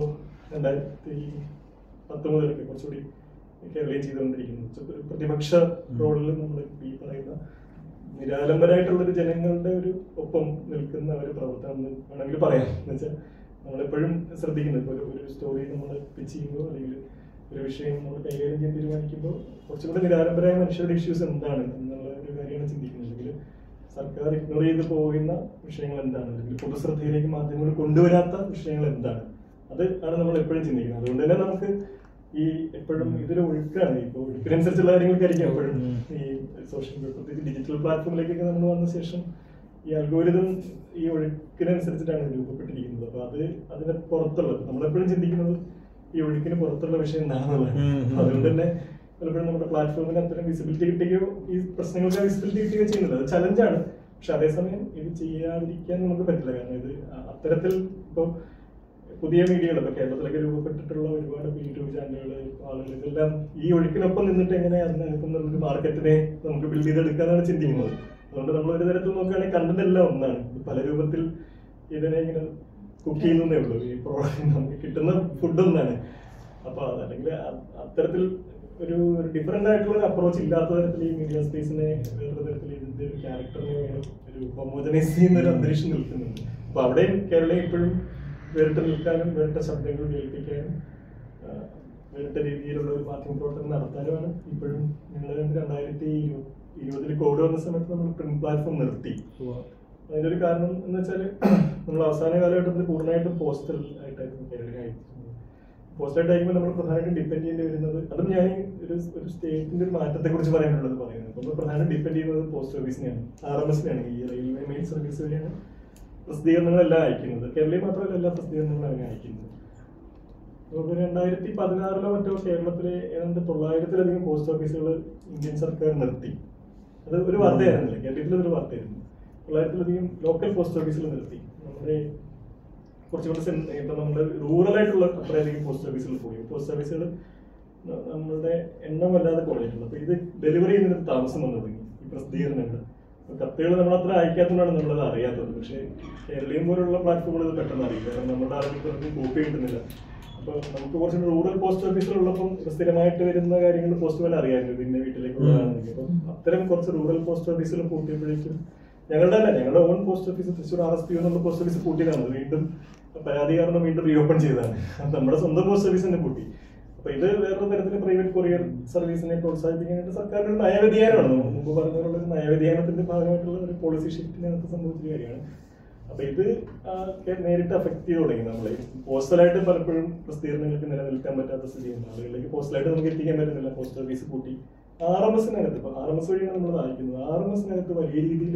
2010 മുതലൊക്കെ കുറച്ചുകൂടി കേരളീയം ചെയ്തുകൊണ്ടിരിക്കുന്നത്. ഒരു പ്രതിപക്ഷ റോളിൽ നമ്മൾ ഈ പറയുന്ന നിരാലംബരായിട്ടുള്ളൊരു ജനങ്ങളുടെ ഒരു ഒപ്പം നിൽക്കുന്ന ഒരു പ്രവർത്തനം വേണമെങ്കിൽ പറയാം. എന്ന് വെച്ചാൽ നമ്മളെപ്പോഴും ശ്രദ്ധിക്കുന്നത് ഇപ്പോൾ ഒരു സ്റ്റോറി നമ്മൾ പിച്ച് ചെയ്യുമ്പോൾ അല്ലെങ്കിൽ ഒരു വിഷയം നമ്മൾ കൈകാര്യം ചെയ്യാൻ തീരുമാനിക്കുമ്പോൾ കുറച്ചും കൂടെ നിരാലംബരായ മനുഷ്യരുടെ ഇഷ്യൂസ് എന്താണ് എന്നുള്ള ഒരു കാര്യമാണ് ചിന്തിക്കുന്നത്. അല്ലെങ്കിൽ സർക്കാർ ഇഗ്നോർ ചെയ്ത് പോകുന്ന വിഷയങ്ങൾ എന്താണ്, അല്ലെങ്കിൽ പൊതുശ്രദ്ധയിലേക്ക് മാധ്യമങ്ങൾ കൊണ്ടുവരാത്ത വിഷയങ്ങൾ എന്താണ്, അത് ആണ് നമ്മൾ എപ്പോഴും ചിന്തിക്കുന്നത്. അതുകൊണ്ട് തന്നെ നമുക്ക് ഈ എപ്പോഴും ഇതൊരു ഒഴുക്കാണ്. ഇപ്പോൾ ഒഴുക്കിനനുസരിച്ചുള്ള കാര്യങ്ങൾക്കായിരിക്കും എപ്പോഴും ഈ സോഷ്യൽ പ്രത്യേകിച്ച് ഡിജിറ്റൽ പ്ലാറ്റ്ഫോമിലേക്കൊക്കെ നമ്മൾ വന്ന ശേഷം ഈ അൽഗോരിതം ഈ ഒഴുക്കിനനുസരിച്ചിട്ടാണ് രൂപപ്പെട്ടിരിക്കുന്നത്. അപ്പൊ അതിന് പുറത്തുള്ളത് നമ്മളെപ്പോഴും ചിന്തിക്കുന്നത് ഈ ഒഴുക്കിന് പുറത്തുള്ള വിഷയം എന്താണെന്നുള്ളത്. അതുകൊണ്ട് തന്നെ പലപ്പോഴും നമ്മുടെ പ്ലാറ്റ്ഫോമിന് അത്തരം വിസിബിലിറ്റി കിട്ടുകയോ ഈ പ്രശ്നങ്ങൾക്ക് വിസിബിലിറ്റി കിട്ടുകയോ ചെയ്യുന്നത് അത് ചലഞ്ചാണ്. പക്ഷെ അതേസമയം ഇത് ചെയ്യാതിരിക്കാൻ നമുക്ക് പറ്റില്ല. കാരണം ഇത് അത്തരത്തിൽ ഇപ്പോൾ പുതിയ മീഡിയകൾ ഇപ്പൊ കേരളത്തിലൊക്കെ രൂപപ്പെട്ടിട്ടുള്ള ഒരുപാട് യൂട്യൂബ് ചാനലുകൾ, ആളുകൾ, ഇതെല്ലാം ഈ ഒഴുക്കിനൊപ്പം നിന്നിട്ട് എങ്ങനെ അതിനകത്തുനിന്നൊരു മാർക്കറ്റിനെ നമുക്ക് ബിൽഡ് ചെയ്തെടുക്കാനാണ് ചിന്തിക്കുന്നത്. അതുകൊണ്ട് നമ്മൾ ഒരു തരത്തിൽ നോക്കുകയാണെങ്കിൽ കണ്ടന്റ് എല്ലാം ഒന്നാണ്. പല രൂപത്തിൽ ഇതിനെ ഇങ്ങനെ കുക്ക് ചെയ്യുന്നതേ ഉള്ളൂ. ഈ നമുക്ക് കിട്ടുന്ന ഫുഡ് ഒന്നാണ്. അപ്പൊ അതല്ലെങ്കിൽ അത്തരത്തിൽ ഒരു ഡിഫറെന്റ് ആയിട്ടുള്ള ഒരു അപ്രോച്ച് ഇല്ലാത്ത തരത്തിൽ ഈ മീഡിയ സ്പേസിനെ വേറൊരു തരത്തിൽ ഇതിന്റെ ഒരു ക്യാരക്ടറിനെ ഒരു ഹോമോജനൈസ് ചെയ്യുന്ന ഒരു അന്തരീക്ഷം നിൽക്കുന്നുണ്ട്. അപ്പൊ അവിടെയും കേരളം ഇപ്പോഴും വേറിട്ട് നിൽക്കാനും വേറിട്ട ശബ്ദങ്ങൾ കേൾപ്പിക്കാനും വേറിട്ട രീതിയിലുള്ള ഒരു മാധ്യമ പ്രവർത്തനം നടത്താനുമാണ് ഇപ്പോഴും ഞങ്ങൾ 2020 കോവിഡ് വന്ന സമയത്ത് നമ്മൾ പ്രിന്റ് പ്ലാറ്റ്ഫോം നിർത്തി. അതിന്റെ ഒരു കാരണം എന്ന് വെച്ചാൽ നമ്മൾ അവസാന കാലഘട്ടത്തിൽ പൂർണ്ണമായിട്ടും പോസ്റ്റൽ ആയിട്ടായിരുന്നു കേരളീയ പോസ്റ്റായിട്ട് ആയിരിക്കുമ്പോൾ നമ്മൾ പ്രധാനമായിട്ടും ഡിപ്പെൻഡ് ചെയ്യേണ്ടി വരുന്നത്, അതും ഞാൻ ഒരു സ്റ്റേറ്റിന്റെ ഒരു മാറ്റത്തെ കുറിച്ച് പറയാനുള്ളത് പറയുന്നത്. നമ്മൾ പ്രധാനം ഡിപ്പെൻഡ് ചെയ്യുന്നത് പോസ്റ്റ് ഓഫീസിനെയാണ്, RMSനെയാണ്. ഈ റെയിൽവേ മെയിൽ സർവീസ് വഴിയാണ് പ്രസിദ്ധീകരണങ്ങളെല്ലാം അയക്കുന്നത്. കേരളീയ മാത്രമല്ല എല്ലാ പ്രസിദ്ധീകരണങ്ങളും അങ്ങനെ അയക്കുന്നത്. 2016 മറ്റോ കേരളത്തിലെ ഏതാണ്ട് 900-ലധികം പോസ്റ്റ് ഓഫീസുകൾ ഇന്ത്യൻ സർക്കാർ നിർത്തി. അത് ഒരു വാർത്തയായിരുന്നില്ല, കേരളത്തിലൊരു വാർത്തയായിരുന്നു. 900-ലധികം ലോക്കൽ പോസ്റ്റ് ഓഫീസുകൾ നിർത്തി. നമ്മുടെ കുറച്ചുകൂടെ ഇപ്പൊ നമ്മുടെ റൂറൽ ആയിട്ടുള്ള അത്രയധികം പോസ്റ്റ് ഓഫീസുകൾ പോയി. പോസ്റ്റ് ഓഫീസുകൾ നമ്മളുടെ എണ്ണം വല്ലാതെ കുറഞ്ഞിട്ടുണ്ട്. അപ്പൊ ഇത് ഡെലിവറി ചെയ്യുന്നതിന് താമസം വന്നു തുടങ്ങി ഈ പ്രസിദ്ധീകരണങ്ങൾ. കത്തുകൾ നമ്മൾ അത്ര അയക്കാത്തതുകൊണ്ടാണ് നമ്മളത് അറിയാത്തത്. പക്ഷേ കേരളീയം പോലുള്ള പ്ലാറ്റ്ഫോമുകൾ ഇത് പെട്ടെന്ന് അറിയില്ല. കാരണം നമ്മുടെ ആളുകൾക്ക് കോപ്പി കിട്ടുന്നില്ല. അപ്പൊ നമുക്ക് കുറച്ച് റൂറൽ പോസ്റ്റ് ഓഫീസുകളുള്ളപ്പം സ്ഥിരമായിട്ട് വരുന്ന കാര്യങ്ങൾ പോസ്റ്റ്മാൻ അറിയാമല്ലോ, പിന്നെ വീട്ടിലേക്കുള്ളതാണെങ്കിൽ. അപ്പം അത്തരം കുറച്ച് റൂറൽ പോസ്റ്റ് ഓഫീസുകൾ കൂട്ടിയപ്പോഴേക്കും ഞങ്ങളുടെ own post office Thrissur RSP എന്നുള്ള പോസ്റ്റ് ഓഫീസ് കൂട്ടിയതാണ്. വീണ്ടും പരാതി കാരണം വീണ്ടും റീഓപ്പൺ ചെയ്തതാണ്. നമ്മുടെ സ്വന്തം പോസ്റ്റ് ഓഫീസ് തന്നെ കൂട്ടി. അപ്പൊ ഇത് വേറൊരു തരത്തിൽ പ്രൈവറ്റ് കൊറിയർ സർവീസിനെ പ്രോത്സാഹിപ്പിക്കാനായിട്ട് സർക്കാരിന്റെ ഒരു നയവ്യതിയാനമാണ്. നമ്മൾ മുമ്പ് പറഞ്ഞുള്ള ഒരു നയവ്യതിയാനത്തിന്റെ ഭാഗമായിട്ടുള്ള ഒരു പോളിസി ഷിഫ്റ്റിനകത്ത് സംഭവിച്ച കാര്യമാണ്. അപ്പൊ ഇത് നേരിട്ട് അഫക്ട് ചെയ്ത് തുടങ്ങി. നമ്മളെ പോസ്റ്റലായിട്ട് പലപ്പോഴും പ്രസിദ്ധീകരണങ്ങൾക്ക് നിലനിൽക്കാൻ പറ്റാത്ത സ്ഥിതിയുണ്ട്. ആളുകളിലേക്ക് പോസ്റ്റലായിട്ട് നമുക്ക് എത്തിക്കാൻ പറ്റുന്നില്ല. പോസ്റ്റ് ഓഫീസ് കൂട്ടി. RMSനകത്ത് ഇപ്പൊ RMS വഴിയാണ് നമ്മൾ അയക്കുന്നത്. RMSനകത്ത് വലിയ രീതിയിൽ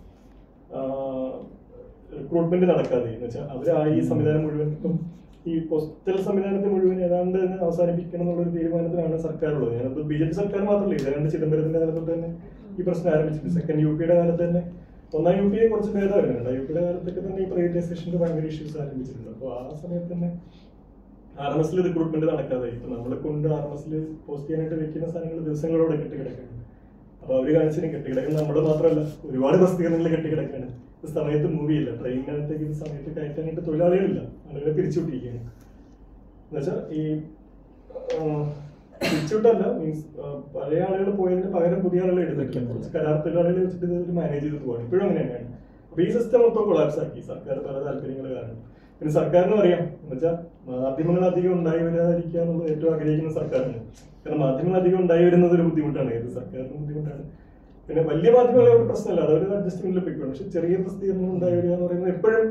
റിക്രൂട്ട്മെന്റ് നടക്കാതെ എന്ന് വെച്ചാൽ അവരായി ഈ സംവിധാനം മുഴുവൻ ഇപ്പം ഈ പോസ്റ്റൽ സംവിധാനത്തെ മുഴുവൻ ഏതാണ്ട് അവസാനിപ്പിക്കണം എന്നുള്ളൊരു തീരുമാനത്തിലാണ് സർക്കാരുള്ളത്. ഞാനത് BJP സർക്കാർ മാത്രമല്ല, ഏതാണ്ട് ചിദംബരത്തിന്റെ കാലത്തൊട്ട് തന്നെ ഈ പ്രശ്നം ആരംഭിച്ചിട്ടുണ്ട്. സെക്കൻഡ് UPയുടെ കാലത്ത് തന്നെ, ഒന്നാം UPയെ കുറച്ച് ഭേദം വരുന്നുണ്ട്. UPയുടെ കാലത്തൊക്കെ തന്നെ ഈ പ്രൈവറ്റൈസേഷന്റെ ഭയങ്കര ഇഷ്യൂസ് ആരംഭിച്ചിട്ടുണ്ട്. അപ്പോൾ ആ സമയത്ത് തന്നെ RMSൽ റിക്രൂട്ട്മെന്റ് നടക്കാതെ ഇപ്പൊ നമ്മളെ കൊണ്ട് RMSൽ പോസ്റ്റ് ചെയ്യാനായിട്ട് വെക്കുന്ന സാധനങ്ങൾ ദിവസങ്ങളോടെ കെട്ടിക്കിടക്കാണ്. അപ്പൊ അവര് കാണിച്ചതിന് കെട്ടിക്കിടക്കുന്ന നമ്മുടെ മാത്രമല്ല ഒരുപാട് പ്രസിദ്ധീകരണങ്ങൾ കെട്ടിക്കിടക്കാണ്. ഇത് സമയത്ത് മൂവിയില്ല, ട്രെയിനിനകത്തേക്ക് ഇത് സമയത്ത് കയറ്റാനായിട്ട് തൊഴിലാളികളില്ല, ആളുകളെ പിരിച്ചുവിട്ടിരിക്കുകയാണ്. എന്നുവെച്ചാൽ ഈ പിരിച്ചുവിട്ടല്ല, മീൻസ് പഴയ ആളുകൾ പോയതിന് പകരം പുതിയ ആളുകളെ എടുത്തിട്ടില്ല. കുറച്ച് കരാർ തൊഴിലാളികളെ വെച്ചിട്ട് ഇത് മാനേജ് ചെയ്ത് പോവാണ്. ഇപ്പോഴും അങ്ങനെ തന്നെയാണ്. അപ്പൊ ഈ സിസ്റ്റം മൊത്തം കൊളാപ്സ് ആക്കി സർക്കാർ പല താല്പര്യങ്ങൾ കാരണം. പിന്നെ സർക്കാരിന് അറിയാം എന്ന് വെച്ചാൽ മാധ്യമങ്ങൾ അധികം ഉണ്ടായി വരാതിരിക്കുക എന്നുള്ളത് ഏറ്റവും ആഗ്രഹിക്കുന്ന സർക്കാരിന്. കാരണം മാധ്യമങ്ങൾ അധികം ഉണ്ടായി വരുന്നത് ഒരു ബുദ്ധിമുട്ടാണ്, ഏത് സർക്കാരിന് ബുദ്ധിമുട്ടാണ്. പിന്നെ വലിയ മാധ്യമങ്ങളെ ഒരു പ്രശ്നമല്ല, അതൊരു അഡ്ജസ്റ്റ്മെന്റിൽ പോയിക്കോളും. പക്ഷെ ചെറിയ പ്രസിദ്ധീകരണം ഉണ്ടായി വരിക എന്ന് പറയുന്നത് എപ്പോഴും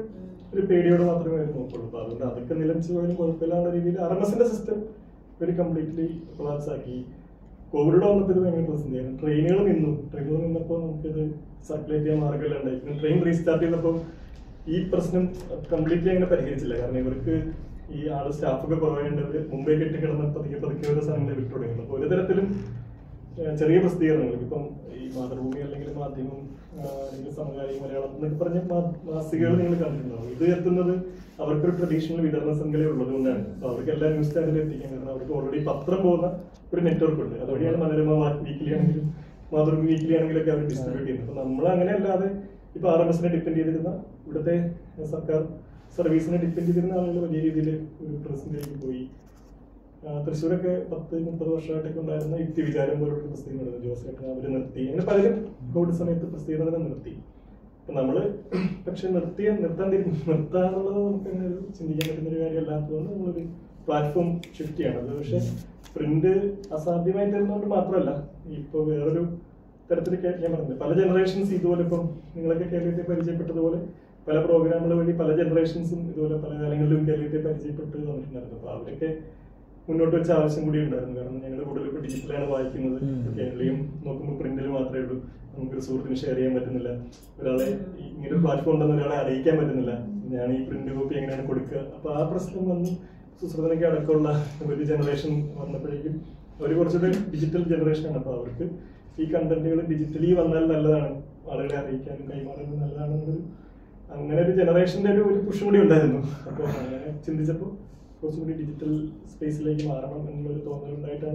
ഒരു പേടിയോട് മാത്രമേ അവർ നോക്കുള്ളൂ. അപ്പോൾ അതുകൊണ്ട് അതൊക്കെ നിലനിച്ച് പോയാലും കുഴപ്പമില്ലാത്ത രീതിയിൽ RMSന്റെ സിസ്റ്റം ഒരു കംപ്ലീറ്റ്ലി കൊളാപ്സ് ആക്കി. കോവിഡ് വന്നപ്പോൾ ഇത് ഭയങ്കര പ്രതിസന്ധിയായിരുന്നു. ട്രെയിനുകൾ നിന്നപ്പോൾ നമുക്കിത് സർക്കുലേറ്റ് ചെയ്യാൻ മാർഗ്ഗമില്ല ഉണ്ടായി. പിന്നെ ട്രെയിൻ റീസ്റ്റാർട്ട് ചെയ്തപ്പോൾ ഈ പ്രശ്നം കംപ്ലീറ്റ്ലി അങ്ങനെ പരിഹരിച്ചില്ല. കാരണം ഇവർക്ക് ഈ സ്റ്റാഫൊക്കെ കുറവായതുകൊണ്ട് മുംബൈ കെട്ടിക്കിടന്ന് പതുക്കെ ഓരോ സ്ഥലങ്ങളെ വിട്ടു തുടങ്ങുന്നു. അപ്പോൾ ഒരു തരത്തിലും ചെറിയ പ്രസിദ്ധീകരണങ്ങൾ ഇപ്പം ഈ മാതൃഭൂമി അല്ലെങ്കിൽ മാധ്യമം അല്ലെങ്കിൽ സമകാലിക മലയാളം എന്നൊക്കെ പറഞ്ഞ മാസികകൾ നിങ്ങൾ കണ്ടിട്ടുണ്ടാവും. ഇത് എത്തുന്നത് അവർക്കൊരു ട്രഡീഷണൽ വിതരണ ശൃംഖല ഉള്ളത് കൊണ്ടാണ്. അപ്പോൾ അവർക്ക് എല്ലാ ന്യൂസ് ചാനലിലും എത്തിക്കാൻ, കാരണം അവർക്ക് ഓൾറെഡി പത്രം പോകുന്ന ഒരു നെറ്റ്വർക്ക് ഉണ്ട്. അതുവഴിയാണ് മനോരമ വീക്കിലി ആണെങ്കിലും മാതൃഭൂമി വീക്കിലി ആണെങ്കിലൊക്കെ അവർ ഡിസ്ട്രിബ്യൂട്ട് ചെയ്യുന്നത്. അപ്പോൾ നമ്മൾ അങ്ങനെ അല്ലാതെ ഇപ്പോൾ RMSനെ ഡിപ്പെൻഡ് ചെയ്തിരുന്ന ഇവിടുത്തെ സർക്കാർ സർവീസിനെ ഡിപ്പെൻഡ് ചെയ്തിരുന്ന ആളുകൾ വലിയ രീതിയിൽ ഒരു പ്രതിസന്ധിയിലേക്ക് പോയി. തൃശ്ശൂരൊക്കെ 10-30 വർഷമായിട്ടൊക്കെ ഉണ്ടായിരുന്ന യുക്തിവിചാരം പോലുള്ള പ്രസിദ്ധീകരണം ജോസേട്ടൻ അവർ നിർത്തി. അങ്ങനെ പലരും കോവിഡ് സമയത്ത് പ്രസിദ്ധീകരണം നിർത്തി. അപ്പം നമ്മൾ പക്ഷെ നിർത്താനുള്ളത് നമുക്ക് അങ്ങനെ ഒരു ചിന്തിക്കാൻ പറ്റുന്ന ഒരു കാര്യം അല്ലാത്തതുകൊണ്ട് നമ്മളൊരു പ്ലാറ്റ്ഫോം ഷിഫ്റ്റ് ചെയ്യണം. അത് പക്ഷെ പ്രിന്റ് അസാധ്യമായി തരുന്നതുകൊണ്ട് മാത്രമല്ല, ഇപ്പോൾ വേറൊരു തരത്തിൽ ഞാൻ പറഞ്ഞത് പല ജനറേഷൻസ് ഇതുപോലെ ഇപ്പം നിങ്ങളൊക്കെ കേരളത്തെ പരിചയപ്പെട്ടതുപോലെ പല പ്രോഗ്രാമുകൾ വഴി പല ജനറേഷൻസും ഇതുപോലെ പല കാലങ്ങളിലും കേരളത്തെ പരിചയപ്പെട്ട് വന്നിട്ടുണ്ടായിരുന്നു. അപ്പോൾ അവരൊക്കെ മുന്നോട്ട് വെച്ച ആവശ്യം കൂടി ഉണ്ടായിരുന്നു. കാരണം ഞങ്ങൾ കൂടുതൽ ഇപ്പോൾ ഡിജിറ്റലാണ് വായിക്കുന്നത്. കേരളീയം നോക്കുമ്പോൾ പ്രിന്റിൽ മാത്രമേ ഉള്ളൂ. നമുക്കൊരു സുഹൃത്തിന് ഷെയർ ചെയ്യാൻ പറ്റുന്നില്ല, ഒരാളെ ഇങ്ങനെ ഒരു പ്ലാറ്റ്ഫോം ഉണ്ടെന്ന് ഒരാളെ അറിയിക്കാൻ പറ്റുന്നില്ല, ഞാൻ ഈ പ്രിന്റ് കോപ്പി എങ്ങനെയാണ് കൊടുക്കുക. അപ്പോൾ ആ പ്രശ്നം വന്ന് സുശ്രുതനയ്ക്ക് അടക്കമുള്ള ഒരു ജനറേഷൻ വന്നപ്പോഴേക്കും അവർ കുറച്ചുകൂടെ ഡിജിറ്റൽ ജനറേഷനാണ്. അപ്പോൾ അവർക്ക് ഈ കണ്ടന്റുകൾ ഡിജിറ്റലി വന്നാൽ നല്ലതാണ്, ആളുകളെ അറിയിക്കാനും കൈമാറാനും നല്ലതാണെന്നൊരു അങ്ങനെ ഒരു ജനറേഷൻ്റെ ഒരു പുഷ് കൂടി ഉണ്ടായിരുന്നു. അപ്പോൾ അങ്ങനെ ചിന്തിച്ചപ്പോൾ കുറച്ചുകൂടി ഡിജിറ്റൽ സ്പേസിലേക്ക് മാറണം എന്നുള്ളൊരു തോന്നലുണ്ടായിട്ടാണ്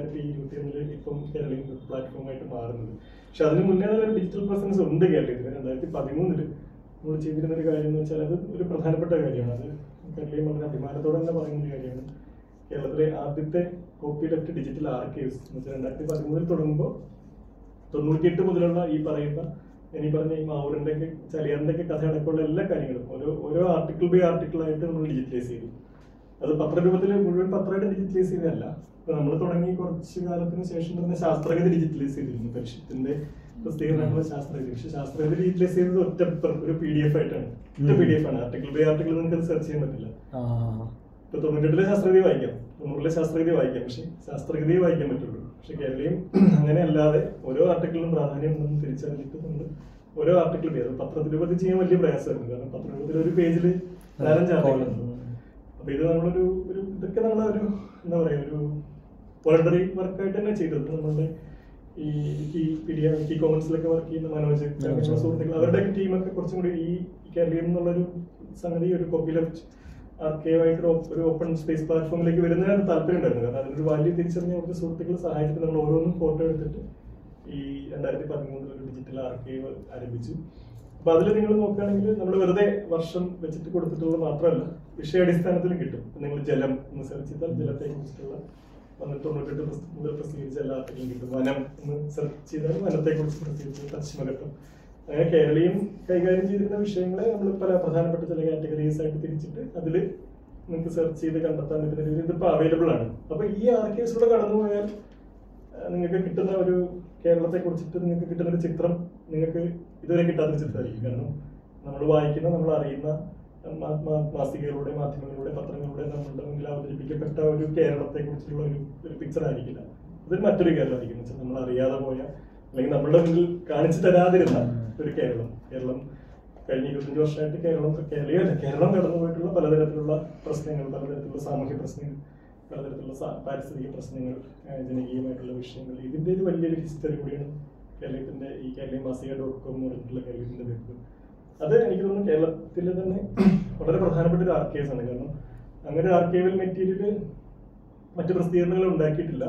2021 ഇപ്പം കേരളീയം പ്ലാറ്റ്ഫോമായിട്ട് മാറുന്നത്. പക്ഷെ അതിന് മുന്നേ ഒരു ഡിജിറ്റൽ പ്രസൻസ് ഉണ്ട് കേരളത്തിൽ. 2013 നമ്മൾ ചെയ്തിരുന്ന ഒരു കാര്യം എന്ന് വെച്ചാൽ അത് ഒരു പ്രധാനപ്പെട്ട കാര്യമാണ്. അത് കേരളീയം വളരെ അഭിമാനത്തോടെ തന്നെ പറയുന്ന ഒരു കാര്യമാണ്. കേരളത്തിലെ ആദ്യത്തെ കോപ്പി ലെഫ്റ്റ് ഡിജിറ്റൽ ആർക്കൈവ്സ് എന്ന് വെച്ചാൽ 2013 തുടങ്ങുമ്പോൾ 98 മുതലുള്ള ഈ പറഞ്ഞ ഈ മാവൂരിന്റെ ഒക്കെ ചലിയാറിന്റെ ഒക്കെ കഥ അടക്കമുള്ള എല്ലാ കാര്യങ്ങളും ഓരോ ആർട്ടിക്കിൾ ബൈ ആർട്ടിക്കിൾ ആയിട്ട് നമ്മൾ ഡിജിറ്റലൈസ് ചെയ്തു. അത് പത്രരൂപത്തിൽ മുഴുവൻ പത്രമായിട്ട് ഡിജിറ്റലൈസ് ചെയ്തതല്ല. ഇപ്പൊ നമ്മൾ തുടങ്ങി കുറച്ച് കാലത്തിന് ശേഷം തന്നെ ശാസ്ത്രഗതി ഡിജിറ്റലൈസ് ചെയ്തിരുന്നു. പരിഷത്തിന്റെ പ്രസിദ്ധീകരണങ്ങൾ ശാസ്ത്രഗതി. പക്ഷെ ശാസ്ത്രഗതി ഡിജിറ്റലൈസ് ചെയ്തത് ഒറ്റ ഒരു PDF ആയിട്ടാണ്. ഒറ്റ PDF ആണ്. ആർട്ടിക്കിൾ ബൈ ആർട്ടിക്കിൾ നിങ്ങൾക്ക് അത് സെർച്ച് ചെയ്യാൻ പറ്റില്ല. ഇപ്പൊ 98 ശാസ്ത്രഗതി വായിക്കാം, 90 ശാസ്ത്രഗതി വായിക്കാം, പക്ഷെ ശാസ്ത്രഗതിയെ വായിക്കാൻ പറ്റുള്ളൂ. പക്ഷെ കേരളീയം അങ്ങനെ അല്ലാതെ ഓരോ ആർട്ടിക്കിളിനും പ്രാധാന്യം ഉണ്ടെന്ന് തിരിച്ചറിഞ്ഞിട്ട് നമ്മൾ ഓരോ ആർട്ടിക്കിൾ പേര് പത്രത്തിൽ ചെയ്യാൻ വലിയ പ്രയാസമായിരുന്നു. കാരണം പത്രത്തിൽ ഒരു പേജിൽ 4-5 ആർട്ടിക്കിളുണ്ട്. അപ്പൊ ഇത് നമ്മളൊരു ഇതൊക്കെ നമ്മളൊരു എന്താ പറയാ ഒരു വോളണ്ടറി വർക്കായിട്ട് തന്നെ ചെയ്തത്. നമ്മളുടെ ഈ കോമൺസിലൊക്കെ വർക്ക് ചെയ്യുന്ന മനോജ് സുഹൃത്തുക്കൾ അവരുടെ ടീമൊക്കെ കുറച്ചും കൂടി ഈ കേരളീയം എന്നുള്ളൊരു സംഗതി ഒരു കോപ്പി ലെഫ്റ്റ് ആർക്കൈവായിട്ട് ഒരു ഓപ്പൺ സ്പേസ് പ്ലാറ്റ്ഫോമിലേക്ക് വരുന്നതിന് താല്പര്യം ഉണ്ടായിരുന്നു. കാരണം അതിനൊരു വാല്യൂ തിരിച്ചറിഞ്ഞ കുറച്ച് സുഹൃത്തുക്കളെ സഹായിച്ചിട്ട് നമ്മൾ ഓരോന്നും ഫോട്ടോ എടുത്തിട്ട് ഈ 2013 ഒരു ഡിജിറ്റൽ ആർക്കൈവ് ആരംഭിച്ചു. അപ്പൊ അതിൽ നിങ്ങൾ നോക്കുകയാണെങ്കിൽ നമ്മൾ വെറുതെ വർഷം വെച്ചിട്ട് കൊടുത്തിട്ടുള്ളത് മാത്രമല്ല, വിഷയാടിസ്ഥാനത്തിലും കിട്ടും. നിങ്ങൾ ജലം എന്ന് സെർച്ച് ചെയ്താൽ ജലത്തെ കുറിച്ചിട്ടുള്ള 98 മുതൽ പ്രസിദ്ധീകരിച്ച എല്ലാ ആർട്ടിക്കിളും കിട്ടും. വനം എന്ന് സെർച്ച് ചെയ്താൽ വനത്തെ കുറിച്ച് പ്രസിദ്ധീകരിച്ച പശ്ചിമഘട്ടം. അങ്ങനെ കേരളീയം കൈകാര്യം ചെയ്തിരുന്ന വിഷയങ്ങളെ നമ്മൾ പല പ്രധാനപ്പെട്ട ചില കാറ്റഗറീസ് ആയിട്ട് തിരിച്ചിട്ട് അതിൽ നിങ്ങൾക്ക് സെർച്ച് ചെയ്ത് കണ്ടെത്താൻ പറ്റുന്ന രീതിയിൽ ഇതിപ്പോൾ അവൈലബിൾ ആണ്. അപ്പൊ ഈ ആർക്കൈവ്സിലൂടെ കടന്നുപോയാൽ നിങ്ങൾക്ക് കിട്ടുന്ന ഒരു കേരളത്തെ കുറിച്ചിട്ട് നിങ്ങൾക്ക് കിട്ടുന്ന ഒരു ചിത്രം നിങ്ങൾക്ക് ഇതുവരെ കിട്ടാത്തൊരു ചിത്രമായിരിക്കും. കാരണം നമ്മൾ വായിക്കുന്ന നമ്മൾ അറിയുന്ന മാസികകളുടെ മാധ്യമങ്ങളുടെ പത്രങ്ങളുടെ നമ്മളുടെ മുന്നിൽ അവതരിപ്പിക്കപ്പെട്ട ഒരു കേരളത്തെ കുറിച്ചുള്ള ഒരു പിക്ചർ ആയിരിക്കില്ല. അതൊരു മറ്റൊരു കേരളമായിരിക്കും. എന്ന് വെച്ചാൽ നമ്മൾ അറിയാതെ പോയ അല്ലെങ്കിൽ നമ്മളുടെ മുന്നിൽ കാണിച്ചു തരാതിരുന്ന ഒരു കേരളം കഴിഞ്ഞ 25 വർഷമായിട്ട് കേരളം കടന്നുപോയിട്ടുള്ള പലതരത്തിലുള്ള പ്രശ്നങ്ങൾ, പലതരത്തിലുള്ള സാമൂഹ്യ പ്രശ്നങ്ങൾ, പലതരത്തിലുള്ള പാരിസ്ഥിതിക പ്രശ്നങ്ങൾ, ജനകീയമായിട്ടുള്ള വിഷയങ്ങൾ, ഇതിന്റെ ഒരു വലിയൊരു ഹിസ്റ്ററി കൂടിയാണ് കേരളത്തിന്റെ ഈ കേരളീയ മാസിക.com എന്ന് പറഞ്ഞിട്ടുള്ള കേരളത്തിന്റെ വെബ്. അത് എനിക്ക് തോന്നുന്നു കേരളത്തിലെ തന്നെ വളരെ പ്രധാനപ്പെട്ട ഒരു ആർക്കൈവ്സ് ആണ്. കാരണം അങ്ങനെ ഒരു ആർക്കൈവൽ മെറ്റീരിയൽ മറ്റു പ്രസിദ്ധീകരണങ്ങൾ ഉണ്ടാക്കിയിട്ടില്ല.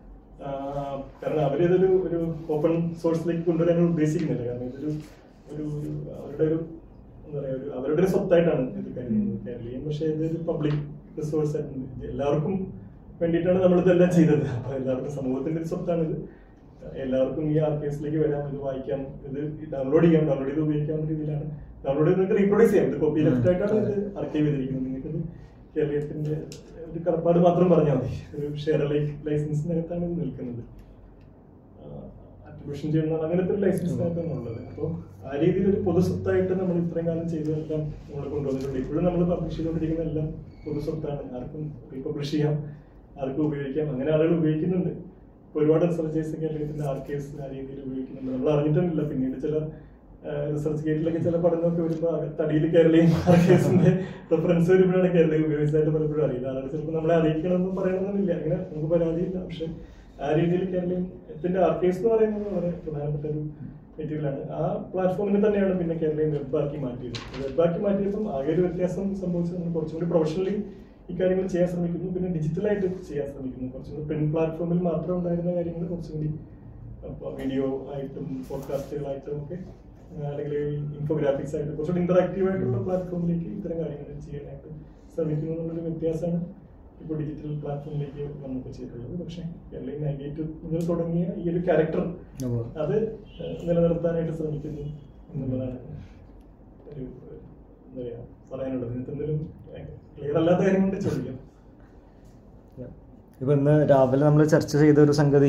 കാരണം അവരിതൊരു ഓപ്പൺ സോഴ്സിലേക്ക് കൊണ്ടുവരാൻ ഉദ്ദേശിക്കുന്നില്ല. കാരണം ഇതൊരു അവരുടെ എന്താ പറയാ അവരുടെ ഒരു സ്വത്തായിട്ടാണ് ഇത് കരുതുന്നത് കേരളീയം. പക്ഷേ ഇതൊരു പബ്ലിക് റിസോഴ്സ് ആയിട്ടുണ്ട്. എല്ലാവർക്കും വേണ്ടിയിട്ടാണ് നമ്മളിതെല്ലാം ചെയ്തത്. അപ്പൊ എല്ലാവർക്കും സമൂഹത്തിന്റെ ഒരു സ്വത്താണിത്. എല്ലാവർക്കും ഈ ആർക്കൈവ്സിലേക്ക് വരാം, ഇത് വായിക്കാം, ഇത് ഡൗൺലോഡ് ചെയ്ത് ഉപയോഗിക്കാവുന്ന രീതിയിലാണ്. ഡൗൺലോഡ് ചെയ്ത് നിങ്ങൾക്ക് റീപ്രൊഡ്യൂസ് ചെയ്യാം. ഇത് കോപ്പി ലെഫ്റ്റ് ആയിട്ടാണ് ഇത് ആർക്കൈവ് ചെയ്തിരിക്കുന്നത്. നിങ്ങൾക്കിത് കേരളീയത്തിന്റെ ഒരു കടപ്പാട് മാത്രം പറഞ്ഞാൽ മതി. ഒരു ഷെയർ ലൈസൻസിനകത്താണ് ഇത് നിൽക്കുന്നത്. കോൺട്രിബ്യൂഷൻ ചെയ്യണം അങ്ങനത്തെ ഒരു ലൈസൻസ് ആയിട്ടാണ് ഉള്ളത്. അപ്പോൾ ആ രീതിയിൽ ഒരു പൊതുസ്വത്തായിട്ട് നമ്മൾ ഇത്രയും കാലം ചെയ്തതെല്ലാം നമ്മൾ കൊണ്ടുവന്നിട്ടുണ്ട്. ഇപ്പോഴും നമ്മൾ പബ്ലിഷ് ചെയ്തുകൊണ്ടിരിക്കുന്ന എല്ലാം പൊതുസ്വത്താണ്. ആർക്കും റീപബ്ലിഷ് ചെയ്യാം, ആർക്കും ഉപയോഗിക്കാം. അങ്ങനെ ആളുകൾ ഉപയോഗിക്കുന്നുണ്ട്. ഒരുപാട് റിസർച്ചേഴ്സ് കേരളത്തിന്റെ ആർക്കൈവ്സ് ആ രീതിയിൽ ഉപയോഗിക്കുന്നുണ്ട്. നമ്മൾ അറിഞ്ഞിട്ടില്ല. പിന്നീട് ചില റിസർച്ച് ഗേറ്റിലൊക്കെ ചില പഠനമൊക്കെ വരുമ്പോൾ തടിയിൽ കേരളീയം ആർക്കൈവ്സിന്റെ റെഫറൻസ് വരുമ്പോഴാണ് കേരളീയം ഉപയോഗിച്ചതായിട്ട് പലപ്പോഴും അറിയില്ല. ആളുകൾ ചിലപ്പോൾ നമ്മളെ അറിയിക്കണമെന്നും പറയണമെന്നില്ല, അങ്ങനെ നമുക്ക് പരാതിയില്ല. പക്ഷെ ആ രീതിയിൽ കേരളീയത്തിന്റെ ആർക്കൈവ്സ് എന്ന് പറയുന്നത് വളരെ പ്രധാനപ്പെട്ട ഒരു മെറ്റീരിയലാണ്. ആ പ്ലാറ്റ്ഫോമിനെ തന്നെയാണ് പിന്നെ കേരളീയം വെബാക്കി മാറ്റിയത്. വെബാക്കി മാറ്റിയപ്പം ആകെ ഒരു വ്യത്യാസം സംഭവിച്ചത് നമ്മൾ കുറച്ചുകൂടി പ്രൊഫഷണലി ഇക്കാര്യങ്ങൾ ചെയ്യാൻ ശ്രമിക്കുന്നു, പിന്നെ ഡിജിറ്റലായിട്ട് ചെയ്യാൻ ശ്രമിക്കുന്നു. കുറച്ചുകൂടി പ്രിന്റ് പ്ലാറ്റ്ഫോമിൽ മാത്രം ഉണ്ടായിരുന്ന കാര്യങ്ങൾ കുറച്ചുകൂടി വീഡിയോ ആയിട്ടും പോഡ്കാസ്റ്റുകളായിട്ടും ഒക്കെ അല്ലെങ്കിൽ ഇൻഫോഗ്രാഫിക്സ് ആയിട്ട് കുറച്ചുകൂടി ഇന്ററാക്റ്റീവ് ആയിട്ടുള്ള പ്ലാറ്റ്ഫോമിലേക്ക് ഇത്തരം കാര്യങ്ങൾ ചെയ്യാനായിട്ട് ശ്രമിക്കുന്നു എന്നുള്ളൊരു വ്യത്യാസമാണ് ഇപ്പോൾ ഡിജിറ്റൽ പ്ലാറ്റ്ഫോമിലേക്ക് വന്നപ്പോൾ ചെയ്തിട്ടുള്ളത്. പക്ഷേ കേരളീയ 98 മുതൽ തുടങ്ങിയ ഈ ഒരു ക്യാരക്ടർ അത് നിലനിർത്താനായിട്ട് ശ്രമിക്കുന്നു എന്നുള്ളതാണ് ഒരു എന്താ പറയുക പറയാനുള്ളത്. ഇതിനകത്ത് എന്തെങ്കിലും ക്ലിയർ അല്ലാത്ത കാര്യം കൊണ്ട് ചോദിക്കാം. ഇപ്പം ഇന്ന് രാവിലെ നമ്മൾ ചർച്ച ചെയ്ത ഒരു സംഗതി,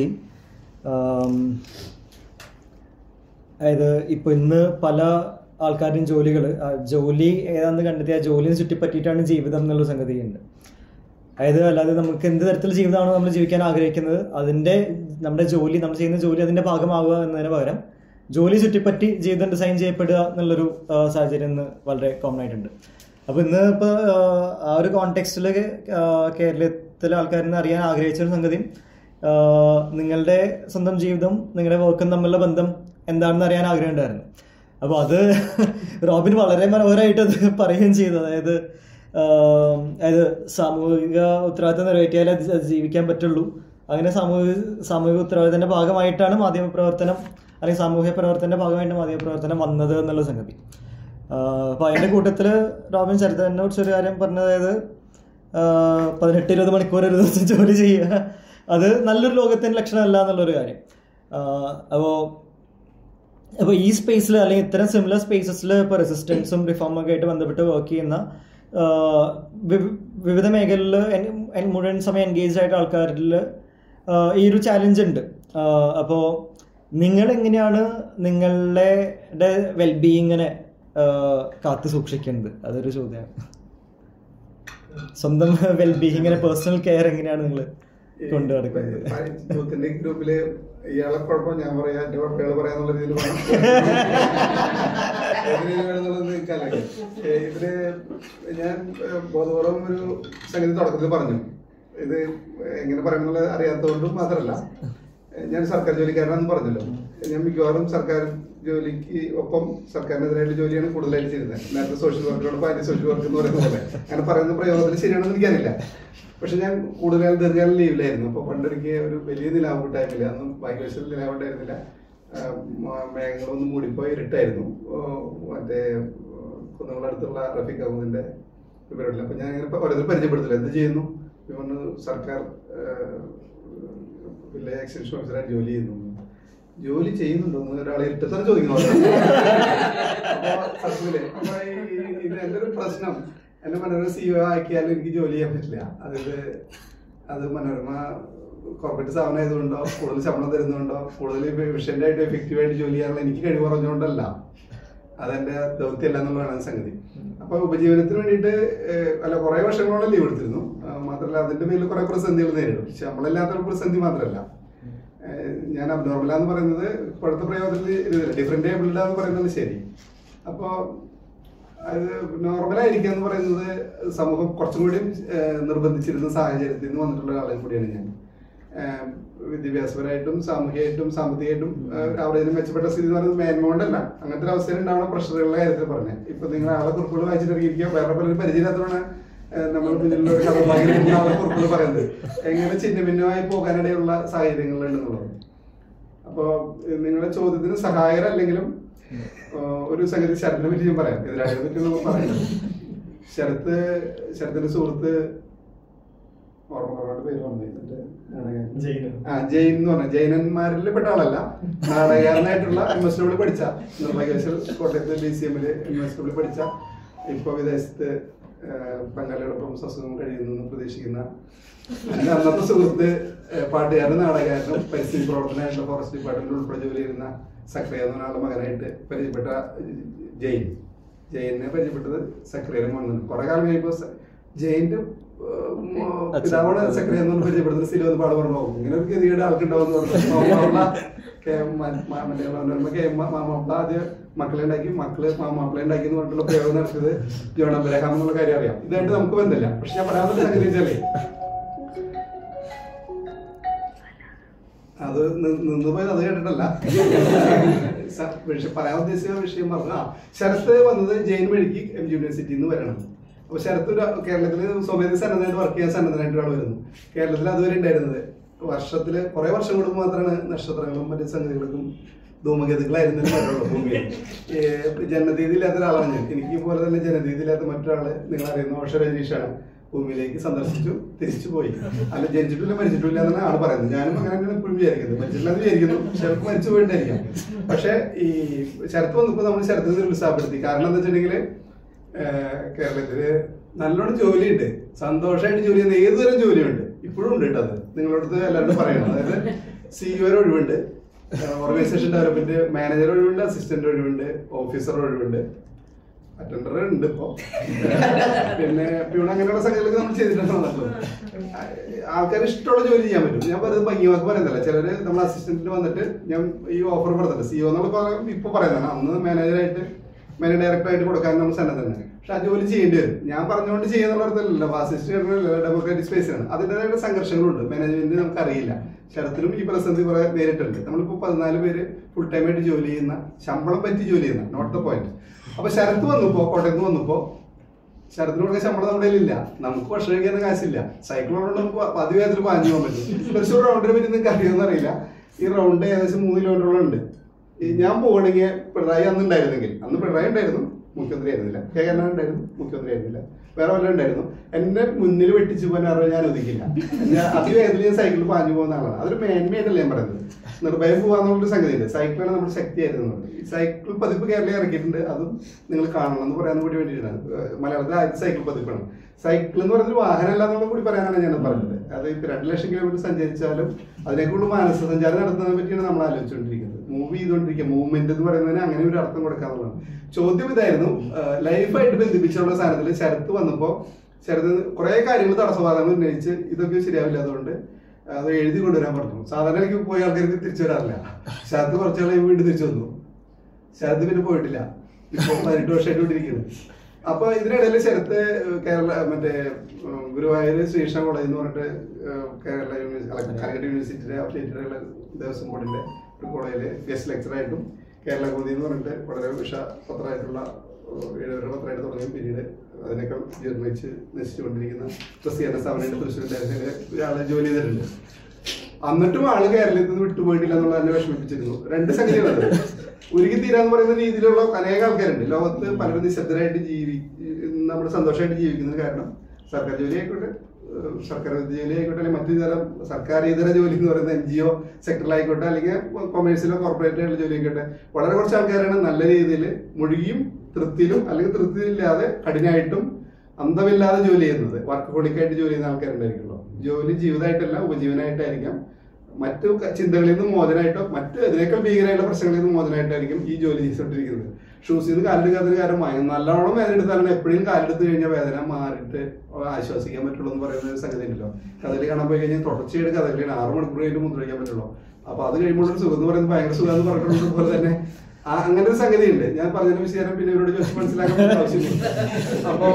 അതായത് ഇപ്പോൾ ഇന്ന് പല ആൾക്കാരുടെയും ജോലി ഏതാണെന്ന് കണ്ടെത്തി ആ ജോലിയെ ചുറ്റിപ്പറ്റിയിട്ടാണ് ജീവിതം എന്നുള്ള സംഗതിയുണ്ട്. അതായത് അല്ലാതെ നമുക്ക് എന്ത് തരത്തിലുള്ള ജീവിതമാണോ നമ്മൾ ജീവിക്കാൻ ആഗ്രഹിക്കുന്നത് നമ്മുടെ ജോലി, നമ്മൾ ചെയ്യുന്ന ജോലി അതിൻ്റെ ഭാഗമാവുക എന്നതിന് പകരം ജോലി ചുറ്റിപ്പറ്റി ജീവിതം ഡിസൈൻ ചെയ്യപ്പെടുക എന്നുള്ളൊരു സാഹചര്യം ഇന്ന് വളരെ കോമൺ ആയിട്ടുണ്ട്. അപ്പോൾ ഇന്ന് ഇപ്പോൾ ആ ഒരു കോണ്ടെക്സ്റ്റിൽ കേരളത്തിലെ ആൾക്കാരിന്ന് അറിയാൻ ആഗ്രഹിച്ചൊരു സംഗതി, നിങ്ങളുടെ സ്വന്തം ജീവിതം നിങ്ങളുടെ വർക്കും തമ്മിലുള്ള ബന്ധം എന്താണെന്ന് അറിയാൻ ആഗ്രഹം ഉണ്ടായിരുന്നു. അപ്പോൾ അത് റോബിൻ വളരെ മനോഹരമായിട്ട് അത് പറയുകയും ചെയ്തു. അതായത് സാമൂഹിക ഉത്തരവാദിത്തം നിറവേറ്റിയാലേ അത് ജീവിക്കാൻ പറ്റുള്ളൂ. അങ്ങനെ സാമൂഹിക ഉത്തരവാദിത്തത്തിന്റെ ഭാഗമായിട്ടാണ് മാധ്യമപ്രവർത്തനം അല്ലെങ്കിൽ സാമൂഹ്യ പ്രവർത്തനത്തിന്റെ ഭാഗമായിട്ട് മാധ്യമപ്രവർത്തനം വന്നത് എന്നുള്ള സംഗതി. അപ്പോൾ അതിൻ്റെ കൂട്ടത്തിൽ റോബിൻ ചരിത്രത്തിനെ കുറിച്ചൊരു കാര്യം പറഞ്ഞത്, അതായത് 18-20 മണിക്കൂർ ഒരു ദിവസം ജോലി ചെയ്യുക, അത് നല്ലൊരു ലോകത്തിൻ്റെ ലക്ഷണമല്ല എന്നുള്ളൊരു കാര്യം. അപ്പോൾ ഈ സ്പേസിൽ അല്ലെങ്കിൽ ഇത്തരം സിമിലർ സ്പേസസിൽ ഇപ്പോൾ റെസിസ്റ്റൻസും റിഫോമൊക്കെ ആയിട്ട് ബന്ധപ്പെട്ട് വർക്ക് ചെയ്യുന്ന വിവിധ മേഖലയിൽ മുഴുവൻ സമയം എൻഗേജ് ആയിട്ട് ആൾക്കാരിൽ ഈ ഒരു ചാലഞ്ച് ഉണ്ട്. അപ്പോൾ നിങ്ങളെങ്ങനെയാണ് നിങ്ങളുടെ വെൽബീയിങ്ങിനെ കാത്തു സൂക്ഷിക്കുന്നത്? അതൊരു ചോദ്യമാണ്. സ്വന്തം വെൽബീയിങ്ങിനെ, പേഴ്സണൽ കെയർ എങ്ങനെയാണ് നിങ്ങൾ കൊണ്ടു നടക്കുന്നത്? ഗ്രൂപ്പില് ഇയാളെ കുഴപ്പം ഞാൻ പറയാം, എന്റെ കുഴപ്പങ്ങൾ പറയാന്നുള്ള രീതിയിൽ ഇതില് ഞാൻ ബോധപൂർവം ഒരു സംഗതി തുടക്കത്തിൽ പറഞ്ഞു. ഇത് എങ്ങനെ പറയുന്നത് അറിയാത്തതുകൊണ്ടും മാത്രമല്ല, ഞാൻ സർക്കാർ ജോലിക്കാരനാണെന്ന് പറഞ്ഞല്ലോ. ഞാൻ മിക്കവാറും സർക്കാർ ജോലിക്ക് ഒപ്പം സർക്കാരിനെതിരായിട്ടുള്ള ജോലിയാണ് കൂടുതലായിട്ട് ചെയ്യുന്നത്. നേരത്തെ സോഷ്യൽ വർക്കിനോടൊപ്പം ആന്റി സോഷ്യൽ വർക്ക് എന്ന് പറയുന്ന പോലെ അങ്ങനെ പറയുന്ന പ്രയോഗത്തിൽ ശരിയാണെന്ന് എനിക്കറിയില്ല. പക്ഷെ ഞാൻ കൂടുതൽ ദീർഘകാലം ലീവിലായിരുന്നു. അപ്പോൾ പണ്ടെനിക്ക് ഒരു വലിയ നിലാവ് കിട്ടായിട്ടില്ല. അന്നും ഭാഗ്യവശാൽ നിലാവുണ്ടായിരുന്നില്ല. മേഘങ്ങളൊന്നും മൂടിപ്പോയി ഇരുട്ടായിരുന്നു. മറ്റേ കുന്നങ്ങളടുത്തുള്ള റഫീഖ് അഹമ്മദിന്റെ വിവരമില്ല. അപ്പൊ ഞാൻ ഇങ്ങനെ ഓരോരുത്തർ പരിചയപ്പെടുത്തില്ല. എന്ത് ചെയ്യുന്നു? ഇവന്ന് സർക്കാർ വില്ലേജ് എക്സ്റ്റൻഷൻ ഓഫീസറായിട്ട് ജോലി ചെയ്യുന്നു. ജോലി ചെയ്യുന്നുണ്ടോന്ന് ഒരാളെ ഇരുട്ടത്തന്നെ ചോദിക്കുന്നു. അപ്പൊ സത്യത്തില് ഇത് എന്റെ ഒരു പ്രശ്നം, എന്നെ മനോരമ CEO ആക്കിയാലും എനിക്ക് ജോലി ചെയ്യാൻ പറ്റില്ല. അത് മനോരമ കോർപ്പറേറ്റ് സ്ഥാപനമായതുകൊണ്ടോ കൂടുതൽ ശമ്പളം തരുന്നുണ്ടോ കൂടുതൽ എഫിഷ്യന്റ് ആയിട്ട് എഫക്റ്റീവായിട്ട് ജോലി ചെയ്യാനുള്ള എനിക്ക് കഴിവ് പറഞ്ഞുകൊണ്ടല്ല, അതെന്റെ ദൗത്യമല്ല എന്നുള്ളതാണ് സംഗതി. അപ്പൊ ഉപജീവനത്തിന് വേണ്ടിയിട്ട് കുറെ വർഷങ്ങളോളം ലീവ് എടുത്തിരുന്നു. മാത്രമല്ല അതിന്റെ പേരിൽ കുറെ പ്രതിസന്ധികൾ നേരിടും. ശമ്പളമില്ലാത്ത പ്രതിസന്ധി മാത്രമല്ല, ഞാൻ അബ്നോർമലാന്ന് പറയുന്നത് ഇപ്പോഴത്തെ പ്രയോഗത്തിൽ ഡിഫറെന്റ് ഏബിൾഡ് എന്ന് പറയുന്നത് ശരി. അപ്പോ അത് നോർമലായിരിക്കുക എന്ന് പറയുന്നത് സമൂഹം കുറച്ചും കൂടി നിർബന്ധിച്ചിരുന്ന സാഹചര്യത്തിൽ നിന്ന് വന്നിട്ടുള്ള ആളെ കൂടിയാണ് ഞാൻ. വിദ്യാഭ്യാസപരമായിട്ടും സാമൂഹികമായിട്ടും സാമ്പത്തികമായിട്ടും അവിടെ മെച്ചപ്പെട്ട സ്ഥിതി എന്ന് പറയുന്നത് മേന്മ കൊണ്ടല്ല, അങ്ങനത്തെ ഒരു അവസ്ഥയിൽ ഉണ്ടാവുന്ന പ്രഷറുകളുടെ കാര്യത്തിൽ പറഞ്ഞത്. ഇപ്പൊ നിങ്ങൾ ആളെ കുറിപ്പുകൾ വായിച്ചിട്ടിരിക്കുക, വേറെ പലരും പരിചയമില്ലാത്തതാണ് നമ്മൾ പിന്നിലുള്ള ഒരു ആളെ കുറിപ്പുകൾ പറയുന്നത് എങ്ങനെ ചിഹ്ന ഭിന്നമായി പോകാനിടയുള്ള സാഹചര്യങ്ങളുണ്ടെന്നുള്ളത്. അപ്പൊ നിങ്ങളുടെ ചോദ്യത്തിന് സഹായകരല്ലെങ്കിലും ഒരു സംഗതി ശരത്തിനെ പറ്റി ഞാൻ പറയാം. എതിരാളിയെ പറ്റി പറയുന്നത് ശരത്തിന്റെ സുഹൃത്ത് ഓർമ്മ പേര് പറഞ്ഞിട്ട് ജെയിൻ എന്ന് പറഞ്ഞ ജൈനന്മാരിൽ പെട്ട ആളല്ല, നാടകകാരനായിട്ടുള്ള MSW പഠിച്ച നിർഭാഗ്യവശാൽ കോട്ടയത്ത് BCM MSW പഠിച്ച, ഇപ്പൊ വിദേശത്ത് പങ്കാളിയോടൊപ്പം സസുഖം കഴിയുന്നു പ്രതീക്ഷിക്കുന്ന എൻ്റെ അന്നത്തെ സുഹൃത്ത് പാട്ടുകാരനും നാടകകാരനും പരിസ്ഥിതി പ്രവർത്തനമായിട്ടുള്ള ഫോറസ്റ്റ് ഡിപ്പാർട്ട്മെന്റിൽ ഉൾപ്പെടെ ജോലി ചെയ്യുന്ന സക്രിയ എന്ന ഒരാളുടെ മകനായിട്ട് പരിചയപ്പെട്ട ജയിനെ പരിചയപ്പെട്ടത് സക്രിയനും വന്നു. കുറെ കാലം കഴിയുമ്പോൾ ജയിന്റെ പിതാവാണ് സക്രിയ എന്ന് പരിചയപ്പെടുന്നത്. സ്ഥിരം ഒന്ന് പാട് പറഞ്ഞു പോകും. ഇങ്ങനെ ഒരു ഗതിയുടെ ആൾക്കുണ്ടാവും ആദ്യം മക്കളെ ഉണ്ടാക്കി മാപ്പിളെ ഉണ്ടാക്കി എന്ന് പറഞ്ഞിട്ടുള്ള പ്രയോഗം നടത്തിയത് ജോൺ അബ്രഹാം എന്നുള്ള കാര്യം അറിയാം. ഇതായിട്ട് നമുക്ക് ബന്ധമില്ല. പക്ഷെ ഞാൻ പറയാവുന്ന സംഗതി വെച്ചാലേ അത് നിന്നുപോയത് അത് കേട്ടിട്ടല്ല. പറയാൻ ഉദ്ദേശിച്ച വിഷയം പറഞ്ഞ ശരത്ത് വന്നത് ജെയിൻ വഴിക്ക് MG യൂണിവേഴ്സിറ്റിയിൽ നിന്ന് വരണം. അപ്പൊ ശരത്ത് കേരളത്തിൽ സ്വമേധി സന്നദ്ധമായിട്ട് വർക്ക് ചെയ്യാൻ സന്നദ്ധനായിട്ട് ഒരാൾ വരുന്നു. കേരളത്തിൽ അതുവരെ ഉണ്ടായിരുന്നത് വർഷത്തില് കുറെ വർഷം കൂടുമ്പോൾ മാത്രമാണ് നക്ഷത്രങ്ങളും മറ്റു സംഗതികൾക്കും ധൂമഗതികളായിരുന്നതിന് പറയുള്ളൂ ഭൂമിയിൽ. ജനതീതി ഇല്ലാത്ത ഒരാളാണ് ഞാൻ. എനിക്ക് പോലെ തന്നെ ജനതീതി ഇല്ലാത്ത മറ്റൊരാള് നിങ്ങൾ അറിയുന്ന ഓഷ രജനീഷാണ്. ഭൂമിയിലേക്ക് സന്ദർശിച്ചു തിരിച്ചു പോയി. അല്ല ജനിച്ചിട്ടില്ല മരിച്ചിട്ടില്ല എന്നാണ് ആള് പറയുന്നത്. ഞാനും അങ്ങനെ എപ്പോഴും വിചാരിക്കുന്നത്. മരിച്ചിട്ടില്ലെന്ന് വിചാരിക്കുന്നു. ശരത്ത് മരിച്ചു പോയിട്ടായിരിക്കാം. പക്ഷെ ഈ ശരത്ത് വന്നപ്പോ നമ്മൾ ശരത്തിന് ഉത്സാഹപ്പെടുത്തി. കാരണം എന്താ വെച്ചിട്ടുണ്ടെങ്കിൽ കേരളത്തില് നല്ലോണം ജോലിയുണ്ട്. സന്തോഷമായിട്ട് ജോലി ചെയ്യുന്ന ഏതുതരം ജോലിയുണ്ട് ഇപ്പോഴും ഉണ്ട് കേട്ടോ. അത് നിങ്ങളടുത്ത് എല്ലാവരും പറയണം. അതായത് CEO ഒഴിവുണ്ട്, ഓർഗനൈസേഷൻ ഡെവലപ്മെന്റ് മാനേജർ ഒഴിവുണ്ട്, അസിസ്റ്റന്റ് ഒഴിവുണ്ട്, ഓഫീസർ ഒഴിവുണ്ട്, അറ്റൻഡർ ഉണ്ട് ഇപ്പോ, പിന്നെ പ്യൂൺ അങ്ങനെയുള്ള സംഗതികളൊക്കെ നമ്മൾ ചെയ്തിട്ടുണ്ടോ. ആൾക്കാർ ഇഷ്ടമുള്ള ജോലി ചെയ്യാൻ പറ്റും. ഞാൻ പറയുന്നത് ഭംഗിവാക്ക് പറയുന്നില്ല. ചിലര് നമ്മൾ അസിസ്റ്റന്റിന് വന്നിട്ട് ഞാൻ ഈ ഓഫർ പറഞ്ഞില്ല CEO എന്നുള്ള ഇപ്പൊ പറയുന്നതാണ്. അന്ന് മാനേജറായിട്ട് ഡയറക്ടറായിട്ട് കൊടുക്കാൻ നമ്മൾ സന്നദ്ധമാണ്. പക്ഷെ ആ ജോലി ചെയ്യേണ്ടി വരും. ഞാൻ പറഞ്ഞുകൊണ്ട് ചെയ്യുന്നുള്ള അർത്ഥമല്ലല്ലോ. ഫാസിസ്റ്റ് ഡെമോക്രാറ്റിക് സ്പേസ് ആണ്. അതിൻ്റെതായ സംഘർഷങ്ങളുണ്ട്. മാനേജ്മെന്റ് നമുക്ക് അറിയില്ല. ശരത്തിലും ഈ പ്രതിസന്ധി കുറെ നേരിട്ടുണ്ട്. നമ്മളിപ്പോ 14 പേര് ഫുൾ ടൈം ആയിട്ട് ജോലി ചെയ്യുന്ന, ശമ്പളം പറ്റി ജോലി ചെയ്യുന്ന, നോട്ട് ദ പോയിന്റ്. അപ്പൊ ശരത്ത് വന്നപ്പോ, കോട്ടയത്ത് വന്നപ്പോ ശരത്തിന് കൊടുക്കാൻ ശമ്പളം നമ്മുടെ ഇല്ല. നമുക്ക് ഭക്ഷണം കഴിക്കാൻ കാശില്ല. സൈക്കിളോട് നമുക്ക് അതിവേഗത്തിൽ പാഞ്ഞു പോകാൻ പറ്റും. തൃശ്ശൂർ റൗണ്ടിനെ പറ്റി നിങ്ങൾക്ക് അറിയുമെന്ന് അറിയില്ല. ഈ റൗണ്ട് ഏകദേശം 3 കിലോമീറ്ററോളം ഉണ്ട്. ഞാൻ പോകണമെങ്കിൽ പിണറായി അന്ന് ഉണ്ടായിരുന്നെങ്കിൽ, അന്ന് പിണറായി ഉണ്ടായിരുന്നു, മുഖ്യമന്ത്രി ആയിരുന്നില്ല. കരുണാകരൻ ഉണ്ടായിരുന്നു, മുഖ്യമന്ത്രി ആയിരുന്നില്ല. വേറെ വല്ലതും ഉണ്ടായിരുന്നു. എന്നെ മുന്നിൽ വെട്ടിച്ചു പോകാൻ അറിയാൻ ഞാൻ ഒതുക്കില്ല. അതിവേഗത്തിൽ ഞാൻ സൈക്കിളിൽ പാഞ്ഞു പോകുന്ന ആളാണ്. അതൊരു മേന്മയായിട്ടല്ല ഞാൻ പറയുന്നത്. നിർഭയം പോകാന്നുള്ളൊരു സംഗതിയുണ്ട്. സൈക്കിളാണ് നമ്മുടെ ശക്തിയായിരുന്നു. ഈ സൈക്കിൾ പതിപ്പ് കേരളയിൽ ഇറക്കിയിട്ടുണ്ട്. അതും നിങ്ങൾ കാണണം എന്ന് പറയാൻ കൂടി വേണ്ടിയിട്ടാണ്. മലയാളത്തിൽ ആദ്യത്തെ സൈക്കിൾ പതിപ്പാണ്. സൈക്കിൾ എന്ന് പറയുന്നത് വാഹനമല്ല എന്നുള്ള കൂടി പറയാനാണ് ഞാൻ പറഞ്ഞത്. അത് ഇപ്പൊ 2 ലക്ഷം കിലോമീറ്റർ സഞ്ചരിച്ചാലും അതിനെക്കൊണ്ട് മാനസിക സഞ്ചാരം നടത്തുന്നതിനെ പറ്റിയാണ് നമ്മൾ ആലോചിച്ചുകൊണ്ടിരിക്കുന്നത്. മൂവ് ചെയ്തുകൊണ്ടിരിക്കുക. മൂവ്മെന്റ് എന്ന് പറയുന്നതിന് അങ്ങനെ ഒരു അർത്ഥം കൊടുക്കാന്നുള്ളതാണ്. ചോദ്യം ഇതായിരുന്നു. ലൈഫായിട്ട് ബന്ധിപ്പിച്ചുള്ള സാധനത്തിൽ ശരത്ത് വന്നപ്പോ ശരത്ത് കുറെ കാര്യങ്ങൾ തടസ്സവാദങ്ങൾ ഉന്നയിച്ച് ഇതൊക്കെ ശരിയാവില്ല, അതുകൊണ്ട് അത് എഴുതി കൊണ്ടുവരാൻ പറഞ്ഞു. സാധാരണ എനിക്ക് പോയ ആൾക്കാർക്ക് തിരിച്ചു വരാറില്ല. ശരത്ത് കുറച്ചാളെ വീണ്ടും തിരിച്ചു വന്നു. ശരത്ത് പിന്നെ പോയിട്ടില്ല. ഇപ്പൊ 18 വർഷമായിട്ട് കൊണ്ടിരിക്കുന്നത്. അപ്പൊ ഇതിനിടയിൽ ശരത്ത് മറ്റേ ഗുരുവായൂർ ശ്രീകൃഷ്ണ കോളേജ് എന്ന് പറഞ്ഞിട്ട് കാലിക്കറ്റ് യൂണിവേഴ്സിറ്റിയുടെ അഫിലിയേറ്റഡ് ദേവസ്വം ബോർഡിന്റെ ഒരു കോളേജില് ഗസ്റ്റ് ലെക്ചറായിട്ടും കേരള കോതി എന്ന് പറഞ്ഞിട്ട് വളരെ വിഷപത്രമായിട്ടുള്ള 7 പത്രമായിട്ട് തുടങ്ങി പിന്നീട് അതിനേക്കാൾ ജീർണിച്ച് നശിച്ചുകൊണ്ടിരിക്കുന്ന ക്രിസ്ത്യാന സ്ഥാപനമായിട്ട് തൃശ്ശൂരിന്റെ ഒരാളെ ജോലി ചെയ്തിട്ടുണ്ട്. എന്നിട്ടും ആള് കേരളത്തിൽ നിന്ന് വിട്ടുപോയിട്ടില്ല എന്നുള്ള തന്നെ വിഷമിപ്പിച്ചിരുന്നു. 2 സംഗതികളാണ്. ഉരുകി തീരാന്ന് പറയുന്ന രീതിയിലുള്ള അനേക ആൾക്കാരുണ്ട് ലോകത്ത്. പലരും നിശബ്ദരായിട്ട് നമ്മൾ സന്തോഷമായിട്ട് ജീവിക്കുന്നതിന് കാരണം സർക്കാർ ജോലി ആയിക്കോട്ടെ, സർക്കാർ ജോലി ആയിക്കോട്ടെ, അല്ലെങ്കിൽ മറ്റു തരം സർക്കാരിതര ജോലി എന്ന് പറയുന്ന NGO സെക്ടറിലായിക്കോട്ടെ, അല്ലെങ്കിൽ കൊമേഴ്സിലോ കോർപ്പറേറ്റ് ആയിട്ടുള്ള ജോലി ആയിക്കോട്ടെ, വളരെ കുറച്ച് ആൾക്കാരാണ് നല്ല രീതിയിൽ മുഴുകിയും തൃപ്തിയിലും അല്ലെങ്കിൽ തൃപ്തിയില്ലാതെ കഠിനമായിട്ടും അന്തമില്ലാതെ ജോലി ചെയ്യുന്നത്. വർക്ക് ഹോളിക്കായിട്ട് ജോലി ചെയ്യുന്ന ആൾക്കാരുണ്ടായിരിക്കുമല്ലോ. ജോലി ജീവിതമായിട്ടല്ല ഉപജീവനമായിട്ടായിരിക്കാം. മറ്റു ചിന്തകളിൽ നിന്ന് മോചനമായിട്ടോ മറ്റ് അതിനേക്കാൾ ഭീകരമായിട്ടുള്ള പ്രശ്നങ്ങളിൽ നിന്ന് മോചനമായിട്ടായിരിക്കും ഈ ജോലി ചെയ്തുകൊണ്ടിരിക്കുന്നത്. ഷൂസിൽ നിന്ന് കാലെടുക്കാത്തൊരു കാര്യം നല്ലോണം വേദന എടുത്താലാണ് എപ്പോഴും കാലെടുത്ത് കഴിഞ്ഞാൽ വേദന മാറിയിട്ട് ആശ്വസിക്കാൻ പറ്റുള്ളൂ എന്ന് പറയുന്ന ഒരു സംഗതി ഉണ്ടല്ലോ. കഥകളി കാണാൻ പോയി കഴിഞ്ഞാൽ തുടർച്ചയായിട്ട് കഥകളിയാണ് 6 മണിക്കൂർ കഴിഞ്ഞ് മുദ്രയ്ക്കാൻ പറ്റുള്ളൂ. അപ്പൊ അത് കഴിയുമ്പോഴൊരു സുഖം എന്ന് പറയുന്നത് ഭയങ്കര സുഖം എന്ന് പറഞ്ഞിട്ടുള്ളത് പോലെ തന്നെ അങ്ങനെ ഒരു സംഗതി ഉണ്ട്. ഞാൻ പറഞ്ഞതിന് വിശേഷം പിന്നെ ഇവരോട് ചോദിച്ച് മനസ്സിലാക്കാൻ ആവശ്യമില്ല. അപ്പോ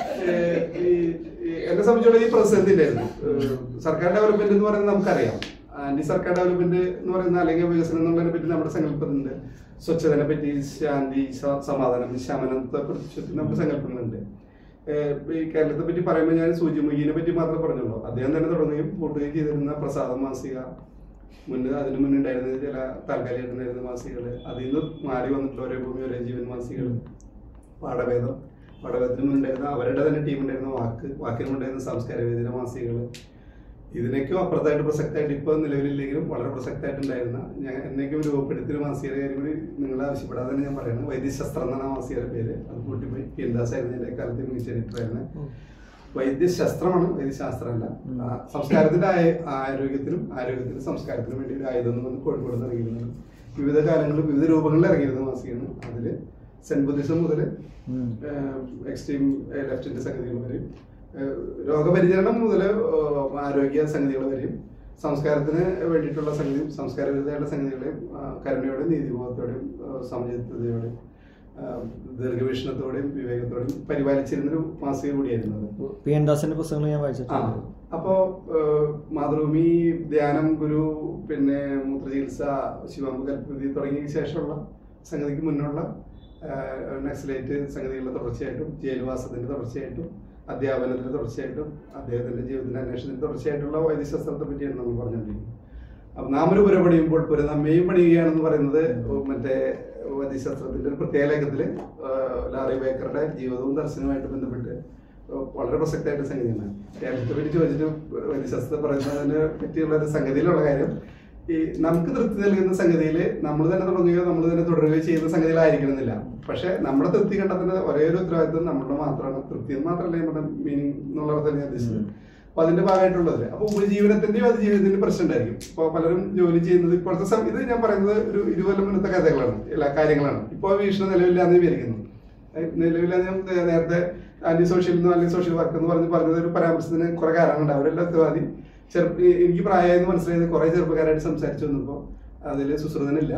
എന്നെ സംബന്ധിച്ചോളം ഈ പ്രതിസന്ധി ഉണ്ടായിരുന്നു. സർക്കാർ ഡെവലപ്മെന്റ് എന്ന് പറയുന്നത് നമുക്കറിയാം. ആന്റി സർക്കാർ ഡെവലപ്മെന്റ് എന്ന് പറയുന്ന അല്ലെങ്കിൽ വികസനം എന്നുള്ളതിനെ പറ്റി നമ്മുടെ സങ്കല്പത്തിലുണ്ട്. സ്വച്ഛതയെ പറ്റി, ശാന്തി, സമാധാനം, ശമനത്തെ കുറിച്ച് നമുക്ക് സങ്കല്പങ്ങളുണ്ട്. ഈ കേരളത്തെ പറ്റി പറയുമ്പോൾ ഞാൻ സൂചിമുഖിനെ പറ്റി മാത്രമേ പറഞ്ഞുള്ളൂ. അദ്ദേഹം തന്നെ തുടങ്ങുകയും കൂട്ടുകയും ചെയ്തിരുന്ന പ്രസാദം മാസിക, അതിനു മുന്നുണ്ടായിരുന്ന ചില താൽക്കാലികമായിരുന്ന മാസികകൾ, അതിൽ നിന്ന് മാറി വന്നിട്ടുള്ള ഒരേ ഭൂമി ഒരേ ജീവൻ മാസികകൾ, പാഠഭേദത്തിന് മുന്നുണ്ടായിരുന്ന അവരുടെ തന്നെ ടീം ഉണ്ടായിരുന്ന വാക്കിനുണ്ടായിരുന്ന സാംസ്കാരിക വേദിന മാസികകൾ, ഇതിനേക്കും അപ്പുറത്തായിട്ട് പ്രസക്തമായിട്ട് ഇപ്പോൾ നിലവിലില്ലെങ്കിലും വളരെ പ്രസക്തമായിട്ടുണ്ടായിരുന്ന എന്നേക്കും രൂപപ്പെടുത്തിയ മാസികയുടെ കാര്യം കൂടി നിങ്ങളെ ആവശ്യപ്പെടാതെ തന്നെ ഞാൻ പറയുന്നത് വൈദ്യശാസ്ത്രം എന്നാണ് ആ മാസികയുടെ പേര്. അത് കൂട്ടിപ്പോയി പിൻദാസ് ആയിരുന്നു എൻ്റെ കാലത്ത് മികച്ച എഡിറ്ററായിരുന്നു. വൈദ്യശാസ്ത്രമാണ്, വൈദ്യശാസ്ത്രമല്ല. സംസ്കാരത്തിന്റെ ആരോഗ്യത്തിനും സംസ്കാരത്തിനും വേണ്ടി ഒരു ആയുധം എന്ന് പറഞ്ഞ് കോഴിക്കോട് നിന്ന് ഇറങ്ങിയിരുന്നത് വിവിധ കാലങ്ങളിൽ വിവിധ രൂപങ്ങളിൽ ഇറങ്ങിയിരുന്ന മാസികയാണ്. അതിൽ സെൻ ബുദ്ധിസം മുതൽ എക്സ്ട്രീം ലെഫ്റ്റിന്റെ സംഗതികൾ വരെയും രോഗപരിചരണം മുതൽ ആരോഗ്യ സംഗതികൾ വരെയും സംസ്കാരത്തിന് വേണ്ടിയിട്ടുള്ള സംഗതിയും സംസ്കാര വിരുദ്ധമായിട്ടുള്ള സംഗതികളെയും കരുണയോടെയും നീതിബോധത്തോടെയും സമചിത്തതയോടെയും ദീർഘവീക്ഷണത്തോടെയും വിവേകത്തോടെയും പരിപാലിച്ചിരുന്നൊരു മാസിക കൂടിയായിരുന്നു അത്. പി എൻ ദാസിന്റെ പുസ്തകങ്ങൾ ഞാൻ വായിച്ചിട്ടുണ്ട്. അപ്പോൾ മാതൃഭൂമി, ധ്യാനം, ഗുരു, പിന്നെ മൂത്രചികിത്സ, ശിവാംബ കൽപ്പതി തുടങ്ങിയ ശേഷമുള്ള സംഗതിക്ക് മുന്നുള്ള നക്സലൈറ്റ് സംഗതികളുടെ തുടർച്ചയായിട്ടും ജയിൽവാസത്തിന്റെ തുടർച്ചയായിട്ടും അധ്യാപനത്തിന്റെ തുടർച്ചയായിട്ടും അദ്ദേഹത്തിന്റെ ജീവിതത്തിന്റെ അന്വേഷണത്തിന്റെ തുടർച്ചയായിട്ടുള്ള വൈദ്യശാസ്ത്രത്തെ പറ്റിയാണ് നമ്മൾ പറഞ്ഞുകൊണ്ടിരിക്കുന്നത്. അപ്പൊ നാം ഒരു പുര പണിയുമ്പോൾ പുര നമ്മയും പണിയുകയാണെന്ന് പറയുന്നത് മറ്റേ വൈദ്യശാസ്ത്രത്തിന്റെ ഒരു പ്രത്യേക ലേഖനത്തില് ലാറി ബേക്കറുടെ ജീവിതവും ദർശനവുമായിട്ട് ബന്ധപ്പെട്ട് വളരെ പ്രസക്തമായിട്ട് സംഗതിയാണ്. കേരളത്തെ പറ്റി ചോദിച്ചിട്ട് വൈദ്യശാസ്ത്രം പറയുന്നതിനെ പറ്റിയുള്ള ഒരു സംഗതിയിലുള്ള കാര്യം, ഈ നമുക്ക് തൃപ്തി നൽകുന്ന സംഗതിയിൽ നമ്മൾ തന്നെ തുടങ്ങുകയോ നമ്മൾ തന്നെ തുടരുകയോ ചെയ്യുന്ന സംഗതികളായിരിക്കണമെന്നില്ല. പക്ഷെ നമ്മുടെ തൃപ്തി കണ്ടെത്തുന്ന ഒരേ ഒരു ഉത്തരവാദിത്വം നമ്മളുടെ മാത്രമാണ്. തൃപ്തി മാത്രമല്ല നമ്മുടെ മീനിങ് എന്നുള്ള അർത്ഥം ഞാൻ ഉദ്ദേശിച്ചത്. അപ്പൊ അതിന്റെ ഭാഗമായിട്ടുള്ളത് അപ്പൊ ഉപജീവനത്തിന്റെയും അതിജീവനത്തിന്റെയും പ്രശ്നം ഉണ്ടായിരിക്കും. ഇപ്പൊ പലരും ജോലി ചെയ്യുന്നത് ഇപ്പോഴത്തെ ഇത് ഞാൻ പറയുന്നത് ഒരു 20 കൊല്ലം മുന്നത്തെ കഥകളാണ്, എല്ലാ കാര്യങ്ങളാണ്. ഇപ്പോൾ വീക്ഷണം നിലവില്ലാന്ന് വിചാരിക്കുന്നു. നിലവില്ലാന്ന് ഞാൻ നേരത്തെ ആന്റി സോഷ്യൽ അല്ലെങ്കിൽ സോഷ്യൽ വർക്ക് എന്ന് പറഞ്ഞത് ഒരു പരാമർശത്തിന് കുറെ കാരണങ്ങളുണ്ട്. അവരെല്ലാം ഉത്തരവാദി. എനിക്ക് പ്രായമായെന്ന് മനസ്സിലായത് കുറെ ചെറുപ്പക്കാരായിട്ട് സംസാരിച്ചു വന്നപ്പോ അതിൽ സുശ്രുതനില്ല.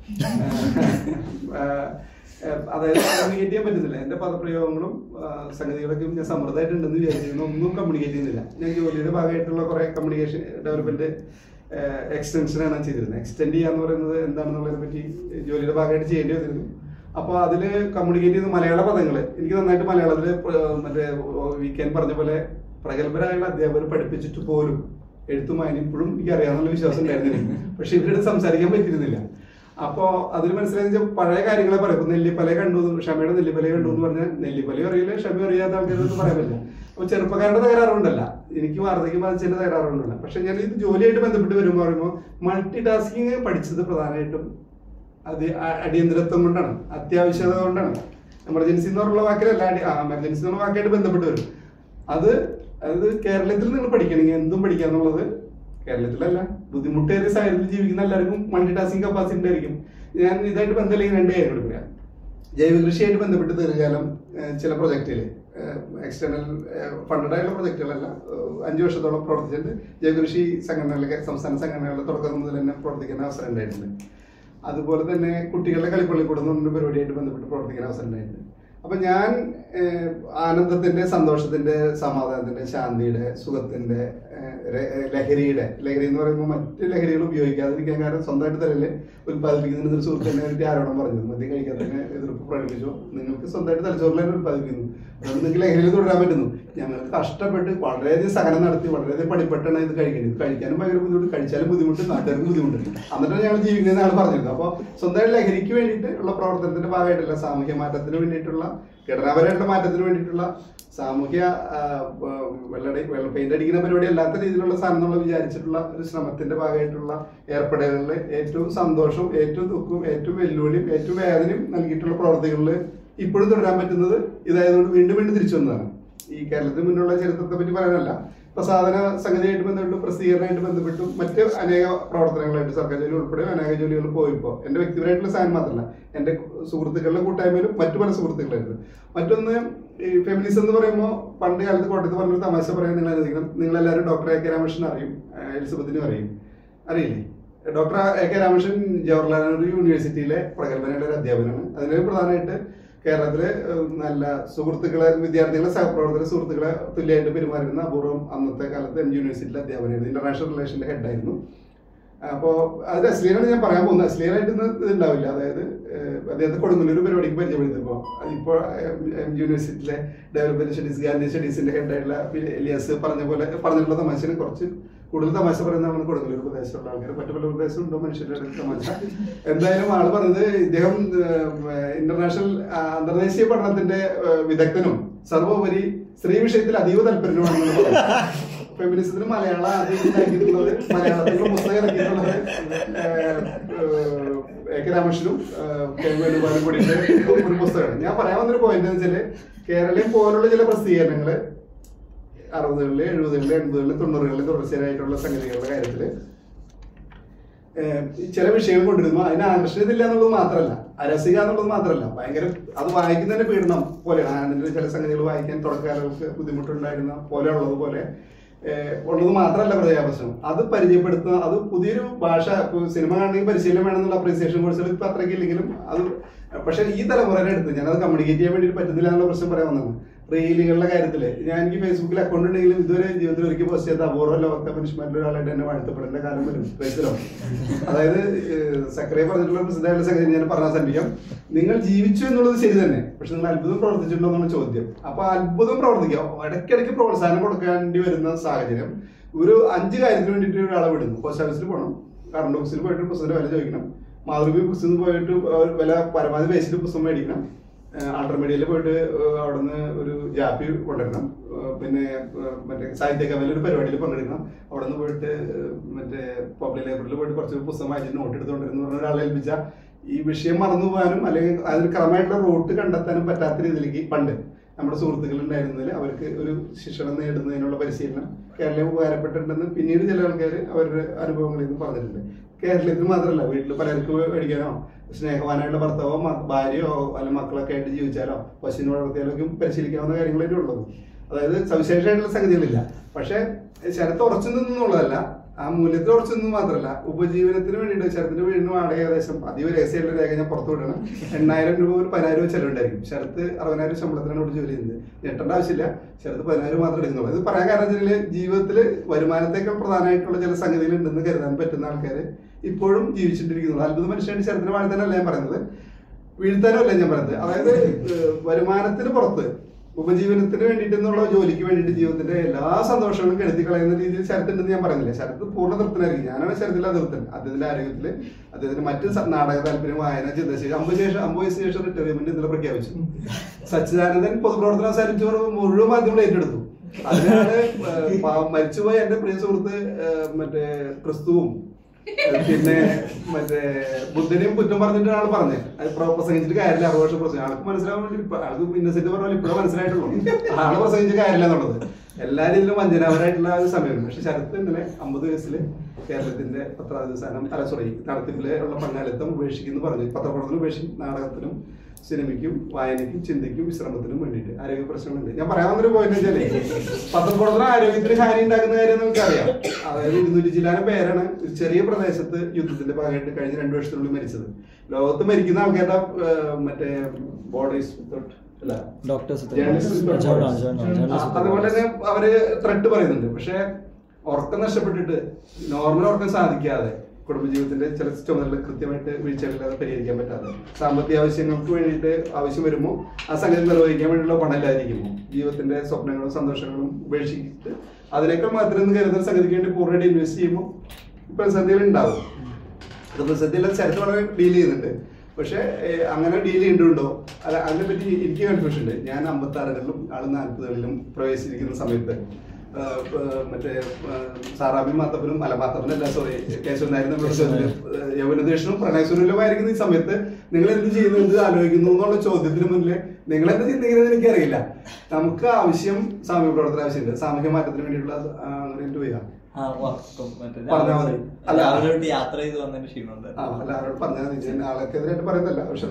അതായത് കമ്മ്യൂണിക്കേറ്റ് ചെയ്യാൻ പറ്റുന്നില്ല. എന്റെ പദപ്രയോഗങ്ങളും സംഗതികളൊക്കെ ഞാൻ സമൃദ്ധമായിട്ടുണ്ടെന്ന് വിചാരിച്ചിരുന്നു. ഒന്നും കമ്മ്യൂണിക്കേറ്റ് ചെയ്യുന്നില്ല. ഞാൻ ജോലിയുടെ ഭാഗമായിട്ടുള്ള കുറെ കമ്മ്യൂണിക്കേഷൻ ഡെവലപ്മെന്റ് എക്സ്റ്റൻഷനാണ് ചെയ്തിരുന്നത്. എക്സ്റ്റെൻഡ് ചെയ്യാന്ന് പറയുന്നത് എന്താണെന്നുള്ളതിനെ പറ്റി ജോലിയുടെ ഭാഗമായിട്ട് ചെയ്യേണ്ടി വന്നിരുന്നു. അപ്പോൾ അതില് കമ്മ്യൂണിക്കേറ്റ് ചെയ്യുന്ന മലയാള പദങ്ങൾ എനിക്ക് നന്നായിട്ട് മലയാളത്തില് മറ്റേ വീക്കെൻഡ് പറഞ്ഞ പോലെ പ്രഗത്ഭരായുള്ള അധ്യാപകർ പഠിപ്പിച്ചിട്ട് പോലും എഴുത്തും വായന ഇപ്പോഴും എനിക്ക് അറിയാവുന്ന വിശ്വാസം ഉണ്ടായിരുന്നില്ല. പക്ഷെ ഇവരുടെ സംസാരിക്കാൻ പറ്റിയിരുന്നില്ല. അപ്പോൾ അതിൽ മനസ്സിലായെന്ന് വെച്ചാൽ പഴയ കാര്യങ്ങളെ പറയും. ഇപ്പൊ നെല്ലിപ്പല കണ്ടു, ക്ഷമയുടെ നെല്ലിപ്പല കണ്ടു എന്ന് പറഞ്ഞാൽ നെല്ലിപ്പലയും അറിയില്ല, ക്ഷമ അറിയാത്ത ആൾക്കാരൊന്നും പറയാൻ പറ്റില്ല. അപ്പൊ ചെറുപ്പക്കാരുടെ തകരാറുണ്ടല്ല, എനിക്ക് വാർദ്ധക്യം ബാധിച്ചതിന്റെ തകരാറുണ്ടല്ല. പക്ഷെ ഞാൻ ഇത് ജോലിയായിട്ട് ബന്ധപ്പെട്ട് വരുമ്പോൾ പറയുമ്പോൾ മൾട്ടി ടാസ്കിങ് പഠിച്ചത് പ്രധാനമായിട്ടും അത് അടിയന്തരത്വം കൊണ്ടാണ്, അത്യാവശ്യത കൊണ്ടാണ്. എമർജൻസി എന്ന് പറഞ്ഞുള്ള വാക്കിലല്ല, എമർജൻസി എന്നുള്ള വാക്കായിട്ട് ബന്ധപ്പെട്ട് വരും. അത് കേരളത്തിൽ നിങ്ങൾ പഠിക്കണമെങ്കിൽ എന്തും പഠിക്കാന്നുള്ളത് കേരളത്തിലല്ല, ബുദ്ധിമുട്ടേറിയ സാഹചര്യത്തിൽ ജീവിക്കുന്ന എല്ലാവർക്കും മൾട്ടി ടാസ്കിങ് കപ്പാസിറ്റി ഉണ്ടായിരിക്കും. ഞാൻ ഇതായിട്ട് ബന്ധമില്ലെങ്കിൽ 2 കാര്യങ്ങൾ പറയാം. ജൈവ കൃഷിയായിട്ട് ബന്ധപ്പെട്ട് ദീർഘകാലം ചില പ്രൊജക്റ്റുകൾ എക്സ്റ്റേണൽ ഫണ്ടഡ് ആയിട്ടുള്ള പ്രൊജക്റ്റുകളല്ല 5 വർഷത്തോളം പ്രവർത്തിച്ചിട്ട് ജൈവ കൃഷി സംഘടനകളിലെ സംസ്ഥാന സംഘടനകളുടെ തുടക്കം മുതൽ തന്നെ പ്രവർത്തിക്കുന്ന അവസരം ഉണ്ടായിട്ടുണ്ട്. അതുപോലെ തന്നെ കുട്ടികളുടെ കളിപ്പള്ളിക്കൂടുന്ന പരിപാടിയായിട്ട് ബന്ധപ്പെട്ട് പ്രവർത്തിക്കുന്ന അവസരം ഉണ്ടായിട്ടുണ്ട്. അപ്പൊ ഞാൻ ആനന്ദത്തിന്റെ, സന്തോഷത്തിന്റെ, സമാധാനത്തിന്റെ, ശാന്തിയുടെ, സുഖത്തിന്റെ, ലഹരി എന്ന് പറയുമ്പോൾ മറ്റ് ലഹരികൾ ഉപയോഗിക്കാതിരിക്കാൻ കാരണം സ്വന്തമായിട്ട് തലല്ലേ ഉത്പാദിപ്പിക്കുന്നതിന് ഒരു സുഹൃത്തിനെ വേണ്ടി ആരോടും പറഞ്ഞു, മദ്യം കഴിക്കാത്തതിനെ എതിർപ്പ് പ്രകടിപ്പിച്ചു. നിങ്ങൾക്ക് സ്വന്തമായിട്ട് തലച്ചോറിൽ തന്നെ ഉത്പാദിപ്പിക്കുന്നു, അതുകൊണ്ട് നിങ്ങൾക്ക് ലഹരിയിൽ തുടരാൻ പറ്റുന്നു. ഞങ്ങൾക്ക് കഷ്ടപ്പെട്ട് വളരെയധികം സഹനം നടത്തി വളരെയധികം പഠിപ്പെട്ടാണ് ഇത് കഴിക്കുന്നത്. ഇത് കഴിക്കാനും ഭയങ്കര ബുദ്ധിമുട്ട്, കഴിച്ചാലും ബുദ്ധിമുട്ട്, നാട്ടുകാർക്ക് ബുദ്ധിമുട്ട്. എന്നിട്ടാണ് ഞങ്ങൾ ജീവിക്കുന്നത് ആൾ പറഞ്ഞിരുന്നത്. അപ്പോൾ സ്വന്തമായിട്ട് ലഹരിക്ക് വേണ്ടിയിട്ട് ഉള്ള പ്രവർത്തനത്തിന്റെ ഭാഗമായിട്ടുള്ള സാമൂഹ്യ മാറ്റത്തിന് വേണ്ടിയിട്ടുള്ള, ഘടനാപരമായിട്ടുള്ള മാറ്റത്തിന് വേണ്ടിയിട്ടുള്ള സാമൂഹ്യ പെയിന്റ് അടിക്കുന്ന പരിപാടി അല്ലാത്ത രീതിയിലുള്ള സാധനം നമ്മൾ വിചാരിച്ചിട്ടുള്ള ഒരു ശ്രമത്തിന്റെ ഭാഗമായിട്ടുള്ള ഏർപ്പെടലുകളിൽ ഏറ്റവും സന്തോഷവും ഏറ്റവും ദുഃഖവും ഏറ്റവും വെല്ലുവിളിയും ഏറ്റവും വേദനയും നൽകിയിട്ടുള്ള പ്രവർത്തികളിൽ ഇപ്പോഴും തുടരാൻ പറ്റുന്നത് ഇതായതുകൊണ്ട് വീണ്ടും വീണ്ടും തിരിച്ചു വന്നതാണ്. ഈ കേരളത്തിന് മുന്നുള്ള ചരിത്രത്തെ പറ്റി പറയാനല്ല, പ്രസാധന സംഗതിയായിട്ട് ബന്ധപ്പെട്ടും പ്രസിദ്ധീകരണമായിട്ട് ബന്ധപ്പെട്ടും മറ്റ് അനേക പ്രവർത്തനങ്ങളായിട്ട് സർക്കാർ ജോലി ഉൾപ്പെടെ അനേക ജോലികൾ പോയപ്പോൾ എൻ്റെ വ്യക്തിപരമായിട്ടുള്ള സാധനം മാത്രമല്ല, എൻ്റെ സുഹൃത്തുക്കളുടെ കൂട്ടായ്മയിലും മറ്റു പല സുഹൃത്തുക്കളായിരുന്നു. മറ്റൊന്ന് ഈ ഫെമിനിസം എന്ന് പറയുമ്പോൾ പണ്ട് കാലത്ത് കോട്ടയത്ത് പറഞ്ഞൊരു തമാശ പറയാൻ നിങ്ങൾ അനുവദിക്കണം. നിങ്ങളെല്ലാവരും ഡോക്ടർ എ കെ രാമകൃഷ്ണൻ അറിയും, എലിസബത്തിനും അറിയില്ലേ? Doctor A K Ramakrishnan Jawaharlal Nehru യൂണിവേഴ്സിറ്റിയിലെ പ്രഗത്ഭനായിട്ടുള്ള ഒരു അധ്യാപകനാണ്. അതിന് പ്രധാനമായിട്ട് കേരളത്തിലെ നല്ല സുഹൃത്തുക്കളെ, വിദ്യാർത്ഥികളെ, സഹപ്രവർത്തക സുഹൃത്തുക്കളെ തുല്യമായിട്ട് പെരുമാറുന്ന അപൂർവം അന്നത്തെ കാലത്ത് MG യൂണിവേഴ്സിറ്റിയിലെ അധ്യാപകനായിരുന്നു. ഇന്റർനാഷണൽ റിലേഷന്റെ ഹെഡായിരുന്നു. അപ്പോൾ അത് അശ്ലീലാണ് ഞാൻ പറയാൻ പോകുന്നത്. അശ്ലീലായിട്ട് ഇത് ഉണ്ടാവില്ല. അതായത് അദ്ദേഹത്തെ കൊടുങ്ങല്ലൂർ പരിപാടിക്ക് പരിചയപ്പെടുത്തിയപ്പോൾ ഇപ്പോൾ MG യൂണിവേഴ്സിറ്റിയിലെ ഡെവലപ്മെന്റ് സ്റ്റഡീസ്, ഗാന്ധി സ്റ്റഡീസിന്റെ ഹെഡായിട്ടുള്ള എലിയാസ് പറഞ്ഞിട്ടുള്ള തമാശന് കുറച്ച് കൂടുതൽ തമാശ പറയുന്നതാണ് കൊടുങ്ങല്ലൂർ പ്രദേശത്തുള്ള ആൾക്കാർ. മറ്റു പല പ്രദേശമുണ്ടോ മനുഷ്യരുടെ തമാശ. എന്തായാലും ആള് പറഞ്ഞത് ഇദ്ദേഹം ഇന്റർനാഷണൽ അന്തർദേശീയ പഠനത്തിന്റെ വിദഗ്ധനും സർവോപരി സ്ത്രീ വിഷയത്തിൽ അതീവ താല്പര്യമാണെന്ന് ഫെമിനിസത്തിന് മലയാളം ആദ്യം ഉണ്ടാക്കിയിട്ടുള്ളത്, മലയാളത്തിലുള്ള പുസ്തകം ഇറക്കിയിട്ടുള്ളത് എ.കെ. രാമകൃഷ്ണനും കെ. വേണുഗോപാലും കൂടിയിട്ട് ഒരു പുസ്തകമാണ്. ഞാൻ പറയാൻ വന്നൊരു പോയിന്റ് എന്ന് വെച്ചാല് കേരളം പോലുള്ള ചില പ്രസിദ്ധീകരണങ്ങള് 60-കളില് 70-കളില് 80-കളില് 90-കളില് തുടർച്ചയായിട്ടുള്ള സംഗതികളുടെ കാര്യത്തില് ചില വിഷയങ്ങൾ കൊണ്ടിരുന്നു. അതിന് ആകർഷണീയതില്ല എന്നുള്ളത് മാത്രമല്ല, അരസിക എന്നുള്ളത് മാത്രമല്ല, ഭയങ്കര അത് വായിക്കുന്നതിന്റെ പീഡനം പോലെയാണ്. അതിന്റെ ചില സംഗതികൾ വായിക്കാൻ തുടക്കക്കാർക്ക് ബുദ്ധിമുട്ടുണ്ടായിരുന്ന പോലെ ഉള്ളത് മാത്രമല്ല പ്രജാപ്രശ്നം. അത് പരിചയപ്പെടുത്തുന്ന, അത് പുതിയൊരു ഭാഷ, സിനിമ കാണണമെങ്കിൽ പരിശീലനം വേണമെന്നുള്ള അപ്രീസിയേഷൻ കോഴ്സുകൾ ഇപ്പൊ അത്രയ്ക്ക് ഇല്ലെങ്കിലും അത്, പക്ഷെ ഈ തലമുറയുടെ അടുത്ത് ഞാനത് കമ്മ്യൂണിക്കേറ്റ് ചെയ്യാൻ വേണ്ടി പറ്റുന്നില്ല എന്നുള്ള പ്രശ്നം പറയാൻ വന്നതാണ്. റീലുകളുടെ കാര്യത്തില് എനിക്ക് ഫേസ്ബുക്കിൽ അക്കൗണ്ട് ഉണ്ടെങ്കിലും ഇതുവരെ ജീവിതത്തിൽ ഒരിക്കൽ പോസ്റ്റ് ചെയ്ത അപൂർവ ലോകത്തെ മനുഷ്യന്മാരിൽ ഒരാളായിട്ട് എന്നെ വാഴ്ത്തപ്പെടേണ്ട കാലം വരും. അതായത് സക്രിയ പറഞ്ഞിട്ടുള്ള പ്രസിദ്ധമായിട്ടുള്ള സംഗതി ഞാൻ പറഞ്ഞാൽ ശ്രമിക്കാം. നിങ്ങൾ ജീവിച്ചു എന്നുള്ളത് ശരി തന്നെ, പക്ഷെ നിങ്ങൾ അത്ഭുതം പ്രവർത്തിച്ചിട്ടുണ്ടോ എന്നുള്ള ചോദ്യം. അപ്പൊ അത്ഭുതം പ്രവർത്തിക്കാം, ഇടയ്ക്കിടയ്ക്ക് പ്രോത്സാഹനം കൊടുക്കേണ്ടി വരുന്ന സാഹചര്യം. ഒരു 5 കാര്യത്തിന് വേണ്ടിയിട്ട് ഒരാളെ വിടുന്നു. പോസ്റ്റ് ഓഫീസിൽ പോകണം, കറണ്ട് ഓഫീസിൽ പോയിട്ട് പുസ്തകത്തിന്റെ വില ചോദിക്കണം, മാതൃഭൂമി പുസ്തകത്തിൽ പോയിട്ട് വില പരമാവധി വേസ്റ്റ് പുസ്തകം മേടിക്കണം, ആൾട്ടർമീഡിയയിൽ പോയിട്ട് അവിടെ നിന്ന് ഒരു ജാപ്പി കൊണ്ടുവരണം, പിന്നെ മറ്റേ സാഹിത്യ കവയിൽ ഒരു പരിപാടിയിൽ പങ്കെടുക്കണം, അവിടെ നിന്ന് പോയിട്ട് മറ്റേ പബ്ലിക് ലൈബ്രറിയിൽ പോയിട്ട് കുറച്ച് പുസ്തകം വായിച്ചിട്ട് നോട്ട് എടുത്തുകൊണ്ടിരുന്നു പറഞ്ഞ ഒരാളെ ഏൽപ്പിച്ച ഈ വിഷയം മറന്നു പോകാനും അല്ലെങ്കിൽ അതിന് ക്രമമായിട്ടുള്ള റൂട്ട് കണ്ടെത്താനും പറ്റാത്ത രീതിയിലേക്ക് പണ്ട് നമ്മുടെ സുഹൃത്തുക്കൾ ഉണ്ടായിരുന്നതിൽ അവർക്ക് ഒരു ശിക്ഷണം നേടുന്നതിനുള്ള പരിശീലനം കേരളം ഉപകാരപ്പെട്ടിട്ടുണ്ടെന്ന് പിന്നീട് ചില ആൾക്കാർ അവരുടെ അനുഭവങ്ങളിൽ നിന്ന് പറഞ്ഞിട്ടുണ്ട്. കേരളത്തിൽ മാത്രമല്ല, വീട്ടിൽ പലർക്കും മേടിക്കാനോ സ്നേഹവാനായിട്ടുള്ള ഭർത്താവോ ഭാര്യയോ അല്ലെങ്കിൽ മക്കളൊക്കെ ആയിട്ട് ജീവിച്ചാലോ പശുവിനെ വളർത്തിയാലൊക്കെ പരിശീലിക്കാവുന്ന കാര്യങ്ങളായിട്ട് ഉള്ളത്. അതായത് സവിശേഷമായിട്ടുള്ള സംഗതികളില്ല. പക്ഷെ ശരത്ത് ഉറച്ചു നിന്നുള്ളതല്ല, ആ മൂല്യത്തിൽ ഉറച്ചു നിന്ന് മാത്രമല്ല, ഉപജീവനത്തിന് വേണ്ടിയിട്ട് ശരത്തിന്റെ വീടിന് വാടക ഏകദേശം അതീവ രഹസ്യമായിട്ടുള്ള രേഖ ഞാൻ പുറത്തു വിടണം. 8,000 രൂപ ഒരു 10,000 രൂപ ചെലവുണ്ടായിരിക്കും. ശരത്ത് 60,000 ശമ്പളത്തിനാണ് ഇവിടെ ജോലി ചെയ്യുന്നത്. ഞെട്ടേണ്ട ആവശ്യമില്ല, ശരത്ത് 10,000 മാത്രം എടുക്കുന്നുള്ളൂ. ഇത് പറയാൻ കാരണം വെച്ചാൽ ജീവിതത്തിൽ വരുമാനത്തേക്കാൾ പ്രധാനമായിട്ടുള്ള ചില സംഗതികൾ ഉണ്ടെന്ന് കരുതാൻ പറ്റുന്ന ആൾക്കാർ ഇപ്പോഴും ജീവിച്ചിട്ടിരിക്കുന്നു. അത്ഭുത മനുഷ്യന്റെ ശരത്തിന് വാഴ്ത്താനല്ല ഞാൻ പറയുന്നത്, വീഴ്ത്താനും അല്ല ഞാൻ പറയുന്നത്. അതായത് വരുമാനത്തിന് പുറത്ത് ഉപജീവനത്തിന് വേണ്ടിയിട്ട് എന്നുള്ള ജോലിക്ക് വേണ്ടിയിട്ട് ജീവിതത്തിന്റെ എല്ലാ സന്തോഷങ്ങളും കെടുത്തി കളയുന്ന രീതിയിൽ ശരത്തുണ്ടെന്ന് ഞാൻ പറയുന്നില്ല. ശരത്ത് പൂർണ്ണ തൃപ്തനായിരിക്കും. ഞാനാണ് ശരത്തിൽ അതൃപ്തൻ. അദ്ദേഹത്തിന്റെ ആരോഗ്യത്തില് അദ്ദേഹത്തിന് മറ്റ് നാടക താല്പര്യം, വായന, ചിന്തശേഷി 50 വയസ്സിന് ശേഷം റിട്ടയർമെന്റ് ഇന്നലെ പ്രഖ്യാപിച്ചു. സച്ചിദാനന്ദൻ പൊതുപ്രവർത്തനം അവസാനിച്ചവർ മുഴുവൻ മാധ്യമങ്ങൾ ഏറ്റെടുത്തു. അതിനാണ് മരിച്ചുപോയ എന്റെ പ്രിയ സുഹൃത്ത് മറ്റേ ക്രിസ്തുവും പിന്നെ മറ്റേ ബുദ്ധനെയും കുറ്റം പറഞ്ഞിട്ടാണ് ആൾ പറഞ്ഞത്. അത് പ്രസംഗിച്ചിട്ട് കാര്യമില്ല, 60 വർഷം പ്രസംഗം ആൾക്ക് മനസ്സിലാവാൻ വേണ്ടി ആൾക്ക് ഇന്നസെന്റ് പറഞ്ഞാൽ ഇപ്പോഴും മനസ്സിലായിട്ടുള്ളൂ ആള് പ്രസംഗിച്ച കാര്യമില്ല എന്നുള്ളത്. എല്ലാ രീതിയിലും വഞ്ചനാപരമായിട്ടുള്ള ഒരു സമയമാണ്. പക്ഷെ ശരത്ത് ഇന്നലെ 50 വയസ്സിൽ കേരളത്തിന്റെ പത്രാധിസ്ഥാനം നടത്തിപ്പിലുള്ള പങ്കാളിത്തം ഉപേക്ഷിക്കുന്നു പറഞ്ഞു. പത്രപ്രവർത്തനം ഉപേക്ഷിക്കും, നാടകത്തിനും സിനിമയ്ക്കും വായനയ്ക്കും ചിന്തയ്ക്കും വിശ്രമത്തിനും വേണ്ടിയിട്ട്. ആരോഗ്യ പ്രശ്നങ്ങളുണ്ട്. ഞാൻ പറയാൻ വന്നൊരു പോയിന്റ് വെച്ചാലേ, പത്രപ്രവർത്തനം ആരോഗ്യത്തിന് ഹാനി ഉണ്ടാക്കുന്ന കാര്യം നമുക്കറിയാം. അതായത് 200 ചില്ലാനം പേരാണ് ഒരു ചെറിയ പ്രദേശത്ത് യുദ്ധത്തിന്റെ ഭാഗമായിട്ട് കഴിഞ്ഞ 2 വർഷത്തിനുള്ളിൽ മരിച്ചത്. ലോകത്ത് മരിക്കുന്ന ആൾക്കാരുടെ മറ്റേ ബോഡീസ് അതുപോലെ തന്നെ അവര് ത്രെട്ട് പറയുന്നുണ്ട്. പക്ഷെ ഉറക്കം നഷ്ടപ്പെട്ടിട്ട് നോർമൽ ഉറക്കം സാധിക്കാതെ, കുടുംബജീവിതത്തിന്റെ ചില ചുമതലകൾ കൃത്യമായിട്ട് വീഴ്ചകളില്ലാതെ പരിഹരിക്കാൻ പറ്റാതെ, സാമ്പത്തിക ആവശ്യങ്ങൾക്ക് വേണ്ടിയിട്ട് ആവശ്യം വരുമ്പോൾ ആ സംഗതി നിർവഹിക്കാൻ വേണ്ടിയുള്ള പണമില്ലാതിരിക്കുമ്പോൾ, ജീവിതത്തിന്റെ സ്വപ്നങ്ങളും സന്തോഷങ്ങളും ഉപേക്ഷിച്ചിട്ട് അതിനേക്കാൾ മാത്രം നിന്ന് കരുതുന്ന സംഗതിക്ക് വേണ്ടി പൂർണ്ണമായിട്ട് ഇൻവെസ്റ്റ് ചെയ്യുമ്പോൾ പ്രതിസന്ധികൾ ഉണ്ടാവും. അത് പ്രതിസന്ധിയെല്ലാം ചരിത്രം വളരെ ഡീൽ ചെയ്യുന്നുണ്ട്. പക്ഷെ അങ്ങനെ ഡീൽ ചെയ്തിട്ടുണ്ടോ അല്ല, അതിനെപ്പറ്റി എനിക്ക് കൺഫ്യൂഷൻ ഉണ്ട്. ഞാൻ 56-കളിലും ആള് 40-കളിലും പ്രവേശിച്ചിരിക്കുന്ന സമയത്ത് മറ്റേ സാറാബി മാത്തപ്പനും മാത്തപ്പനല്ല സോറി കേശവൻ നായരും യൗവനദേശനും പ്രണയസുരലുമായിരിക്കുന്ന ഈ സമയത്ത് നിങ്ങൾ എന്ത് ചെയ്യുന്നു, എന്ത് ആലോചിക്കുന്നു എന്നുള്ള ചോദ്യത്തിന് മുന്നിൽ നിങ്ങൾ എന്ത് ചിന്തിക്കുന്നത് എനിക്കറിയില്ല. നമുക്ക് ആവശ്യം സാമൂഹ്യ പ്രവർത്തന ആവശ്യമുണ്ട്, സാമൂഹ്യ മാറ്റത്തിന് വേണ്ടിയിട്ടുള്ള അങ്ങനെ വരിക. പറഞ്ഞാൽ മതി. എല്ലാവരോട് യാത്ര ചെയ്ത് വന്നതിന് ക്ഷീണമുണ്ട്. എല്ലാവരോട് പറഞ്ഞാൽ മതി. ഞാൻ ആളൊക്കെതിരായിട്ട് പറയുന്നല്ല, പക്ഷെ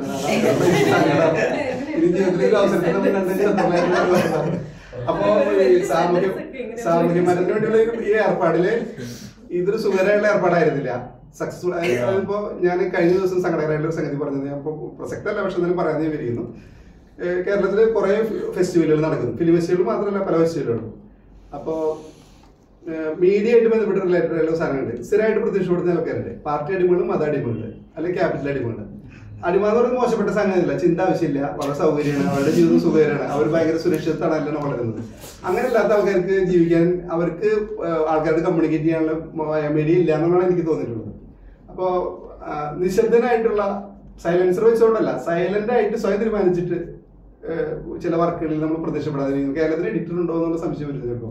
ഇനി ജീവിതത്തിലെ അവസരത്തിൽ നമ്മൾ കണ്ടെത്തി. അപ്പോ സാമൂഹ്യ മരത്തിന് വേണ്ടിയുള്ള ഈ ഏർപ്പാടില് ഇതൊരു സുഖകരമായുള്ള ഏർപ്പാടായിരുന്നില്ല. സക്സസ്ഫുൾ ആയപ്പോ ഞാൻ കഴിഞ്ഞ ദിവസം സങ്കടകരമായിട്ടുള്ള ഒരു സംഗതി പറഞ്ഞത് ഞാൻ പ്രസക്തമല്ല, പക്ഷെ എന്നാലും പറയാൻ ഞാൻ വരികയുന്നു. കേരളത്തില് കുറെ ഫെസ്റ്റിവലുകൾ നടക്കുന്നു. ഫിലിം ഫെസ്റ്റിവൽ മാത്രമല്ല, പല ഫെസ്റ്റിവലുകളും. അപ്പോ മീഡിയ ആയിട്ട് ബന്ധപ്പെട്ട് റിലേറ്റഡ് ആയിട്ടുള്ള സാധനങ്ങളുണ്ട്. സ്ഥിരമായിട്ട് പ്രത്യക്ഷപ്പെടുന്ന ആൾക്കാരുണ്ട്. പാർട്ടി അടിമകളും മത അടിമകളുണ്ട്, അല്ലെങ്കിൽ ക്യാപിറ്റൽ അടിമകളുണ്ട്. അടിമ എന്ന് പറയുന്നത് മോശപ്പെട്ട സംഗതിയില്ല, ചിന്ത ആവശ്യമില്ല, വളരെ സൗകര്യമാണ്, അവരുടെ ജീവിതം സുഖകരമാണ്, അവർ ഭയങ്കര സുരക്ഷിതത്താണ് എല്ലാം വളരുന്നത്. അങ്ങനെയല്ലാത്ത ആൾക്കാർക്ക് ജീവിക്കാൻ, അവർക്ക് ആൾക്കാർക്ക് കമ്മ്യൂണിക്കേറ്റ് ചെയ്യാനുള്ള മീഡിയ ഇല്ല എന്നുള്ളതാണ് എനിക്ക് തോന്നിയിട്ടുള്ളത്. അപ്പോൾ നിശബ്ദനായിട്ടുള്ള സൈലൻസർ വെച്ചുകൊണ്ടല്ല, സൈലന്റ് ആയിട്ട് സ്വയം തീരുമാനിച്ചിട്ട് ചില വർക്കുകളിൽ നമ്മൾ പ്രത്യക്ഷപ്പെടാതിരിക്കുന്നു. കേരളത്തിൽ എഡിറ്റർ ഉണ്ടോ എന്നുള്ള സംശയം വരുന്നത്. ഇപ്പോൾ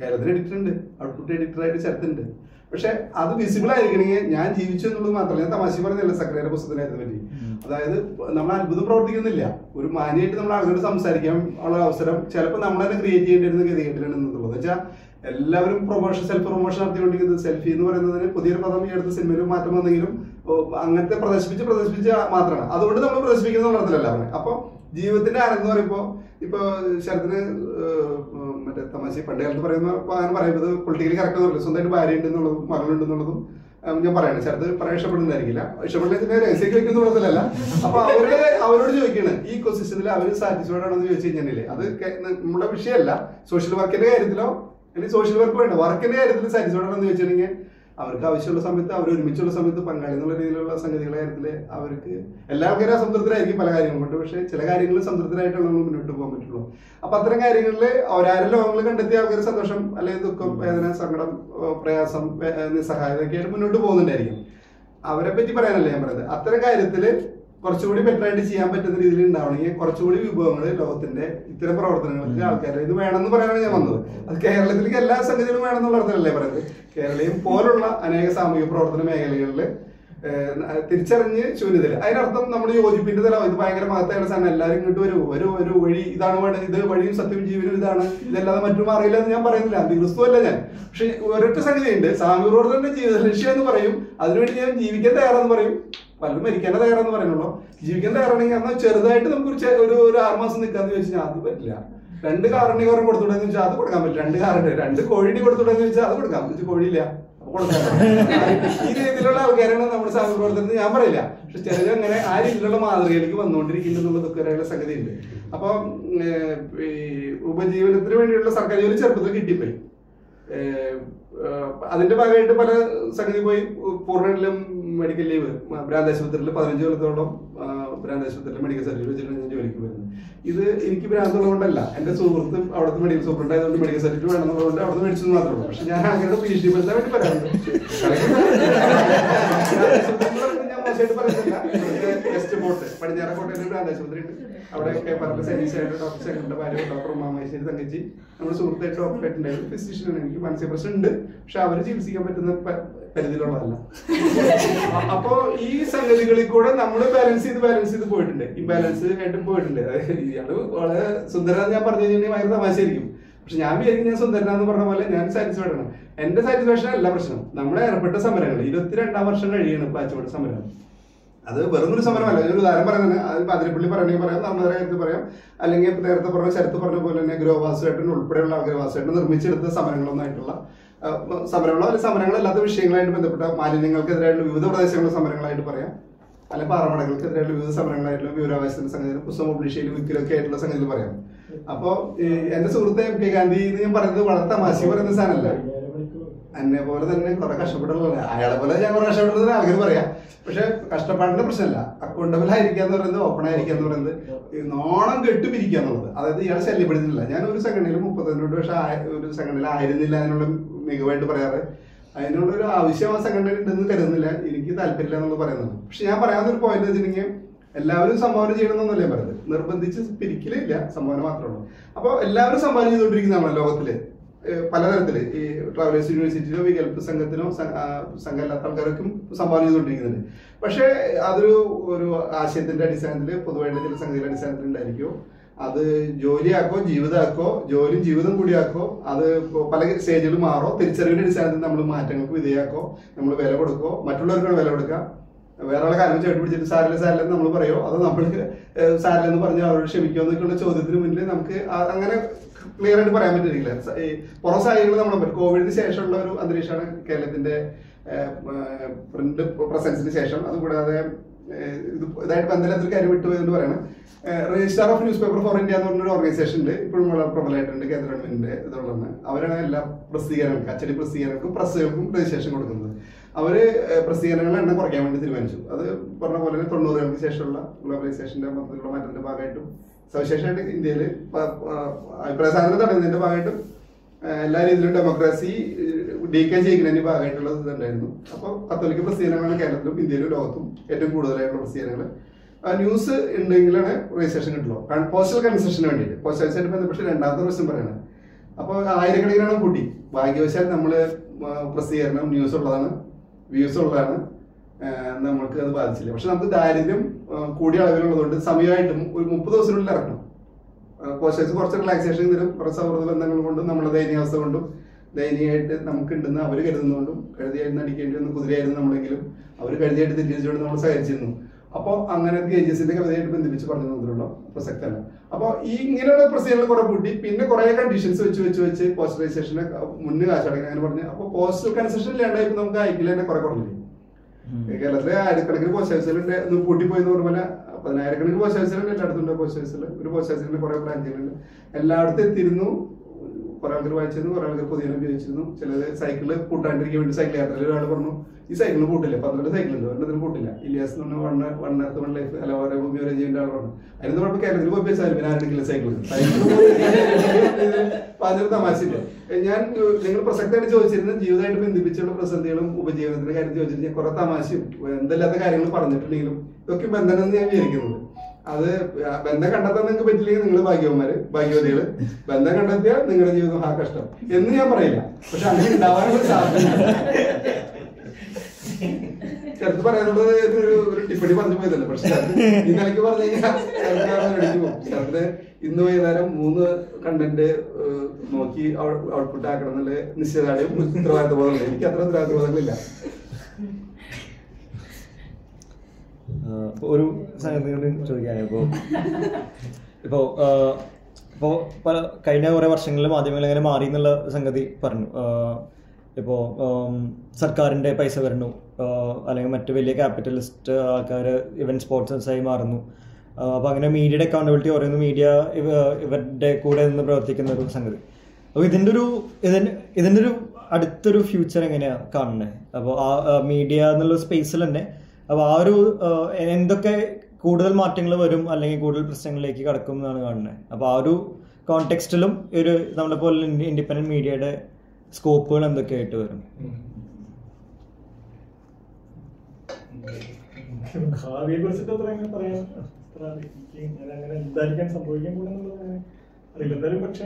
കേരളത്തിൽ എഡിറ്റർ ഉണ്ട്, ഔട്ട്പുട്ട് എഡിറ്ററായിട്ട് ശരത്തുണ്ട്. പക്ഷെ അത് വിസിബിൾ ആയിരിക്കണമെങ്കിൽ ഞാൻ ജീവിച്ചു എന്നുള്ളത് മാത്രമല്ല. ഞാൻ തമാശ പറഞ്ഞില്ല സക്രിയയുടെ പുസ്തകത്തിനായിരുന്നു പറ്റി. അതായത് നമ്മൾ അത്ഭുതം പ്രവർത്തിക്കുന്നില്ല, ഒരു മാന്യമായിട്ട് നമ്മൾ ആളുകളോട് സംസാരിക്കാൻ ഉള്ള അവസരം ചിലപ്പോൾ നമ്മൾ തന്നെ ക്രിയേറ്റ് ചെയ്യേണ്ടിരുന്ന ഗതികേട്ടിലാണ് എന്നുള്ളത്. വെച്ചാൽ എല്ലാവരും സെൽഫ് പ്രൊമോഷൻ നടത്തിക്കൊണ്ടിരിക്കുന്നത്. സെൽഫി എന്ന് പറയുന്നതിന് പുതിയൊരു പദം ഈ അടുത്ത സിനിമയിൽ മാറ്റം വന്നെങ്കിലും അങ്ങനത്തെ പ്രദർശിപ്പിച്ച് മാത്രമാണ്. അതുകൊണ്ട് നമ്മൾ പ്രദർശിപ്പിക്കുന്ന നടത്തിലല്ല അവനെ. അപ്പൊ ജീവിതത്തിന്റെ ആനന്ദം എന്ന് പറയുമ്പോൾ ഇപ്പൊ ശരത്തിന് മറ്റേ തമാശ പണ്ട് കാലത്ത് അങ്ങനെ പറയുന്നത് പൊളിറ്റിക്കലി കറക്റ്റ് ഒന്നുമില്ല. സ്വന്തമായിട്ട് ഭാര്യ ഉണ്ടെന്നുള്ളതും മകളുണ്ടെന്നുള്ളതും ഞാൻ പറയണം. ശരത്ത് പറയാൻ ഇഷ്ടപ്പെടുന്നതായിരിക്കില്ല, ഇഷ്ടപ്പെടുന്ന രഹസ്യം വെക്കുന്നുള്ളതല്ല. അപ്പൊ അവരോട് ചോദിക്കണ് ഈ ഇക്കോസിസ്റ്റത്തിൽ അവർ സാറ്റിസ്ഫൈഡ് ആണെന്ന് ചോദിച്ചു കഴിഞ്ഞാൽ അത് നമ്മുടെ വിഷയമല്ല. സോഷ്യൽ വർക്കിന്റെ കാര്യത്തിലോ അല്ലെങ്കിൽ സോഷ്യൽ വർക്ക് വേണ്ട വർക്കിന്റെ കാര്യത്തിൽ സാറ്റിസ്ഫൈഡ് ആണെന്ന് ചോദിച്ചിട്ടുണ്ടെങ്കിൽ അവർക്ക് ആവശ്യമുള്ള സമയത്ത് അവർ ഒരുമിച്ചുള്ള സമയത്ത് പങ്കാളി എന്നുള്ള രീതിയിലുള്ള സംഗതികളുടെ കാര്യത്തിൽ അവർക്ക് എല്ലാ ആൾക്കാരും അസംതൃപ്തരായിരിക്കും പല കാര്യങ്ങളും കൊണ്ട്. പക്ഷെ ചില കാര്യങ്ങളിൽ സംതൃപ്തരായിട്ടാണ് നമ്മൾ മുന്നോട്ട് പോകാൻ പറ്റുള്ളൂ. അപ്പൊ അത്തരം കാര്യങ്ങളിൽ അവരാരും ലോകങ്ങൾ കണ്ടെത്തിയ ആൾക്കാർ സന്തോഷം അല്ലെങ്കിൽ ദുഃഖം, വേദന, സങ്കടം, പ്രയാസം, നിസ്സഹായതൊക്കെയായിട്ട് മുന്നോട്ട് പോകുന്നുണ്ടായിരിക്കും. അവരെ പറ്റി പറയാനല്ലേ ഞാൻ പറയുന്നത്. അത്തരം കാര്യത്തില് കുറച്ചുകൂടി ബെറ്റർ ആയിട്ട് ചെയ്യാൻ പറ്റുന്ന രീതിയിൽ ഉണ്ടാവണമെങ്കിൽ കുറച്ചുകൂടി വിഭവങ്ങൾ ലോകത്തിന്റെ ഇത്തരം പ്രവർത്തനങ്ങൾക്ക് ആൾക്കാരെ ഇത് വേണമെന്ന് പറയാനാണ് ഞാൻ വന്നത്. അത് കേരളത്തിലേക്ക് എല്ലാ സംഗതികളും വേണമെന്നുള്ള അർത്ഥമല്ലേ പറയുന്നത്. കേരളീയം പോലുള്ള അനേക സാമൂഹിക പ്രവർത്തന മേഖലകളിൽ തിരിച്ചറിഞ്ഞ് ശൂന്യതയില്ല. അതിനർത്ഥം നമ്മൾ യോജിപ്പിന്റെ തലം ഇത് ഭയങ്കര മഹത്തായ സാധനം, എല്ലാവരും ഇങ്ങോട്ട് ഒരു വഴി ഇതാണ് വേണ്ടത്, ഇത് വഴിയും സത്യവും ജീവനും ഇതാണ്, ഇതല്ലാതെ മറ്റു മാറിയില്ല എന്ന് ഞാൻ പറയുന്നില്ല. ക്രിസ്തു അല്ല ഞാൻ. പക്ഷെ ഒരൊറ്റ സംഗതിയുണ്ട്, സാമൂഹിക പ്രവർത്തനം ജീവിത ലക്ഷ്യം എന്ന് പറയും. അതിനുവേണ്ടി ഞാൻ ജീവിക്കാൻ തയ്യാറെന്ന് പറയും. പലരും മരിക്കാൻ തയ്യാറെന്ന് പറയുന്നുള്ളൂ. ജീവിക്കാൻ തയ്യാറാണെങ്കിൽ എന്നാൽ ചെറുതായിട്ട് നമുക്ക് ഒരു 6 മാസം നിൽക്കാന്ന് ചോദിച്ചാൽ അത് പറ്റില്ല. 2 കാറണിക്കാരൻ കൊടുത്തുവിടാന്ന് ചോദിച്ചാൽ അത് കൊടുക്കാൻ പറ്റില്ല. 2 കാറുണ്ട്, 2 കോഴിനി കൊടുത്തുവിടാന്ന് ചോദിച്ചാൽ അത് കൊടുക്കാം. കോഴിയില്ല, അപ്പൊ കൊടുക്കാൻ. ഈ രീതിയിലുള്ള ആൾക്കാരാണ് നമ്മുടെ സാമൂഹ്യ പ്രവർത്തനത്തിൽ ഞാൻ പറയില്ല. പക്ഷെ ചിലർ അങ്ങനെ ആ രീതിയിലുള്ള മാതൃകയിലേക്ക് വന്നുകൊണ്ടിരിക്കുന്നുള്ളത് ദുഃഖകരമായ സംഗതിയുണ്ട്. അപ്പൊ ഈ ഉപജീവനത്തിന് വേണ്ടിയുള്ള സർക്കാർ ജോലി ചെറുപ്പത്തിൽ കിട്ടിപ്പോയി. അതിന്റെ ഭാഗമായിട്ട് പല സംഗതി പോയി. പൂർണ്ണമായിട്ടും മെഡിക്കൽ ലീവ് ഭ്രാന്താശുപത്രിയിൽ 15 കൊല്ലത്തോളം ഭ്രാന്താശുപത്രിയിൽ മെഡിക്കൽ സർട്ടിഫിക്കറ്റ് വെച്ചിട്ട് ഞാൻ ജോലിക്ക് വരുന്നത്. ഇത് എനിക്ക് ഭ്രാന്തുള്ളതുകൊണ്ടല്ല, എന്റെ സുഹൃത്ത് അവിടുത്തെ മെഡിക്കൽ സൂപ്രണ്ട് ആയതുകൊണ്ട് മെഡിക്കൽ സർട്ടിഫിക്കറ്റ് വേണമെന്നുള്ളതുകൊണ്ട് അവിടെ മേടിച്ചത് മാത്രമേ ഉള്ളൂ. പക്ഷെ ഞാൻ അങ്ങനെ PhD പഠിച്ചാൽ വേണ്ടി പറയാറുണ്ട്. ഞാൻ മോശമായിട്ട് പറയുന്നില്ല. വെസ്റ്റ് പോർട്ട് പടിഞ്ഞാറക്കോട്ടയിൽ ഭ്രാന്താശുപത്രി ഉണ്ട്. അവിടെയൊക്കെ പല സൈനീസായിട്ട് ഡോക്ടർ ശങ്കറിന്റെ ഭാര്യ ഡോക്ടർ ഉമാമേശ്വരി തങ്കച്ചി നമ്മുടെ സുഹൃത്തായിട്ട് ഡോക്ടറായിട്ടുണ്ടായിരുന്നു. ഫിസിഷ്യനാണ്. എനിക്ക് മാനസിക പ്രശ്നം ഉണ്ട്, പക്ഷെ അവര് ചികിത്സിക്കാൻ പറ്റുന്ന പരിധിയിലുള്ളതല്ല. അപ്പോ ഈ സംഗതികളിൽ കൂടെ നമ്മൾ ബാലൻസ് ചെയ്ത് പോയിട്ടുണ്ട്. ഇംബാലൻസ് ആയിട്ടും പോയിട്ടുണ്ട്. ഇയാള് വളരെ സുന്ദരാന്ന് ഞാൻ പറഞ്ഞു കഴിഞ്ഞാൽ ഭയങ്കര തമാശയായിരിക്കും. പക്ഷെ ഞാൻ വിചാരിക്കും ഞാൻ സുന്ദരനാന്ന് പറഞ്ഞ പോലെ ഞാൻ സാറ്റിസ്ഫൈഡ് ആണ്. എന്റെ സാറ്റിസ്ഫാക്ഷൻ അല്ല പ്രശ്നം. നമ്മളെ ഏർപ്പെട്ട സമരങ്ങൾ 22 വർഷം കഴിയാണ് പ്ലാച്ചിമട സമരം. അത് വെറും ഒരു സമരമല്ല. ഒരു ഉദാഹരണം പറയുന്നത് അത് അതിരപ്പള്ളി പറയണമെങ്കിൽ പറയാം, നമ്മുടെ കാര്യത്തിൽ പറയാം, അല്ലെങ്കിൽ നേരത്തെ പറഞ്ഞ ശരത്ത് പറഞ്ഞ പോലെ തന്നെ ഗ്രോവാസുമായിട്ടും ഉൾപ്പെടെയുള്ള ആൾക്കാരുമായിട്ട് നിർമ്മിച്ചെടുത്ത സമരങ്ങളൊന്നായിട്ടുള്ള സമരങ്ങളോ അല്ലെങ്കിൽ സമരങ്ങളല്ലാത്ത വിഷയങ്ങളായിട്ട് ബന്ധപ്പെട്ട മാലിന്യങ്ങൾക്കെതിരായിട്ടുള്ള വിവിധ പ്രദേശങ്ങളിലെ സമരങ്ങളായിട്ട് പറയാം, അല്ലെങ്കിൽ പാറമടകൾക്കെതിരായിട്ടുള്ള വിവിധ സമരങ്ങളായിട്ടുള്ള വിവരാവകാശത്തിന്റെ സംഗതിയിലും പുസ്തകം പബ്ലിഷ് ചെയ്യലും വിൽക്കലൊക്കെ ആയിട്ടുള്ള സംഗതിയിൽ പറയാം. അപ്പോ എന്റെ സുഹൃത്ത് MK ഗാന്ധി എന്ന് ഞാൻ പറയുന്നത് വളരെ തമാശ പറയുന്ന സാധനമല്ല. എന്നെ പോലെ തന്നെ കുറെ കഷ്ടപ്പെട്ടുള്ള അയാളെ പോലെ ഞാൻ കുറെ കഷ്ടപ്പെട്ടത് ആൾക്കാർ പറയാം. പക്ഷെ കഷ്ടപ്പാടിന്റെ പ്രശ്നമല്ല, അക്കൗണ്ടബിൾ ആയിരിക്കുക എന്ന് പറയുന്നത്, ഓപ്പൺ ആയിരിക്കുക എന്ന് പറയുന്നത്, നോണം കെട്ടുപിരിക്കുക എന്നുള്ളത്. അതായത് ഇയാളെ ശല്യപ്പെടുന്നില്ല. ഞാൻ ഒരു സംഘടനയിൽ 32 വർഷം ഒരു സംഘടനയിൽ ആയിരുന്നില്ല അതിനുള്ള മികവായിട്ട് പറയാറ്. അതിനുള്ള ഒരു ആവശ്യം ആ സംഘടനയിൽ ഉണ്ടെന്ന് കരുതുന്നില്ല. എനിക്ക് താല്പര്യമില്ല എന്നുള്ളത് പറയുന്നത്. പക്ഷെ ഞാൻ പറയാവുന്ന ഒരു പോയിന്റ് വെച്ചിട്ടുണ്ടെങ്കിൽ എല്ലാവരും സംഭാവന ചെയ്യണമെന്നല്ലേ പറയുന്നത്. നിർബന്ധിച്ച് പിരിക്കലില്ല, സംഭാവന മാത്രമേ ഉള്ളൂ. അപ്പൊ എല്ലാവരും സംഭാവന ചെയ്തുകൊണ്ടിരിക്കുന്നതാണ് ലോകത്തില് പലതരത്തില്. ഈ ട്രാവലേഴ്സ് യൂണിവേഴ്സിറ്റിയിലോ വികൽപ്പ സംഘത്തിനോ സംഘമല്ലാത്ത ആൾക്കാർക്കും സംഭാവന ചെയ്തുകൊണ്ടിരിക്കുന്നുണ്ട്. പക്ഷെ അതൊരു ആശയത്തിന്റെ അടിസ്ഥാനത്തിൽ, പൊതുവായിട്ട് ചില സംഗതിയുടെ അടിസ്ഥാനത്തിൽ ഉണ്ടായിരിക്കുമോ. അത് ജോലിയാക്കോ ജീവിതമാക്കോ, ജോലിയും ജീവിതം കൂടിയാക്കോ, അത് പല സ്റ്റേജിൽ മാറോ, തിരിച്ചറിവിന്റെ അടിസ്ഥാനത്തിൽ നമ്മൾ മാറ്റങ്ങൾക്ക് വിധേയാക്കോ, നമ്മൾ വില കൊടുക്കോ, മറ്റുള്ളവർക്കാണ് വില കൊടുക്കുക. വേറെ ആളെ കാര്യം ചേട്ടി പിടിച്ചിട്ട് സാരില്ലെന്ന് നമ്മൾ പറയോ, അത് നമ്മൾ സാരില്ലെന്ന് പറഞ്ഞാൽ അവരോട് ക്ഷമിക്കോ എന്നൊക്കെയുള്ള ചോദ്യത്തിന് മുന്നിൽ നമുക്ക് അങ്ങനെ ക്ലിയർ ആയിട്ട് പറയാൻ പറ്റില്ല. ഈ പുറം സാഹചര്യങ്ങൾ നമ്മൾ കോവിഡിന് ശേഷമുള്ള ഒരു അന്തരീക്ഷമാണ് കേരളത്തിന്റെ പ്രിന്റ് പ്രസൻസിന് ശേഷം. അതുകൂടാതെ ഇതായിട്ട് ബന്ധമില്ലാത്തൊരു കാര്യം വിട്ടുപോയെന്ന് പറയുന്നത് registrar of newspaper for India എന്ന് പറഞ്ഞൊരു ഓർഗനൈസേഷൻ ഉണ്ട്. ഇപ്പോഴും വളരെ പ്രബലമായിട്ടുണ്ട്. കേന്ദ്ര ഗവൺമെന്റിന്റെ ഇതുള്ളതാണ്. അവരാണ് എല്ലാ പ്രസിദ്ധീകരണങ്ങൾക്കും, അച്ചടി പ്രസിദ്ധീകരണങ്ങൾക്കും പ്രസ്സുകൾക്കും രജിസ്ട്രേഷൻ കൊടുക്കുന്നത്. അവര് പ്രസിദ്ധീകരണങ്ങളുടെ എണ്ണം കുറയ്ക്കാൻ വേണ്ടി തീരുമാനിച്ചു. അത് പറഞ്ഞ പോലെ തന്നെ 90-കൾക്ക് ശേഷമുള്ള ഗ്ലോബലൈസേഷന്റെ മൊത്തത്തിലുള്ള മാറ്റത്തിന്റെ ഭാഗമായിട്ടും സവിശേഷമായിട്ട് ഇന്ത്യയിൽ അഭിപ്രായ സ്വാതന്ത്ര്യം തടയുന്നതിന്റെ ഭാഗമായിട്ടും എല്ലാ രീതിയിലും ഡെമോക്രസി ഡീക്കേ ചെയ്യുന്നതിന്റെ ഭാഗമായിട്ടുള്ളത് ഇതുണ്ടായിരുന്നു. അപ്പോൾ കത്തോലിക്ക പ്രസിദ്ധീകരണങ്ങളാണ് കേരളത്തിലും ഇന്ത്യയിലും ലോകത്തും ഏറ്റവും കൂടുതലായിട്ടുള്ള പ്രസിദ്ധീകരണങ്ങൾ. ന്യൂസ് ഉണ്ടെങ്കിലാണ് രജിസ്ട്രേഷൻ കിട്ടുള്ളൂ. പോസ്റ്റൽ കൺസെഷന് വേണ്ടിയിട്ട്. പോസ്റ്റൽ കൺസെഷന് ബന്ധപ്പെട്ട് രണ്ടാമത്തെ പ്രശ്നം പറയണത് അപ്പോൾ ആയിരക്കണക്കിനാണ് കൂട്ടി. ഭാഗ്യവശാൽ നമ്മൾ പ്രസിദ്ധീകരണം ന്യൂസ് ഉള്ളതാണ്, വ്യൂസ് ഉള്ളതാണ്, നമ്മൾക്ക് അത് ബാധിച്ചില്ല. പക്ഷെ നമുക്ക് ദാരിദ്ര്യം കൂടിയ അളവിലുള്ളതുകൊണ്ട് സമയമായിട്ടും ഒരു 30 ദിവസത്തിനുള്ളിൽ ഇറക്കണം. പോസ്റ്റേഴ്സ് കുറച്ച് റിലാക്സേഷൻ തരും, കുറച്ച് സൗഹൃദ ബന്ധങ്ങൾ കൊണ്ടും നമ്മുടെ ദയനീയാവസ്ഥ കൊണ്ടും ദയനീയമായിട്ട് നമുക്കുണ്ടെന്ന് അവർ കരുതുന്നതുകൊണ്ടും കഴുതിയായിരുന്നു അടിക്കേണ്ടി വന്ന കുതിരയായിരുന്നു നമ്മളെങ്കിലും അവർ കഴുതിയായിട്ട് തെറ്റിച്ചുകൊണ്ട് നമ്മൾ സഹകരിച്ചിരുന്നു. അപ്പോൾ അങ്ങനെ ഗേജസിന്റെ കവിതയായിട്ട് ബന്ധിപ്പിച്ച് പറഞ്ഞു തന്നിട്ടുള്ള പ്രസക്തമല്ല. അപ്പോൾ ഈ ഇങ്ങനെയുള്ള പ്രസിദ്ധീകരണം കുറെ കൂട്ടി, പിന്നെ കുറെ കണ്ടീഷൻസ് വെച്ച് പോസ്റ്ററൈസേഷന് മുന്നേ കാശടങ്ങി അങ്ങനെ പറഞ്ഞു. അപ്പോൾ പോസ്റ്റൽ കൺസെഷൻ ഇല്ലാണ്ടായപ്പോൾ നമുക്ക് അയക്കില്ല തന്നെ കുറെ കുറഞ്ഞില്ലേ. കേരളത്തിലെ ആയിരക്കണക്കിന് പോസ്റ്റ് ഓഫീസുകളുണ്ട്, പൂട്ടിപ്പോയി എന്ന് പറഞ്ഞ പോലെ 10,000 പോസ്റ്റ് ഓഫീസുകളുണ്ട്, എല്ലായിടത്തും ഉണ്ട് പോസ്റ്റ് ഓഫീസിൽ. ഒരു പോസ്റ്റ് ഓഫീസിന്റെ കുറെ ബ്രാഞ്ചുകളുണ്ട്, എല്ലായിടത്തും എത്തിയിരുന്നു. കുറെ ആൾക്കാർ വായിച്ചിരുന്നു, കുറെ ആൾക്കാർ പൊതുവെ ഉപയോഗിച്ചിരുന്നു. ചിലത് സൈക്കിള് പൂട്ടാണ്ടിരിക്കാൻ വേണ്ടി സൈക്കിൾ യാത്രയിൽ ഒരാൾ പറഞ്ഞു ഈ സൈക്കിളിന് പൂട്ടില്ല, 12 സൈക്കിളുണ്ട്, ഒരെണ്ണത്തിന് പൂട്ടില്ല. ഇലിയാസ് എന്ന് പറഞ്ഞ വൺ എർത്ത് വൺ ലൈഫ് അല്ല ഓരോ ഭൂമി ഓരോ ജീവന്റെ ആൾ പറഞ്ഞു. അതിന് കുഴപ്പം കേരളത്തിൽ പോയി പേശാലും പിന്നെ ആരെങ്കിലും സൈക്കിൾ അതൊരു തമാശയില്ല. ഞാൻ നിങ്ങൾ പ്രസക്തമായിട്ട് ചോദിച്ചിരുന്ന ജീവിതമായിട്ട് ബന്ധിപ്പിച്ചുള്ള പ്രതിസന്ധികളും ഉപജീവനത്തിന്റെ കാര്യം ചോദിച്ചിട്ട് ഞാൻ കുറെ തമാശയും എന്തെല്ലാത്ത കാര്യങ്ങൾ പറഞ്ഞിട്ടുണ്ടെങ്കിലും ഇതൊക്കെ ബന്ധനം ഞാൻ വിചാരിക്കുന്നത്. അത് ബന്ധം കണ്ടെത്താൻ നിങ്ങൾക്ക് പറ്റില്ലെങ്കിൽ നിങ്ങൾ ഭാഗ്യവതികള്, ബന്ധം കണ്ടെത്തിയാൽ നിങ്ങളുടെ ജീവിതം ആ കഷ്ടം എന്ന് ഞാൻ പറയില്ല. പക്ഷെ അങ്ങനെ ഉണ്ടാവാനുള്ള സാധ്യത ചെറുത്ത് പറയാനുള്ളത് ഒരു ടിപ്പണി പറഞ്ഞു പോയതല്ലേ. പക്ഷെ ഈ നിലയ്ക്ക് പറഞ്ഞു കഴിഞ്ഞാൽ അടിച്ചു പോകും. ചെറുത്തിന് ഇന്ന് വൈകുന്നേരം 3 കണ്ടന്റ് നോക്കി ഔട്ട്പുട്ട് ആക്കണം എന്നുള്ള നിശ്ചയദാർഢ്യം ഉത്തരവാദിത്വ ബോധമില്ല. എനിക്ക് അത്ര ഉത്തരവാദിത്വ ബോധങ്ങളില്ല. ഒരു സംഗതി ചോദിക്കാൻ ഇപ്പോൾ പല കഴിഞ്ഞ കുറേ വർഷങ്ങളിൽ മാധ്യമങ്ങൾ എങ്ങനെ മാറി എന്നുള്ള സംഗതി പറഞ്ഞു. ഇപ്പോൾ സർക്കാരിൻ്റെ പൈസ വരുന്നു, അല്ലെങ്കിൽ മറ്റ് വലിയ ക്യാപിറ്റലിസ്റ്റ് ആൾക്കാർ ഇവൻറ്റ് സ്പോൺസേഴ്സായി മാറുന്നു. അപ്പോൾ അങ്ങനെ മീഡിയയുടെ അക്കൗണ്ടബിലിറ്റി ഓരോന്ന് മീഡിയ ഇവരുടെ കൂടെ നിന്ന് പ്രവർത്തിക്കുന്ന ഒരു സംഗതി. അപ്പോൾ ഇതിൻ്റെ ഒരു അടുത്തൊരു ഫ്യൂച്ചർ എങ്ങനെയാണ് കാണുന്നത്? അപ്പോൾ ആ മീഡിയ എന്നുള്ള സ്പേസിൽ തന്നെ അപ്പോൾ ആ ഒരു എന്തൊക്കെ കൂടുതൽ മാറ്റങ്ങൾ വരും അല്ലെങ്കിൽ കൂടുതൽ പ്രശ്നങ്ങളിലേക്ക് കടക്കും എന്നാണ് കാണുന്നത്. അപ്പോൾ ആ ഒരു കോണ്ടെക്സ്റ്റിലും ഒരു നമ്മളെ പോലെ ഇൻഡിപെൻഡന്റ് മീഡിയയുടെ സ്കോപ്പുകൾ എന്തൊക്കെയായിട്ട് വരും? ഭാവിയെ കുറിച്ചിട്ട് അത്ര എങ്ങനെ പറയാൻ അങ്ങനെ എന്തായിരിക്കാൻ സംഭവിക്കാൻ പോകുന്നുള്ളത് അറിയില്ല. എന്തായാലും പക്ഷേ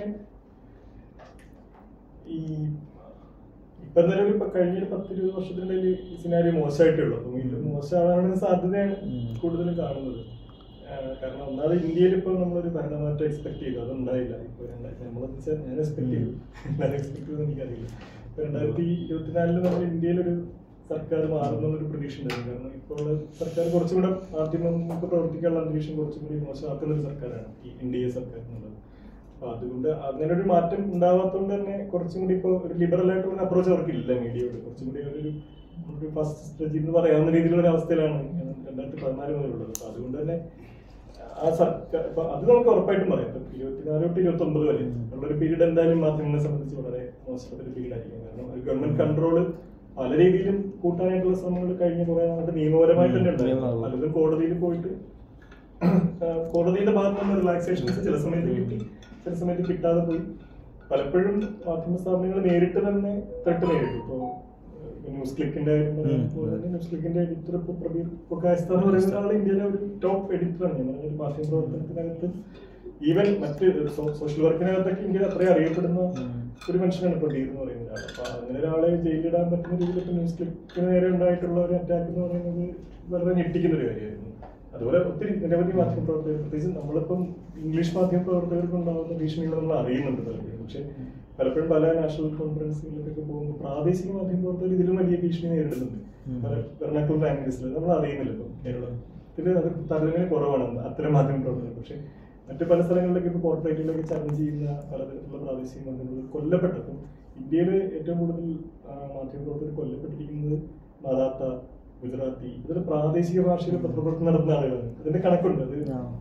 ഈ ഇപ്പൊ എന്തായാലും ഇപ്പൊ കഴിഞ്ഞ 10-20 വർഷത്തിനിടയിൽ ഈ സിനാരിയോ മോശമായിട്ടുള്ളൂ. അപ്പം ഇത് മോശമാകാനുള്ള സാധ്യതയാണ് കൂടുതലും കാണുന്നത്. കാരണം ഒന്നാമത് ഇന്ത്യയിൽ ഇപ്പൊ നമ്മളൊരു ഭരണമാറ്റം എക്സ്പെക്ട് ചെയ്തു, അത് ഉണ്ടായില്ല. ഇപ്പൊ നമ്മളെന്ന് വെച്ചാൽ ഞാൻ എക്സ്പെക്ട് ചെയ്തു, എല്ലാവരും എക്സ്പെക്ട് ചെയ്തെന്ന് എനിക്കറിയില്ല. ഇപ്പൊ 2024 നമ്മൾ ഇന്ത്യയിലൊരു സർക്കാർ മാറുന്നൊരു പ്രതീക്ഷ ഉണ്ടായിരുന്നു. കാരണം ഇപ്പോൾ സർക്കാർ കുറച്ചുകൂടെ മാധ്യമങ്ങൾക്ക് പ്രവർത്തിക്കാനുള്ള അന്തരീക്ഷം കുറച്ചും കൂടി മോശമാക്കുന്ന ഒരു സർക്കാരാണ് ഈ NDA സർക്കാർ എന്നുള്ളത്. അപ്പൊ അതുകൊണ്ട് അങ്ങനെ ഒരു മാറ്റം ഉണ്ടാവാത്തതുകൊണ്ട് തന്നെ കുറച്ചും കൂടി ഇപ്പോൾ ഒരു ലിബറൽ ആയിട്ടുള്ള അപ്രോച്ച് അവർക്കില്ല മീഡിയയോട്. കുറച്ചും കൂടി ഒരു ഫസ്റ്റ് സ്റ്റേജ് എന്ന് പറയാവുന്ന രീതിയിലുള്ള ഒരു അവസ്ഥയിലാണ് 2014 മുതലുള്ളത്. അപ്പൊ അതുകൊണ്ട് തന്നെ ആ സർക്കാർ അത് നമുക്ക് ഉറപ്പായിട്ടും പറയാം. 24 തൊട്ട് 29 വരെ ഉള്ളൊരു പീരീഡ് എന്തായാലും മാധ്യമങ്ങളെ സംബന്ധിച്ച് വളരെ മോശപ്പെട്ട ഒരു പീരീഡ് ആയിരിക്കും. കാരണം ഒരു ഗവൺമെന്റ് കൺട്രോള് പല രീതിയിലും കൂട്ടാനായിട്ടുള്ള ശ്രമങ്ങൾ കഴിഞ്ഞ കുറെ നാളുടെ നിയമപരമായിട്ട് തന്നെ ഉണ്ടായിരുന്നു. പലതും കോടതിയിൽ പോയിട്ട് കോടതിയുടെ ഭാഗത്ത് നിന്ന് റിലാക്സേഷൻസ് ചില സമയത്ത് കിട്ടി, ചില സമയത്ത് കിട്ടാതെ പോയി. പലപ്പോഴും മാധ്യമ സ്ഥാപനങ്ങൾ നേരിട്ട് തന്നെ ത്രെട്ട് നേരിട്ടു. ഇപ്പോൾ ന്യൂസ് ക്ലിക്കിന്റെ ന്യൂസ് ക്ലിക്കിന്റെ എഡിറ്റർ ഇപ്പോൾ പ്രബീർ പൊക്കായസ്ത എന്ന് പറയുന്ന ആൾ ഇന്ത്യയിലെ ഒരു ടോപ്പ് എഡിറ്ററാണ്. ഞാൻ ഒരു മാധ്യമ പ്രവർത്തനത്തിനകത്ത് ഈവൻ മറ്റ് സോഷ്യൽ വർക്കിനകത്തൊക്കെ ഇന്ത്യയിൽ അത്രയും അറിയപ്പെടുന്ന ഒരു മനുഷ്യനാണ് പ്രബീർ എന്ന് പറയുന്ന ഒരാൾ. അപ്പൊ അങ്ങനെ ഒരാളെ ജയിലിടാൻ പറ്റുന്ന രീതിയിൽ ഇപ്പൊ ന്യൂസ് ക്ലിക്കിന് നേരെ ഉണ്ടായിട്ടുള്ള ഒരു അറ്റാക്ക് എന്ന് പറയുന്നത് വളരെ ഞെട്ടിക്കുന്ന ഒരു കാര്യമായിരുന്നു. അതുപോലെ ഒത്തിരി നിരവധി മാധ്യമ പ്രവർത്തകർ, പ്രത്യേകിച്ച് നമ്മളിപ്പം ഇംഗ്ലീഷ് മാധ്യമ പ്രവർത്തകർക്ക് ഉണ്ടാകുന്ന ഭീഷണികൾ നമ്മൾ അറിയുന്നുണ്ട് പലപ്പോഴും. പക്ഷെ പലപ്പോഴും പല നാഷണൽ കോൺഫറൻസുകളിലൊക്കെ പോകുമ്പോൾ പ്രാദേശിക മാധ്യമ പ്രവർത്തകർ ഇതിലും വലിയ ഭീഷണി നേരിടുന്നുണ്ട്. പല വെർണാക്കുലർ ലാംഗ്വേജിൽ നമ്മൾ അറിയുന്നില്ല. ഇപ്പം കേരളത്തിൽ അത് താരതമ്യം കുറവാണ് അത്തരം മാധ്യമ പ്രവർത്തകർ. പക്ഷെ മറ്റു പല സ്ഥലങ്ങളിലേക്ക് ഇപ്പോൾ കോർപ്പറേറ്റുകളിലേക്ക് ചലഞ്ച് ചെയ്യുന്ന പലതരത്തിലുള്ള പ്രാദേശിക മാധ്യമങ്ങൾ കൊല്ലപ്പെട്ടപ്പോൾ ഇന്ത്യയിൽ ഏറ്റവും കൂടുതൽ മാധ്യമ പ്രവർത്തകർ കൊല്ലപ്പെട്ടിരിക്കുന്നത് മറാത്ത, ഗുജറാത്തി, ഇതൊരു പ്രാദേശിക ഭാഷയിൽ പത്രപ്രവർത്തനം നടത്തുന്ന ആളുകളാണ്. അതിന്റെ കണക്കുണ്ട്. അത്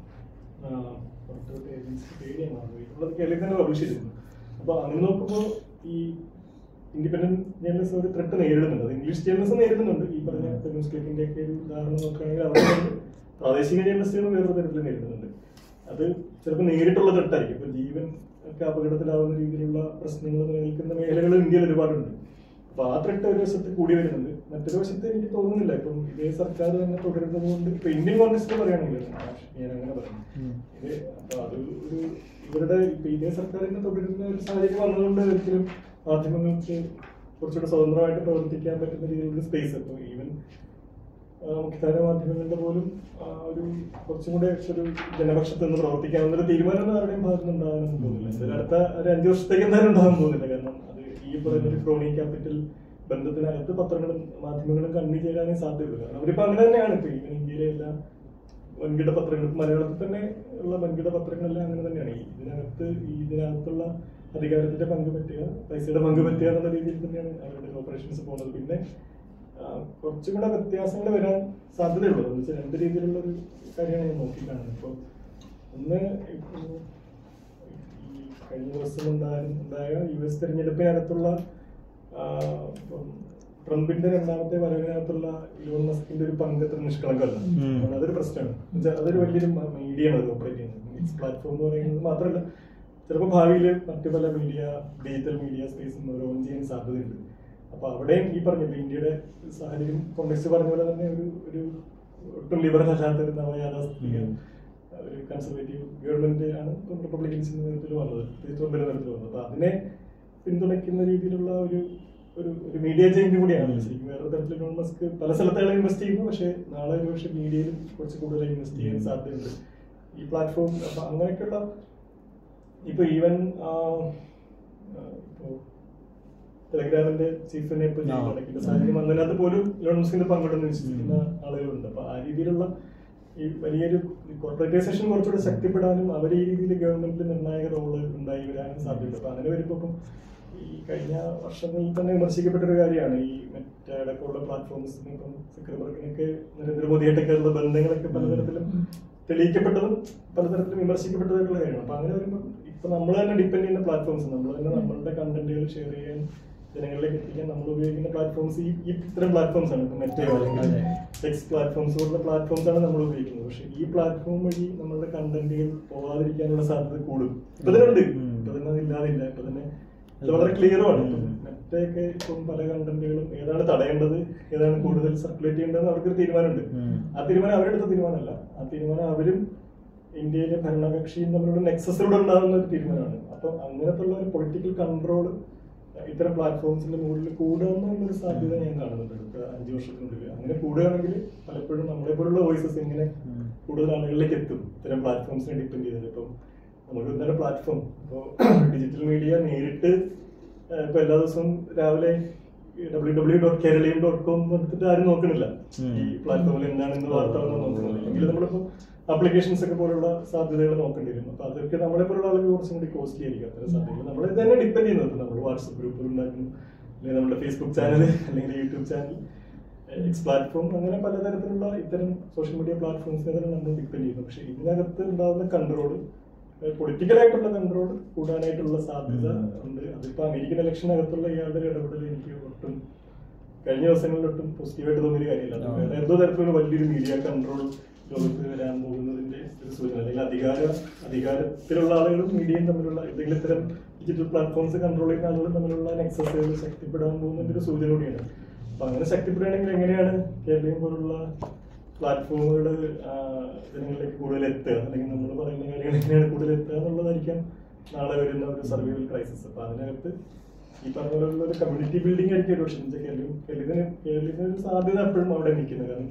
കേരളത്തിൽ തന്നെ പബ്ലിഷ് ചെയ്തിരുന്നു. അപ്പൊ അങ്ങനെ നോക്കുമ്പോൾ ഈ ഇൻഡിപെൻഡന്റ് ജേർണലിസം ഒരു ത്രെട്ട് നേരിടുന്നുണ്ട്. അത് ഇംഗ്ലീഷ് ജേർണലിസം നേരിടുന്നുണ്ട്. ഈ പറഞ്ഞ ന്യൂസ് ക്ലിക്കിന്റെ ഒക്കെ ഒരു ഉദാഹരണം നോക്കുകയാണെങ്കിൽ അവിടെ പ്രാദേശിക ജേർണലിസ്റ്റുകൾ വേറൊരു തരത്തിൽ നേരിടുന്നുണ്ട്. അത് ചിലപ്പോൾ നേരിട്ടുള്ള ത്രെട്ടായിരിക്കും. ഇപ്പൊ ജീവൻ ഒക്കെ അപകടത്തിലാവുന്ന രീതിയിലുള്ള പ്രശ്നങ്ങൾ നിലനിൽക്കുന്ന മേഖലകൾ ഇന്ത്യയിൽ ഒരുപാടുണ്ട്. അപ്പൊ ആ ത്രെട്ട് ഒരു വശത്ത് കൂടി വരുന്നുണ്ട്. മറ്റൊരു വശത്ത് എനിക്ക് തോന്നുന്നില്ല ഇപ്പം ഇതേ സർക്കാർ തന്നെ തുടരുന്നത് കൊണ്ട് ഇപ്പൊ ഇന്ത്യൻ കോൺഗ്രസിൽ പറയുകയാണെങ്കിൽ ഞാൻ അങ്ങനെ പറയുന്നു ഇത്. അപ്പൊ അത് ഒരു ഇവരുടെ ഇപ്പൊ ഇന്ത്യ സർക്കാരിന്റെ തുടരുന്ന ഒരു സാഹചര്യം വന്നതുകൊണ്ട് ഒരിക്കലും മാധ്യമങ്ങൾക്ക് കുറച്ചുകൂടെ സ്വതന്ത്രമായിട്ട് പ്രവർത്തിക്കാൻ പറ്റുന്ന രീതിയിലുള്ള സ്പേസ്. ഇപ്പോൾ ഈവൻ മുഖ്യധാര മാധ്യമങ്ങളുടെ പോലും ഒരു കുറച്ചും കൂടെ ഒരു ജനപക്ഷത്ത് നിന്ന് പ്രവർത്തിക്കാവുന്ന തീരുമാനം ആരുടെയും ഭാഗത്തുനിന്ന് ഉണ്ടാകാനൊന്നും തോന്നുന്നില്ല. എന്തായാലും അടുത്ത ഒരു 5 വർഷത്തേക്ക് എന്തായാലും ഉണ്ടാകാൻ പോകുന്നില്ല. കാരണം അത് ഈ പറയുന്ന ഒരു ക്രോണി ക്യാപിറ്റൽ ബന്ധത്തിനകത്ത് പത്രങ്ങളും മാധ്യമങ്ങളും കണ്ണി ചേരാനേ സാധ്യതയുള്ളൂ. കാരണം അവരിപ്പോ അങ്ങനെ തന്നെയാണ്. ഇപ്പൊ ഈവൻ ഇന്ത്യയിലെ എല്ലാ വൻകിട പത്രങ്ങൾ, മലയാളത്തിൽ തന്നെ ഉള്ള വൻകിട പത്രങ്ങളെല്ലാം അങ്ങനെ തന്നെയാണ്. ഇതിനകത്തുള്ള അധികാരത്തിന്റെ പങ്ക് പറ്റുക, പൈസയുടെ പങ്ക് പറ്റുക എന്നുള്ള രീതിയിൽ തന്നെയാണ് അവരുടെ ഓപ്പറേഷൻസ് പോകുന്നത്. പിന്നെ കുറച്ചും കൂടെ വ്യത്യാസങ്ങൾ വരാൻ സാധ്യതയുള്ളൂ. എന്ന് വെച്ചാൽ 2 രീതിയിലുള്ള ഒരു കാര്യമാണ് ഞാൻ നോക്കിക്കാണുന്നത്. ഇപ്പോൾ ഒന്ന്, ഈ കഴിഞ്ഞ ദിവസം ഉണ്ടായ US തെരഞ്ഞെടുപ്പിനകത്തുള്ള ട്രംപിന്റെ 2ാമത്തെ വരവിനകത്തുള്ള ഇലോൺ മസ്കിന്റെ ഒരു പങ്ക് അത്ര നിഷ്കളങ്കമല്ല. അതൊരു പ്രശ്നമാണ്. അതൊരു വലിയൊരു മീഡിയയാണ് അത് ഓപ്പറേറ്റ് ചെയ്യുന്നത്. പ്ലാറ്റ്ഫോം എന്ന് പറയുന്നത് മാത്രമല്ല, ചിലപ്പോൾ ഭാവിയിൽ മറ്റു പല ഡിജിറ്റൽ മീഡിയ സ്പേസും ഓൺ ചെയ്യാൻ സാധ്യതയുണ്ട്. അപ്പൊ അവിടെയും ഈ പറഞ്ഞില്ല, ഇന്ത്യയുടെ സാഹചര്യം കോൺഗ്രസ് പറഞ്ഞ പോലെ തന്നെ ഒരു ഒട്ടും ലിബറൽ അല്ലാത്ത ഒരു നവയാഥാസ്ഥിതിക ഒരു കൺസർവേറ്റീവ് ഗവൺമെന്റ് ആണ് റിപ്പബ്ലിക്കൻസിന്റെ നേതൃത്വത്തിൽ വന്നത്, ട്രംപിന്റെ നേതൃത്വത്തിൽ വന്നത്. അപ്പൊ അതിനെ പിന്തുണയ്ക്കുന്ന രീതിയിലുള്ള ഒരു മീഡിയ ചേഞ്ച് കൂടിയാണ്. ശരിക്കും വേറെ തരത്തിൽ ഇലോൺ മസ്ക് പല സ്ഥലത്തുകളും ഇൻവെസ്റ്റ് ചെയ്യുന്നു. പക്ഷേ നാളെ ഒരു പക്ഷേ മീഡിയയിൽ കുറച്ച് കൂടുതൽ ഇൻവെസ്റ്റ് ചെയ്യാൻ സാധ്യതയുണ്ട് ഈ പ്ലാറ്റ്ഫോം. അപ്പൊ അങ്ങനെയൊക്കെയുള്ള ഇപ്പൊ ഈവൻ ഇപ്പോ ടെലഗ്രാമിന്റെ ചീഫിനെ ഇപ്പൊ സാഹചര്യം വന്നതിനകത്ത് പോലും ഇലോൺ മസ്കിന്റെ പങ്കെടുന്ന് വിശ്വസിക്കുന്ന ആളുകളുണ്ട്. അപ്പൊ ആ രീതിയിലുള്ള ഈ വലിയൊരു കോർപ്പറേറ്റൈസേഷൻ കുറച്ചുകൂടെ ശക്തിപ്പെടാനും അവർ ഈ രീതിയിൽ ഗവൺമെന്റിൽ നിർണായക റോള് ഉണ്ടായി വരാനും സാധ്യതയുണ്ട്. അപ്പൊ അങ്ങനെ വരുമ്പോൾ ഇപ്പം ഈ കഴിഞ്ഞ വർഷങ്ങളിൽ തന്നെ വിമർശിക്കപ്പെട്ട ഒരു കാര്യമാണ് ഈ മറ്റടക്കമുള്ള പ്ലാറ്റ്ഫോംസിന് ഇപ്പം സക്കർബർഗിനൊക്കെ നരേന്ദ്രമോദിയായിട്ടൊക്കെയുള്ള ബന്ധങ്ങളൊക്കെ പലതരത്തിലും തെളിയിക്കപ്പെട്ടതും പലതരത്തിലും വിമർശിക്കപ്പെട്ടതായിട്ടുള്ള കാര്യമാണ്. അപ്പൊ അങ്ങനെ വരുമ്പോൾ ഇപ്പൊ നമ്മൾ തന്നെ ഡിപ്പെൻഡ് ചെയ്യുന്ന പ്ലാറ്റ്ഫോംസ്, നമ്മൾ തന്നെ നമ്മളുടെ കണ്ടന്റുകൾ ഷെയർ ചെയ്യാൻ, ജനങ്ങളിലേക്ക് എത്തിക്കാൻ നമ്മൾ ഉപയോഗിക്കുന്ന പ്ലാറ്റ്ഫോംസ് ഇത്തരം പ്ലാറ്റ്ഫോംസ് ആണ്. ഇപ്പൊ മെറ്റയോ അല്ലെങ്കിൽ ടെക്സ്റ്റ് പ്ലാറ്റ്ഫോംസ് പോലുള്ള പ്ലാറ്റ്ഫോംസ് ആണ് നമ്മൾ ഉപയോഗിക്കുന്നത്. പക്ഷെ ഈ പ്ലാറ്റ്ഫോം വഴി നമ്മളുടെ കണ്ടന്റുകൾ പോവാതിരിക്കാനുള്ള സാധ്യത കൂടും. ഇപ്പൊ തന്നെ ഉണ്ട്, ഇപ്പൊ തന്നെ അതില്ലാതില്ല. ഇപ്പൊ തന്നെ ഇത് വളരെ ക്ലിയറുമാണ്. മറ്റൊക്കെ ഇപ്പം പല കണ്ടന്റുകളും ഏതാണ് തടയേണ്ടത്, ഏതാണ് കൂടുതൽ സർക്കുലേറ്റ് ചെയ്യേണ്ടതെന്ന് അവർക്കൊരു തീരുമാനമുണ്ട്. ആ തീരുമാനം അവരെടുത്ത തീരുമാനമല്ല, ആ തീരുമാനം അവരും ഇന്ത്യയിലെ ഭരണകക്ഷിയും തമ്മിലുള്ള നെക്സസിലൂടെ ഉണ്ടാകുന്ന ഒരു തീരുമാനമാണ്. അപ്പൊ അങ്ങനത്തെ ഉള്ള ഒരു പൊളിറ്റിക്കൽ കൺട്രോൾ ഇത്തരം പ്ലാറ്റ്ഫോംസിന്റെ മുകളിൽ കൂടുകയെന്നുള്ളൊരു സാധ്യത ഞാൻ കാണുന്നുണ്ട് അടുത്ത 5 വർഷത്തിനുള്ളിൽ. അങ്ങനെ കൂടുകയാണെങ്കിൽ പലപ്പോഴും നമ്മളെപ്പോലുള്ള വോയിസസ് എങ്ങനെ കൂടുതൽ ആളുകളിലേക്ക് എത്തും ഇത്തരം പ്ലാറ്റ്ഫോംസിനെ ഡിപ്പെൻഡ് ചെയ്തത്. ഇപ്പം നമുക്ക് ഇന്നലെ പ്ലാറ്റ്ഫോം ഇപ്പോൾ ഡിജിറ്റൽ മീഡിയ നേരിട്ട് ഇപ്പൊ എല്ലാ ദിവസവും രാവിലെ www.keralium.com എടുത്തിട്ട് ആരും നോക്കണില്ല ഈ പ്ലാറ്റ്ഫോമിൽ എന്താണെന്ന് വാർത്തകളൊന്നും നോക്കുന്നില്ല. എങ്കിലും നമ്മളിപ്പോ ആപ്ലിക്കേഷൻസ് ഒക്കെ പോലുള്ള സാധ്യതകൾ നോക്കേണ്ടി വരും. അപ്പൊ അതൊക്കെ നമ്മളെ പോലുള്ള ആളുകൾ കുറച്ചും കൂടി കോസ്റ്റ്ലി ആയിരിക്കും അത്തരം സാധ്യതകൾ. നമ്മൾ ഇത് തന്നെ ഡിപ്പെൻഡ് ചെയ്യുന്നത്. നമ്മൾ വാട്സപ്പ് ഗ്രൂപ്പുകൾ ഉണ്ടാക്കുന്നു, അല്ലെങ്കിൽ നമ്മുടെ ഫേസ്ബുക്ക് ചാനൽ, അല്ലെങ്കിൽ യൂട്യൂബ് ചാനൽ, എക്സ് പ്ലാറ്റ്ഫോം, അങ്ങനെ പലതരത്തിലുള്ള ഇത്തരം സോഷ്യൽ മീഡിയ പ്ലാറ്റ്ഫോംസിനെ തന്നെ നമ്മൾ ഡിപ്പെൻഡ് ചെയ്യുന്നു. പക്ഷെ ഇതിനകത്ത് ഉണ്ടാകുന്ന കൺട്രോള്, പൊളിറ്റിക്കലായിട്ടുള്ള കൺട്രോൾ കൂടാനായിട്ടുള്ള സാധ്യത ഉണ്ട്. അതിപ്പോ അമേരിക്കൻ ഇലക്ഷനകത്തുള്ള ഇയാളുടെ ഇടപെടൽ എനിക്ക് ഒട്ടും കഴിഞ്ഞ ദിവസങ്ങളിൽ ഒട്ടും പോസിറ്റീവായിട്ട് തോന്നിയൊരു കാര്യമില്ല. വേറെ എന്തോ തരത്തിലുള്ള വലിയൊരു മീഡിയ കൺട്രോൾ ലോകത്ത് വരാൻ പോകുന്നതിന്റെ ഒരു സൂചന, അല്ലെങ്കിൽ അധികാരത്തിലുള്ള ആളുകളും മീഡിയയും തമ്മിലുള്ള എന്തെങ്കിലും ഇത്തരം ഡിജിറ്റൽ പ്ലാറ്റ്ഫോംസ് കൺട്രോൾ ചെയ്യുന്ന ആളുകളും തമ്മിലുള്ള നെക്സസുകൾ ശക്തിപ്പെടാൻ പോകുന്നതിന്റെ ഒരു സൂചന കൂടിയാണ്. അപ്പൊ അങ്ങനെ ശക്തിപ്പെടുകയാണെങ്കിൽ എങ്ങനെയാണ് കേരളീയം പോലുള്ള പ്ലാറ്റ്ഫോമുകൾ ജനങ്ങളിലേക്ക് കൂടുതൽ എത്തുക, അല്ലെങ്കിൽ നമ്മൾ പറയുന്ന കാര്യങ്ങൾ എങ്ങനെയാണ് കൂടുതൽ എത്തുക എന്നുള്ളതായിരിക്കാം നാളെ വരുന്ന ഒരു സർവൈവൽ ക്രൈസിസ്. അപ്പൊ അതിനകത്ത് ഈ പറഞ്ഞ പോലുള്ള ഒരു കമ്മ്യൂണിറ്റി ബിൽഡിംഗ് ആയിരിക്കും ഒരു പക്ഷേ കേരളീയത്തിന് ഒരു സാധ്യത എപ്പോഴും അവിടെ നിൽക്കുന്നത്. കാരണം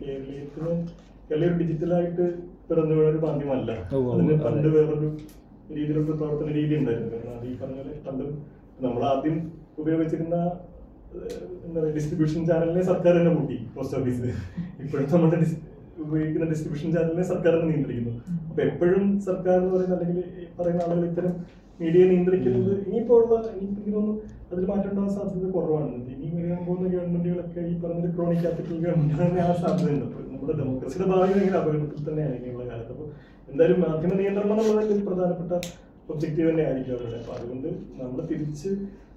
കേരളീയ ഡിജിറ്റലായിട്ട് പിറന്നു വീണ ഒരു മാധ്യമമല്ല. അതിന് പണ്ട് വേറൊരു രീതിയിലുള്ള പ്രവർത്തന രീതി ഉണ്ടായിരുന്നു. കാരണം അത് ഈ പറഞ്ഞ പോലെ പണ്ട് നമ്മൾ ആദ്യം ഉപയോഗിച്ചിരുന്ന എന്താ പറയുക ഡിസ്ട്രിബ്യൂഷൻ ചാനലിനെ സർക്കാർ തന്നെ കൂട്ടി, പോസ്റ്റ് ഓഫീസ്. ഇപ്പോഴും നമ്മുടെ ഉപയോഗിക്കുന്ന ഡിസ്ട്രിബ്യൂഷൻ ചാനലിനെ സർക്കാർ തന്നെ നിയന്ത്രിക്കുന്നു. അപ്പൊ എപ്പോഴും സർക്കാർ എന്ന് പറയുന്ന അല്ലെങ്കിൽ പറയുന്ന ആളുകൾ ഇത്തരം മീഡിയ നിയന്ത്രിക്കുന്നത് ഇനിയിപ്പോ ഉള്ള എനിക്കൊന്നും അതിൽ മാറ്റം ഉണ്ടാകാൻ സാധ്യത കുറവാണ്. ഇനി വരാൻ പോകുന്ന ഗവൺമെന്റുകളൊക്കെ ഈ പറഞ്ഞൊരു ക്രോണിക് ക്യാപിറ്റൽ ഗവൺമെന്റ് തന്നെ ആ സാധ്യതയുണ്ട്. അപ്പൊ നമ്മുടെ ഡെമോക്രസിയുടെ ഭാവി ഭയങ്കര അപകടത്തിൽ തന്നെയാണ് ഇനിയുള്ള കാലത്ത്. അപ്പൊ എന്തായാലും മാധ്യമ നിയന്ത്രണം എന്നുള്ളത് ഒരു പ്രധാനപ്പെട്ട ഒബ്ജക്റ്റീവ് തന്നെ ആയിരിക്കും അവരുടെ. അപ്പൊ അതുകൊണ്ട് നമ്മൾ തിരിച്ച്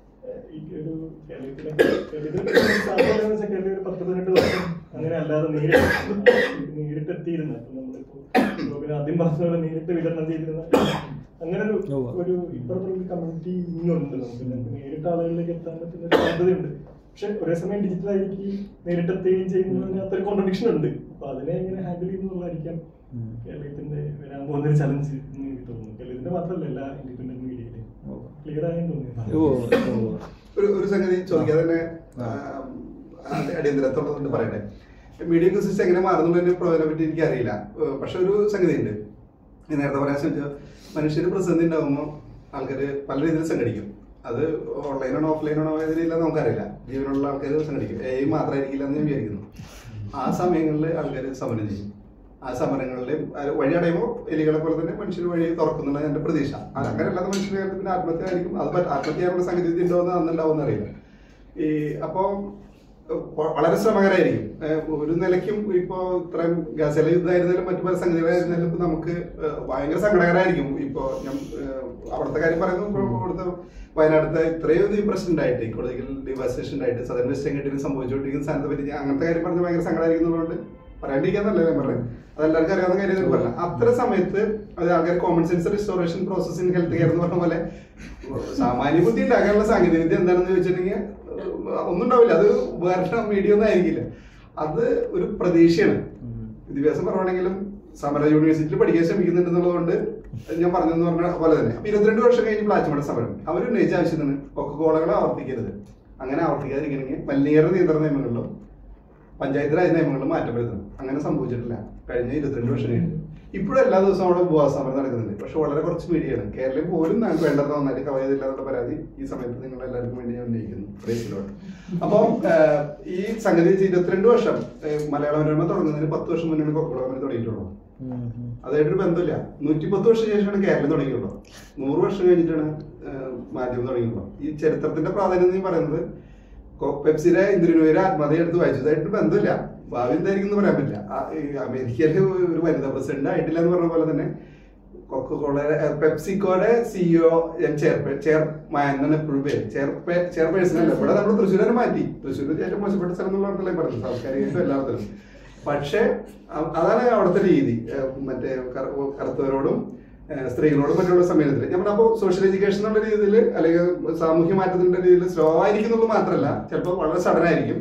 ഈ ഒരു കേരളത്തിലെ സാധാരണ വെച്ചാൽ കേരളത്തിൽ 10-18 വർഷം അങ്ങനെ അല്ലാതെ നേരിട്ടെത്തിയിരുന്ന, അപ്പൊ നമ്മളിപ്പോ ആദ്യം പറഞ്ഞ പോലെ നേരിട്ട് വിതരണം ചെയ്തിരുന്ന അങ്ങനെ ഒരു ഇപ്പുറത്തുള്ള കമ്മ്യൂണിറ്റി ഇനിയുണ്ട്. നമുക്ക് നേരിട്ട് ആളുകളിലേക്ക് എത്താൻ പറ്റുന്ന ഒരു സാധ്യതയുണ്ട്. പക്ഷെ ഒരേ സമയം ഡിജിറ്റലായിരിക്കും നേരിട്ടെത്തുകയും ചെയ്യുന്നതിനകത്തൊരു കോൺട്രഡിക്ഷൻ ഉണ്ട്. അപ്പൊ അതിനെ എങ്ങനെ ഹാൻഡിൽ ചെയ്യുന്നതായിരിക്കാം കേരളത്തിന്റെ വരാൻ പോകുന്ന ഒരു ചലഞ്ച് എന്ന് എനിക്ക് തോന്നുന്നു. കേരളത്തിന്റെ മാത്രമല്ല എല്ലാ ഇൻഡിപെൻഡന്റ് മീഡിയയിലും ക്ലിയർ ആയെന്ന് തോന്നുന്നു. ഒരു സംഗതി ചോദിക്കാതെ തന്നെ അടിയന്തരത്തോടെ പറയട്ടെ. മീഡിയ സിസ്റ്റം എങ്ങനെ മാറുന്നുള്ളതിന്റെ പ്രയോജനം പറ്റി എനിക്ക് അറിയില്ല. പക്ഷെ ഒരു സംഗതി ഉണ്ട്, നേരത്തെ പറയാൻ ശ്രമിച്ചത്, മനുഷ്യന് പ്രതിസന്ധി ഉണ്ടാകുമ്പോൾ ആൾക്കാർ പല രീതിയിൽ സംഘടിക്കും. അത് ഓൺലൈനാണോ ഓഫ്ലൈനാണോ ഏതില്ല നമുക്കറിയില്ല. ജീവനുള്ള ആൾക്കാർ സംഘടിക്കും. AI മാത്രമായിരിക്കില്ല എന്ന് ഞാൻ വിചാരിക്കുന്നു. ആ സമയങ്ങളിൽ ആൾക്കാർ സമരം ചെയ്യും. ആ സമരങ്ങളിൽ വഴി അടയുമ്പോൾ എലികളെ പോലെ തന്നെ മനുഷ്യർ വഴി തുറക്കുന്നുള്ള എൻ്റെ പ്രതീക്ഷ. അങ്ങനെ അല്ലാതെ മനുഷ്യരുടെ കാര്യത്തിൽ പിന്നെ ആത്മഹത്യ ആയിരിക്കും. അത് ആത്മഹത്യ ചെയ്യാനുള്ള സാങ്കേതികത ഉണ്ടോയെന്ന് അന്നുണ്ടാവുമെന്ന് അറിയില്ല. അപ്പോൾ വളരെ ശ്രമകരമായിരിക്കും. ഒരു നിലയ്ക്കും ഇപ്പോൾ ഇത്രയും ഗസല യുദ്ധമായിരുന്നാലും മറ്റു പല സംഗതികളായിരുന്നാലും ഇപ്പം നമുക്ക് ഭയങ്കര സങ്കടകരമായിരിക്കും. ഇപ്പോൾ ഞാൻ അവിടുത്തെ കാര്യം പറയുന്നു. ഇപ്പോൾ അവിടുത്തെ വയനാട്ടിലത്തെ ഇത്രയും പ്രശ്നം ഉണ്ടായിട്ട്, ഇക്കോളജിക്കൽ ഡിവാസ്റ്റേഷൻ ഉണ്ടായിട്ട്, സദൻ വെസ്റ്റ് കെട്ടിന് സംഭവിച്ചുകൊണ്ടിരിക്കുന്ന സ്ഥാനത്തെ പറ്റി അങ്ങനത്തെ കാര്യം പറഞ്ഞ് ഭയങ്കര സങ്കടമായിരിക്കുന്നതുകൊണ്ട് പറയാണ്ടിരിക്കാന്നല്ലേ ഞാൻ പറഞ്ഞത്. അതെല്ലാവർക്കും അറിയാവുന്ന കാര്യം പറഞ്ഞത്. അത്ര സമയത്ത് അത് ആൾക്കാർ common sense restoration process in health care എന്ന് പറഞ്ഞ പോലെ സാമാന്യ ബുദ്ധി ഉണ്ടാക്കാനുള്ള സാങ്കേതിക വിദ്യ എന്താണെന്ന് ചോദിച്ചിട്ടുണ്ടെങ്കിൽ ഒന്നും ഉണ്ടാവില്ല. അത് വേറെ മീഡിയ ഒന്നും ആയിരിക്കില്ല. അത് ഒരു പ്രതീക്ഷയാണ്. വിദ്യാഭ്യാസം പറയുകയാണെങ്കിലും സമര യൂണിവേഴ്സിറ്റിയിൽ പഠിക്കാൻ ശ്രമിക്കുന്നുണ്ടെന്നുള്ളതുകൊണ്ട് ഞാൻ പറഞ്ഞെന്ന് പറഞ്ഞ പോലെ തന്നെ. അപ്പൊ 22 വർഷം കഴിഞ്ഞ് പ്ലാച്ചുമട സമരം അവർ ഉന്നയിച്ച ആവശ്യത്തിന് കൊക്കക്കോളകൾ ആവർത്തിക്കരുത്. അങ്ങനെ ആവർത്തിക്കാതിരിക്കണമെങ്കിൽ മലിനീകരണ നിയന്ത്രണ നിയമങ്ങളിലോ പഞ്ചായത്ത് രാജ് നിയമങ്ങളിലും മാറ്റം വരുത്തണം. അങ്ങനെ സംഭവിച്ചിട്ടില്ല കഴിഞ്ഞ 22 വർഷം കഴിഞ്ഞ്. ഇപ്പോഴും എല്ലാ ദിവസവും അവിടെ ഉപവാസ സമരം നടക്കുന്നുണ്ട്. പക്ഷെ വളരെ കുറച്ച് മീഡിയയാണ്. കേരളം പോലും ഞങ്ങൾക്ക് വേണ്ടത് നന്നായിട്ട് കവയതില്ലാത്ത പരാതി ഈ സമയത്ത് നിങ്ങൾ എല്ലാവർക്കും വേണ്ടി ഞാൻ ഉന്നയിക്കുന്നു. പ്രേസിലോട്ട്. അപ്പോൾ ഈ സംഗതി 22 വർഷം മലയാള മനോരമ തുടങ്ങുന്നതിന് 10 വർഷം മുന്നേ കൊക്കക്കോള തുടങ്ങിയിട്ടുള്ളൂ. അതായിട്ടൊരു ബന്ധമില്ല. 110 വർഷം ശേഷമാണ് കേരളം തുടങ്ങിയുള്ളൂ. 100 വർഷം കഴിഞ്ഞിട്ടാണ് മാധ്യമം തുടങ്ങിയുള്ളൂ. ഈ ചരിത്രത്തിന്റെ പ്രാധാന്യം എന്ന് പറയുന്നത് പെപ്സിയുടെ ഇന്ദിരനൂരെ ആത്മഹത്യ എടുത്ത് വായിച്ചതായിട്ട് ബന്ധമില്ല. ഭാവി എന്തായിരിക്കും എന്ന് പറയാൻ പറ്റില്ല. അമേരിക്കയിലെ ഒരു വനിതാ പ്രസിഡന്റ് ആയിട്ടില്ല എന്ന് പറഞ്ഞ പോലെ തന്നെ കൊക്കക്കോള പെപ്സിക്കോയുടെ CEO ചെയർമാൻ എന്നാണ് എപ്പോഴും പേര്. ചെയർപേഴ്സൺ അല്ല. ഇവിടെ നമ്മൾ തൃശ്ശൂർ തന്നെ മാറ്റി. തൃശ്ശൂർ ഏറ്റവും മോശപ്പെട്ട സ്ഥലം എന്നുള്ള അർത്ഥമല്ലേ പറഞ്ഞത്, സാംസ്കാരികമായിട്ടും എല്ലാത്തിലും. പക്ഷെ അതാണ് അവിടുത്തെ രീതി. മറ്റേ കറുത്തവരോടും സ്ത്രീകളോടും മറ്റുള്ള സമയത്തിൽ ഞാൻ പറഞ്ഞപ്പോൾ സോഷ്യൽ എഡ്യൂക്കേഷൻ എന്നുള്ള രീതിയിൽ അല്ലെങ്കിൽ സാമൂഹ്യ മാറ്റത്തിന്റെ രീതിയിൽ സ്ലോ ആയിരിക്കുന്നുള്ളൂ മാത്രമല്ല ചിലപ്പോൾ വളരെ സഡൻ ആയിരിക്കും.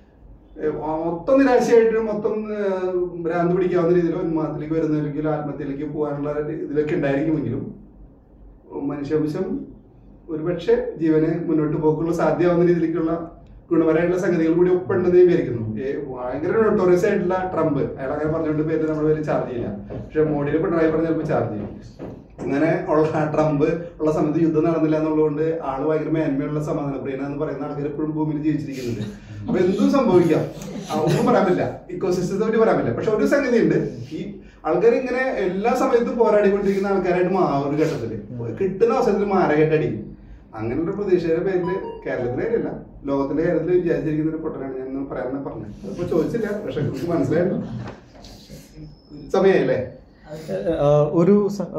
മൊത്തം നിരാശയായിട്ട് മൊത്തം ഭ്രാന്ത് പിടിക്കാവുന്ന രീതിയിൽ ഉന്മാദത്തിലേക്ക് വരുന്നതിലേക്കും ആത്മഹത്യയിലേക്ക് പോകാനുള്ള ഇതിലൊക്കെ ഉണ്ടായിരിക്കുമെങ്കിലും മനുഷ്യാംശം ഒരുപക്ഷെ ജീവന് മുന്നോട്ട് പോക്കുള്ള സാധ്യമാവുന്ന രീതിയിലേക്കുള്ള ഗുണപരമായിട്ടുള്ള സംഗതികൾ കൂടി ഒപ്പുണ്ടെന്ന് ഞാൻ വിചാരിക്കുന്നു. ഭയങ്കര നോട്ടോറിയസ് ആയിട്ടുള്ള ട്രംപ്, അയാൾ അങ്ങനെ പറഞ്ഞുകൊണ്ട് പേര് നമ്മുടെ പേര് ചാർജ് ചെയ്യില്ല. പക്ഷെ മോഡിയിൽ പിണറായി പറഞ്ഞ ചിലപ്പോൾ ചാർജ് ചെയ്യും. അങ്ങനെ ഉള്ള ട്രംപ് ഉള്ള സമയത്ത് യുദ്ധം നടന്നില്ല എന്നുള്ളതുകൊണ്ട് ആള് ഭയങ്കര മേന്മയുള്ള സമാധാന പ്രിയന എന്ന് പറയുന്ന ആൾക്കാർ എപ്പോഴും ഭൂമിയിൽ ജീവിച്ചിരിക്കുന്നുണ്ട്. അപ്പൊ എന്തും സംഭവിക്കാം, ഒന്നും പറയാൻ പറ്റില്ല. ഇക്കോസിസ്റ്റത്തെ പറ്റി പറയാൻ പറ്റില്ല. പക്ഷെ ഒരു സംഗതി ഉണ്ട്, ഈ ആൾക്കാർ ഇങ്ങനെ എല്ലാ സമയത്തും പോരാടിക്കൊണ്ടിരിക്കുന്ന ആൾക്കാരായിട്ട് ഒരു ഘട്ടത്തില് കിട്ടുന്ന അവസരത്തിൽ മാരകേട്ടടിക്കും. അങ്ങനെയുള്ള പ്രതീക്ഷയുടെ പേരിൽ കേരളത്തിലെ കാര്യമല്ല ലോകത്തിന്റെ കാര്യത്തിൽ വിചാരിച്ചിരിക്കുന്ന ഒരു പൊട്ടനാണ് ഞാൻ പറയാൻ പറഞ്ഞത്. അതിപ്പോ ചോദിച്ചില്ല, പക്ഷെ എനിക്ക് മനസ്സിലായല്ലോ. സമയല്ലേ ഒരു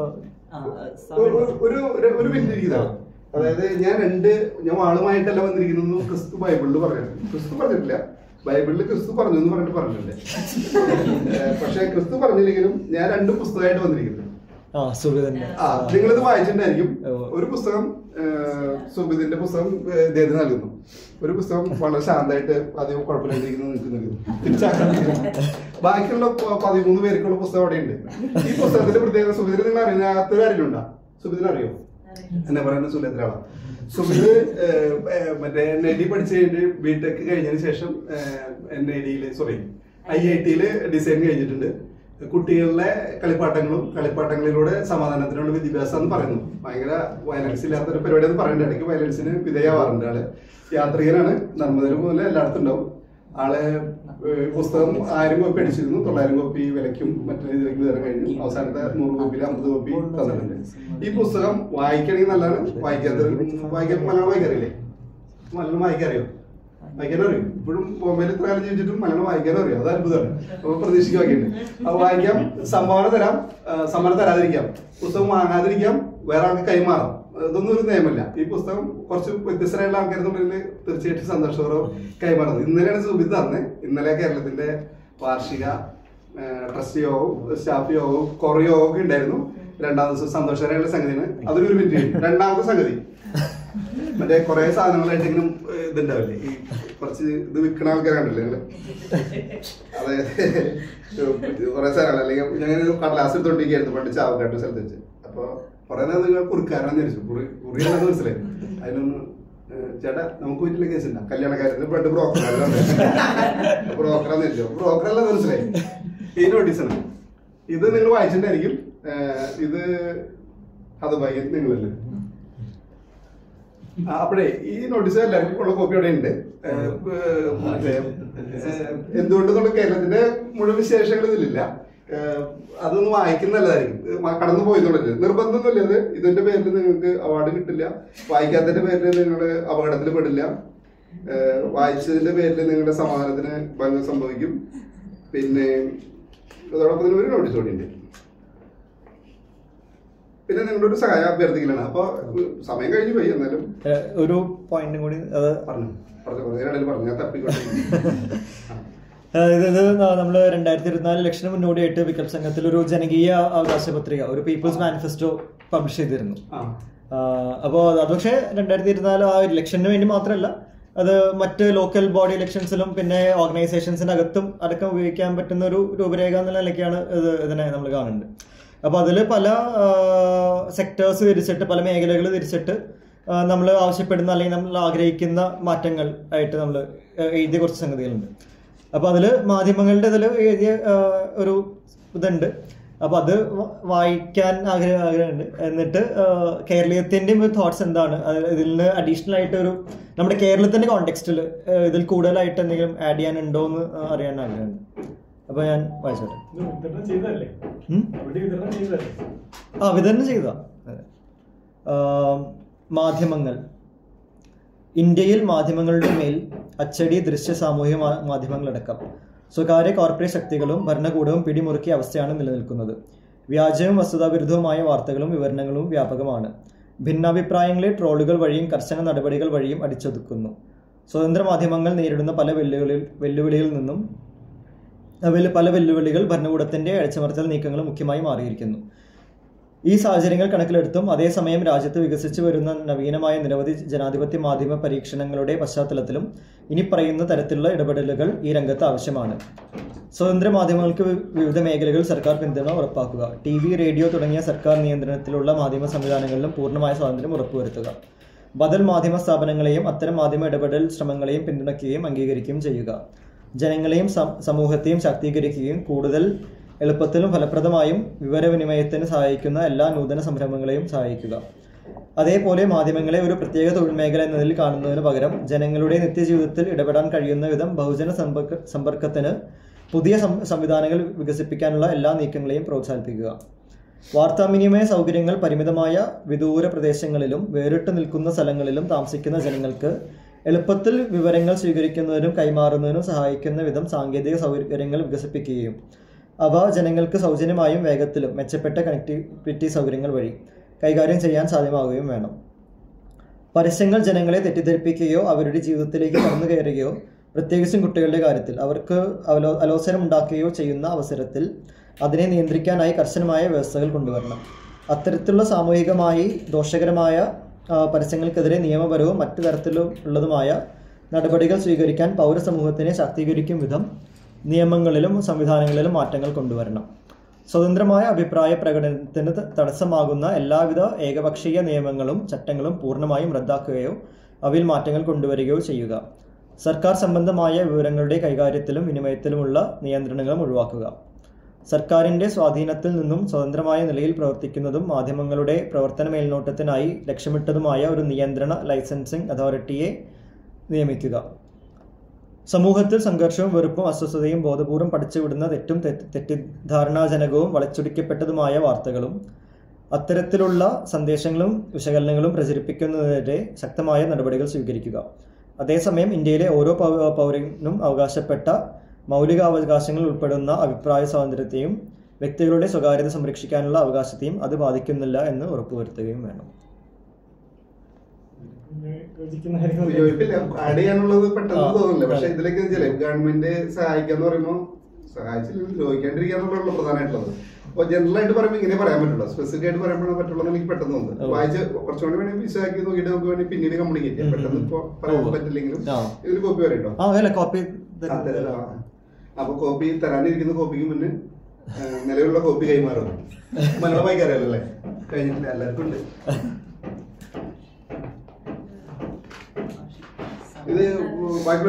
മിനിറ്റ് ഇരിക്കുന്നതാണ്. അതായത് ഞാൻ ആളുമായിട്ടല്ല വന്നിരിക്കുന്നത്. ക്രിസ്തു ബൈബിളിൽ പറഞ്ഞിട്ടുണ്ട്. ക്രിസ്തു പറഞ്ഞിട്ടില്ല, ബൈബിളിൽ ക്രിസ്തു പറഞ്ഞു എന്ന് പറഞ്ഞിട്ടുണ്ട്. പക്ഷെ ക്രിസ്തു പറഞ്ഞില്ലെങ്കിലും ഞാൻ 2 പുസ്തകമായിട്ട് വന്നിരിക്കുന്നത്. നിങ്ങളിത് വായിച്ചിട്ടുണ്ടായിരിക്കും. ഒരു പുസ്തകം സുബിദിന്റെ പുസ്തകം ഇദ്ദേഹത്തിന് നൽകുന്നു. ഒരു പുസ്തകം വളരെ ശാന്തമായിട്ട് അധികം കുഴപ്പമില്ലാതിരിക്കുന്നു നിങ്ങൾക്ക് നൽകുന്നു. ബാക്കിയുള്ള 13 പേർക്കുള്ള പുസ്തകം അവിടെ ഉണ്ട്. ഈ പുസ്തകത്തിന്റെ പ്രത്യേകത സുബിദിനെ നിങ്ങൾ അറിയാത്ത കാര്യമുണ്ടോ? സുബിദിനെ അറിയോ? എന്നെ പറയുന്ന സുലേന്ദ്രാളാണ്. സുബിദ് മറ്റേ NID പഠിച്ചു കഴിഞ്ഞിട്ട് BTech കഴിഞ്ഞതിന് ശേഷം IIT ഡിസൈൻ കഴിഞ്ഞിട്ടുണ്ട്. കുട്ടികളുടെ കളിപ്പാട്ടങ്ങളിലൂടെ സമാധാനത്തിനുള്ള വിദ്യാഭ്യാസം എന്ന് പറയുന്നു. ഭയങ്കര വയലൻസ് ഇല്ലാത്തൊരു പരിപാടി എന്ന് പറയുന്നുണ്ട്. ഇടയ്ക്ക് വയലൻസിന് വിധേയമാവാറുണ്ട്. ആള് യാത്രികനാണ്, നർമ്മദയിൽ പോലെ എല്ലായിടത്തും ഉണ്ടാവും. ആളെ പുസ്തകം 1000 കോപ്പി അടിച്ചിരുന്നു. 900 കോപ്പി വിലയ്ക്കും മറ്റു രീതിയിലേക്ക് വിതരണം കഴിഞ്ഞു. അവസാനത്തെ 100 കോപ്പിയിൽ 50 കോപ്പി തന്നിട്ടുണ്ട്. ഈ പുസ്തകം വായിക്കണമെങ്കിൽ നല്ലതാണ്. വായിക്കാൻ മലയാളം വായിക്കാറില്ലേ? മലയാളം വായിക്കാറിയോ? വായിക്കാനറിയും. ഇപ്പോഴും ബോംബെയിൽ ഇത്ര കാലം ജീവിച്ചിട്ടും മലയാളം വായിക്കാനറിയാം. അത് അത്ഭുതമാണ്. അപ്പൊ പ്രതീക്ഷിക്കുകയൊക്കെയുണ്ട്. അപ്പൊ വായിക്കാം, സംഭാവന തരാം, സമ്മാനം തരാതിരിക്കാം, പുസ്തകം വാങ്ങാതിരിക്കാം, വേറെ ആൾക്ക് കൈമാറാം. ഇതൊന്നും ഒരു നിയമമല്ല. ഈ പുസ്തകം കുറച്ച് വ്യത്യസ്തരായുള്ള ആൾക്കാരെന്നുണ്ടെങ്കിൽ തീർച്ചയായിട്ടും സന്തോഷപൂർവ്വം കൈമാറുന്നത്. ഇന്നലെയാണ് സുബിദ് തന്നെ. ഇന്നലെ കേരളത്തിന്റെ വാർഷിക ട്രസ്റ്റ് യോഗവും സ്റ്റാഫ് യോഗവും കുറേ യോഗമൊക്കെ ഉണ്ടായിരുന്നു. 2ാം ദിവസം സന്തോഷകരമായുള്ള സംഗതിയാണ്. അതിനൊരു മിനിറ്റ്. 2ാമത്തെ സംഗതി മറ്റേ കുറെ സാധനങ്ങളായിട്ട് ഇങ്ങനെ ഇതുണ്ടാവില്ലേ, ഈ കുറച്ച് ഇത് വിൽക്കണ ആൾക്കാരെ കണ്ടില്ലേ നിങ്ങള്? അതായത് കുറെ സാധനങ്ങൾ, അല്ലെങ്കിൽ ഞങ്ങൾ കടലാസ് എടുത്തോണ്ടിരിക്കുകയായിരുന്നു പണ്ട് ചാവക്കാട്ട് സ്ഥലത്ത് വെച്ച്. അപ്പൊ കുറെ നേരം നിങ്ങൾ കുറിക്കാരാന്ന് ചോദിച്ചു. കുറിയാണെന്ന് മനസ്സിലായി. അതിനൊന്ന് ചേട്ടാ നമുക്ക് വീട്ടിലെ കേസ് ഉണ്ടാ കല്യാണക്കാരത്തിന് പണ്ട് ബ്രോക്കറാന്ന് ചോദിച്ചു. ബ്രോക്കറല്ല മനസ്സിലായി. ഈ നോട്ടീസാണ് ഇത്, നിങ്ങൾ വായിച്ചിട്ടുണ്ടായിരിക്കും. ഇത് അത് ഭയ നിങ്ങളല്ലേ. അപ്പോഴേ ഈ നോട്ടീസ് എല്ലാവർക്കും ഉള്ള കോപ്പി അവിടെ ഉണ്ട്. എന്തുകൊണ്ടെന്നുള്ള കേരളത്തിന്റെ മുഴുവൻ വിശേഷങ്ങൾ ഇതിലില്ല. അതൊന്ന് വായിക്കുന്ന നല്ലതായിരിക്കും. കടന്നു പോയെന്നുള്ളത് നിർബന്ധമൊന്നുമില്ല. അത് ഇതിന്റെ പേരിൽ നിങ്ങൾക്ക് അവാർഡ് കിട്ടില്ല, വായിക്കാത്തതിന്റെ പേരിൽ നിങ്ങൾ അപകടത്തിൽ പെടില്ല, വായിച്ചതിന്റെ പേരിൽ നിങ്ങളുടെ സമാധാനത്തിന് ഭംഗം സംഭവിക്കും. പിന്നെ അതോടൊപ്പം തന്നെ ഒരു നോട്ടീസ് കൂടി ഉണ്ട്. പിന്നെ നിങ്ങളുടെ ഒരു സഹായം അഭ്യർത്ഥിക്കലാണ്. അപ്പൊ സമയം കഴിഞ്ഞു പോയി. എന്നാലും ഒരു പോയിന്റും കൂടി അത് പറഞ്ഞു ഞാൻ തപ്പിക്കൊണ്ടു. ഇത് നമ്മൾ 2024 ഇലക്ഷന് മുന്നോടിയായിട്ട് വികൽപ് സംഘത്തിൽ ഒരു ജനകീയ അവകാശ പത്രിക, ഒരു പീപ്പിൾസ് മാനിഫെസ്റ്റോ പബ്ലിഷ് ചെയ്തിരുന്നു. അപ്പോൾ അത് പക്ഷേ 2024 ആ ഇലക്ഷന് വേണ്ടി മാത്രമല്ല, അത് മറ്റ് ലോക്കൽ ബോഡി ഇലക്ഷൻസിലും പിന്നെ ഓർഗനൈസേഷൻസിന്റെ അടക്കം ഉപയോഗിക്കാൻ പറ്റുന്ന ഒരു രൂപരേഖ എന്നുള്ള നിലയ്ക്കാണ് ഇതിനെ നമ്മൾ കാണുന്നത്. അപ്പോൾ അതിൽ പല സെക്ടേഴ്സ് തിരിച്ചിട്ട്, പല മേഖലകൾ തിരിച്ചിട്ട് നമ്മൾ ആവശ്യപ്പെടുന്ന അല്ലെങ്കിൽ നമ്മൾ ആഗ്രഹിക്കുന്ന മാറ്റങ്ങൾ ആയിട്ട് നമ്മൾ എഴുതിയ കുറച്ച് സംഗതികളുണ്ട്. അപ്പോൾ അതിൽ മാധ്യമങ്ങളുടെ ഇതിൽ എഴുതിയ ഒരു ഇതുണ്ട്. അപ്പോൾ അത് വായിക്കാൻ ആഗ്രഹമുണ്ട്. എന്നിട്ട് കേരളീയത്തിൻ്റെയും ഒരു തോട്ട്സ് എന്താണ്, ഇതിൽ നിന്ന് അഡീഷണൽ ആയിട്ട് ഒരു നമ്മുടെ കേരളത്തിൻ്റെ കോണ്ടെക്സ്റ്റിൽ ഇതിൽ കൂടുതലായിട്ട് എന്തെങ്കിലും ആഡ് ചെയ്യാനുണ്ടോ എന്ന് അറിയാൻ ആഗ്രഹമുണ്ട്. അപ്പോൾ ഞാൻ വായിച്ചോട്ടെ. വിതരണം ചെയ്തതാ. മാധ്യമങ്ങൾ. ഇന്ത്യയിൽ മാധ്യമങ്ങളുടെ മേൽ അച്ചടി, ദൃശ്യ, സാമൂഹിക മാധ്യമങ്ങളടക്കം സ്വകാര്യ കോർപ്പറേറ്റ് ശക്തികളും ഭരണകൂടവും പിടിമുറുക്കിയ അവസ്ഥയാണ് നിലനിൽക്കുന്നത്. വ്യാജവും വസ്തുതാവിരുദ്ധവുമായ വാർത്തകളും വിവരണങ്ങളും വ്യാപകമാണ്. ഭിന്നാഭിപ്രായങ്ങളെ ട്രോളുകൾ വഴിയും കർശന നടപടികൾ വഴിയും അടിച്ചൊതുക്കുന്നു. സ്വതന്ത്ര മാധ്യമങ്ങൾ നേരിടുന്ന പല വെല്ലുവിളികൾ ഭരണകൂടത്തിന്റെ അഴിച്ചുമർത്തൽ നീക്കങ്ങൾ മുഖ്യമായി മാറിയിരിക്കുന്നു. ഈ സാഹചര്യങ്ങൾ കണക്കിലെടുത്തും അതേസമയം രാജ്യത്ത് വികസിച്ചു വരുന്ന നവീനമായ നിരവധി ജനാധിപത്യ മാധ്യമ പരീക്ഷണങ്ങളുടെ പശ്ചാത്തലത്തിലും ഇനി പറയുന്ന തരത്തിലുള്ള ഇടപെടലുകൾ ഈ രംഗത്ത് ആവശ്യമാണ്. സ്വതന്ത്ര മാധ്യമങ്ങൾക്ക് വിവിധ മേഖലകളിൽ സർക്കാർ പിന്തുണ ഉറപ്പാക്കുക. TV, റേഡിയോ തുടങ്ങിയ സർക്കാർ നിയന്ത്രണത്തിലുള്ള മാധ്യമ സംവിധാനങ്ങളിലും പൂർണ്ണമായ സ്വാതന്ത്ര്യം ഉറപ്പുവരുത്തുക. ബദൽ മാധ്യമ സ്ഥാപനങ്ങളെയും അത്തരം മാധ്യമ ഇടപെടൽ ശ്രമങ്ങളെയും പിന്തുണയ്ക്കുകയും അംഗീകരിക്കുകയും ചെയ്യുക. ജനങ്ങളെയും സമൂഹത്തെയും ശാക്തീകരിക്കുകയും കൂടുതൽ എളുപ്പത്തിലും ഫലപ്രദമായും വിവരവിനിമയത്തിന് സഹായിക്കുന്ന എല്ലാ നൂതന സംരംഭങ്ങളെയും സഹായിക്കുക. അതേപോലെ മാധ്യമങ്ങളെ ഒരു പ്രത്യേക തൊഴിൽ മേഖല എന്നതിൽ കാണുന്നതിന് പകരം ജനങ്ങളുടെ നിത്യജീവിതത്തിൽ ഇടപെടാൻ കഴിയുന്ന വിധം ബഹുജന സമ്പർക്കത്തിന് പുതിയ സംവിധാനങ്ങൾ വികസിപ്പിക്കാനുള്ള എല്ലാ നീക്കങ്ങളെയും പ്രോത്സാഹിപ്പിക്കുക. വാർത്താവിനിമയ സൗകര്യങ്ങൾ പരിമിതമായ വിദൂര പ്രദേശങ്ങളിലും വേറിട്ട് നിൽക്കുന്ന സ്ഥലങ്ങളിലും താമസിക്കുന്ന ജനങ്ങൾക്ക് എളുപ്പത്തിൽ വിവരങ്ങൾ സ്വീകരിക്കുന്നതിനും കൈമാറുന്നതിനും സഹായിക്കുന്ന വിധം സാങ്കേതിക സൗകര്യങ്ങൾ വികസിപ്പിക്കുകയും അവ ജനങ്ങൾക്ക് സൗജന്യമായും വേഗത്തിലും മെച്ചപ്പെട്ട കണക്ടിവിറ്റി സൗകര്യങ്ങൾ വഴി കൈകാര്യം ചെയ്യാൻ സാധ്യമാവുകയും വേണം. പരസ്യങ്ങൾ ജനങ്ങളെ തെറ്റിദ്ധരിപ്പിക്കുകയോ അവരുടെ ജീവിതത്തിലേക്ക് കടന്നു കയറുകയോ പ്രത്യേകിച്ചും കുട്ടികളുടെ കാര്യത്തിൽ അവർക്ക് അലോസരമുണ്ടാക്കുകയോ ചെയ്യുന്ന അവസരത്തിൽ അതിനെ നിയന്ത്രിക്കാനായി കർശനമായ വ്യവസ്ഥകൾ കൊണ്ടുവരണം. അത്തരത്തിലുള്ള സാമൂഹികമായി ദോഷകരമായ പരസ്യങ്ങൾക്കെതിരെ നിയമപരവും മറ്റു തരത്തിലുള്ളതുമായ നടപടികൾ സ്വീകരിക്കാൻ പൗരസമൂഹത്തിനെ ശാക്തീകരിക്കും വിധം നിയമങ്ങളിലും സംവിധാനങ്ങളിലും മാറ്റങ്ങൾ കൊണ്ടുവരണം. സ്വതന്ത്രമായ അഭിപ്രായ പ്രകടനത്തിന് തടസ്സമാകുന്ന എല്ലാവിധ ഏകപക്ഷീയ നിയമങ്ങളും ചട്ടങ്ങളും പൂർണ്ണമായും റദ്ദാക്കുകയോ അവയിൽ മാറ്റങ്ങൾ കൊണ്ടുവരികയോ ചെയ്യുക. സർക്കാർ സംബന്ധമായ വിവരങ്ങളുടെ കൈകാര്യത്തിലും വിനിമയത്തിലുമുള്ള നിയന്ത്രണങ്ങളും ഒഴിവാക്കുക. സർക്കാരിൻ്റെ സ്വാധീനത്തിൽ നിന്നും സ്വതന്ത്രമായ നിലയിൽ പ്രവർത്തിക്കുന്നതും മാധ്യമങ്ങളുടെ പ്രവർത്തന മേൽനോട്ടത്തിനായി ലക്ഷ്യമിട്ടതുമായ ഒരു നിയന്ത്രണ ലൈസൻസിംഗ് അതോറിറ്റിയെ നിയമിക്കുക. സമൂഹത്തിൽ സംഘർഷവും വെറുപ്പും അസ്വസ്ഥതയും ബോധപൂർവം പഠിച്ചുവിടുന്ന തെറ്റിദ്ധാരണാജനകവും വളച്ചൊടിക്കപ്പെട്ടതുമായ വാർത്തകളും അത്തരത്തിലുള്ള സന്ദേശങ്ങളും വിശകലനങ്ങളും പ്രചരിപ്പിക്കുന്നതിനെതിരെ ശക്തമായ നടപടികൾ സ്വീകരിക്കുക. അതേസമയം ഇന്ത്യയിലെ ഓരോ പൗരനും അവകാശപ്പെട്ട മൗലികാവകാശങ്ങൾ ഉൾപ്പെടുന്ന അഭിപ്രായ സ്വാതന്ത്ര്യത്തെയും വ്യക്തികളുടെ സ്വകാര്യത സംരക്ഷിക്കാനുള്ള അവകാശത്തെയും അത് ബാധിക്കുന്നില്ല എന്ന് ഉറപ്പുവരുത്തുകയും വേണം. ആഡ് ചെയ്യാനുള്ളത് പെട്ടെന്ന് തോന്നില്ല. പക്ഷെ ഇതിലേക്ക് ഗവൺമെന്റ് സഹായിക്കാന്ന് പറയുമ്പോൾ സഹായിച്ചില്ലെങ്കിൽ ദ്രോഹിക്കാണ്ടിരിക്കാന്നുള്ളതാണ് പ്രധാനമായിട്ടുള്ളത്. അപ്പൊ ജനറൽ ആയിട്ട് പറയുമ്പോൾ ഇങ്ങനെ പറയാൻ പറ്റുള്ളൂ, സ്പെസിഫിക് ആയിട്ട് പറയുമ്പോഴാണ് പറ്റുള്ളൂ എനിക്ക് പെട്ടെന്ന് തോന്നുന്നത്. വായിച്ച് കുറച്ചുകൂടി വേണമെങ്കിൽ വിശദമാക്കി നോക്കിയിട്ട് നമുക്ക് വേണമെങ്കിൽ പിന്നീട് കമ്മ്യൂണിക്കേറ്റ് ചെയ്യാം. പെട്ടെന്ന് ഇപ്പൊ പറയാൻ പറ്റില്ലെങ്കിലും ഇതിൽ കോപ്പി വരട്ടോ. അപ്പൊ കോപ്പി തരാനിരിക്കുന്ന കോപ്പിക്ക് മുന്നേ നിലവിലുള്ള കോപ്പി കൈമാറും. മലയാളം വായിക്കാറിയല്ലേ? കഴിഞ്ഞിട്ടില്ല, എല്ലാവർക്കും ഉണ്ട്. ഇത്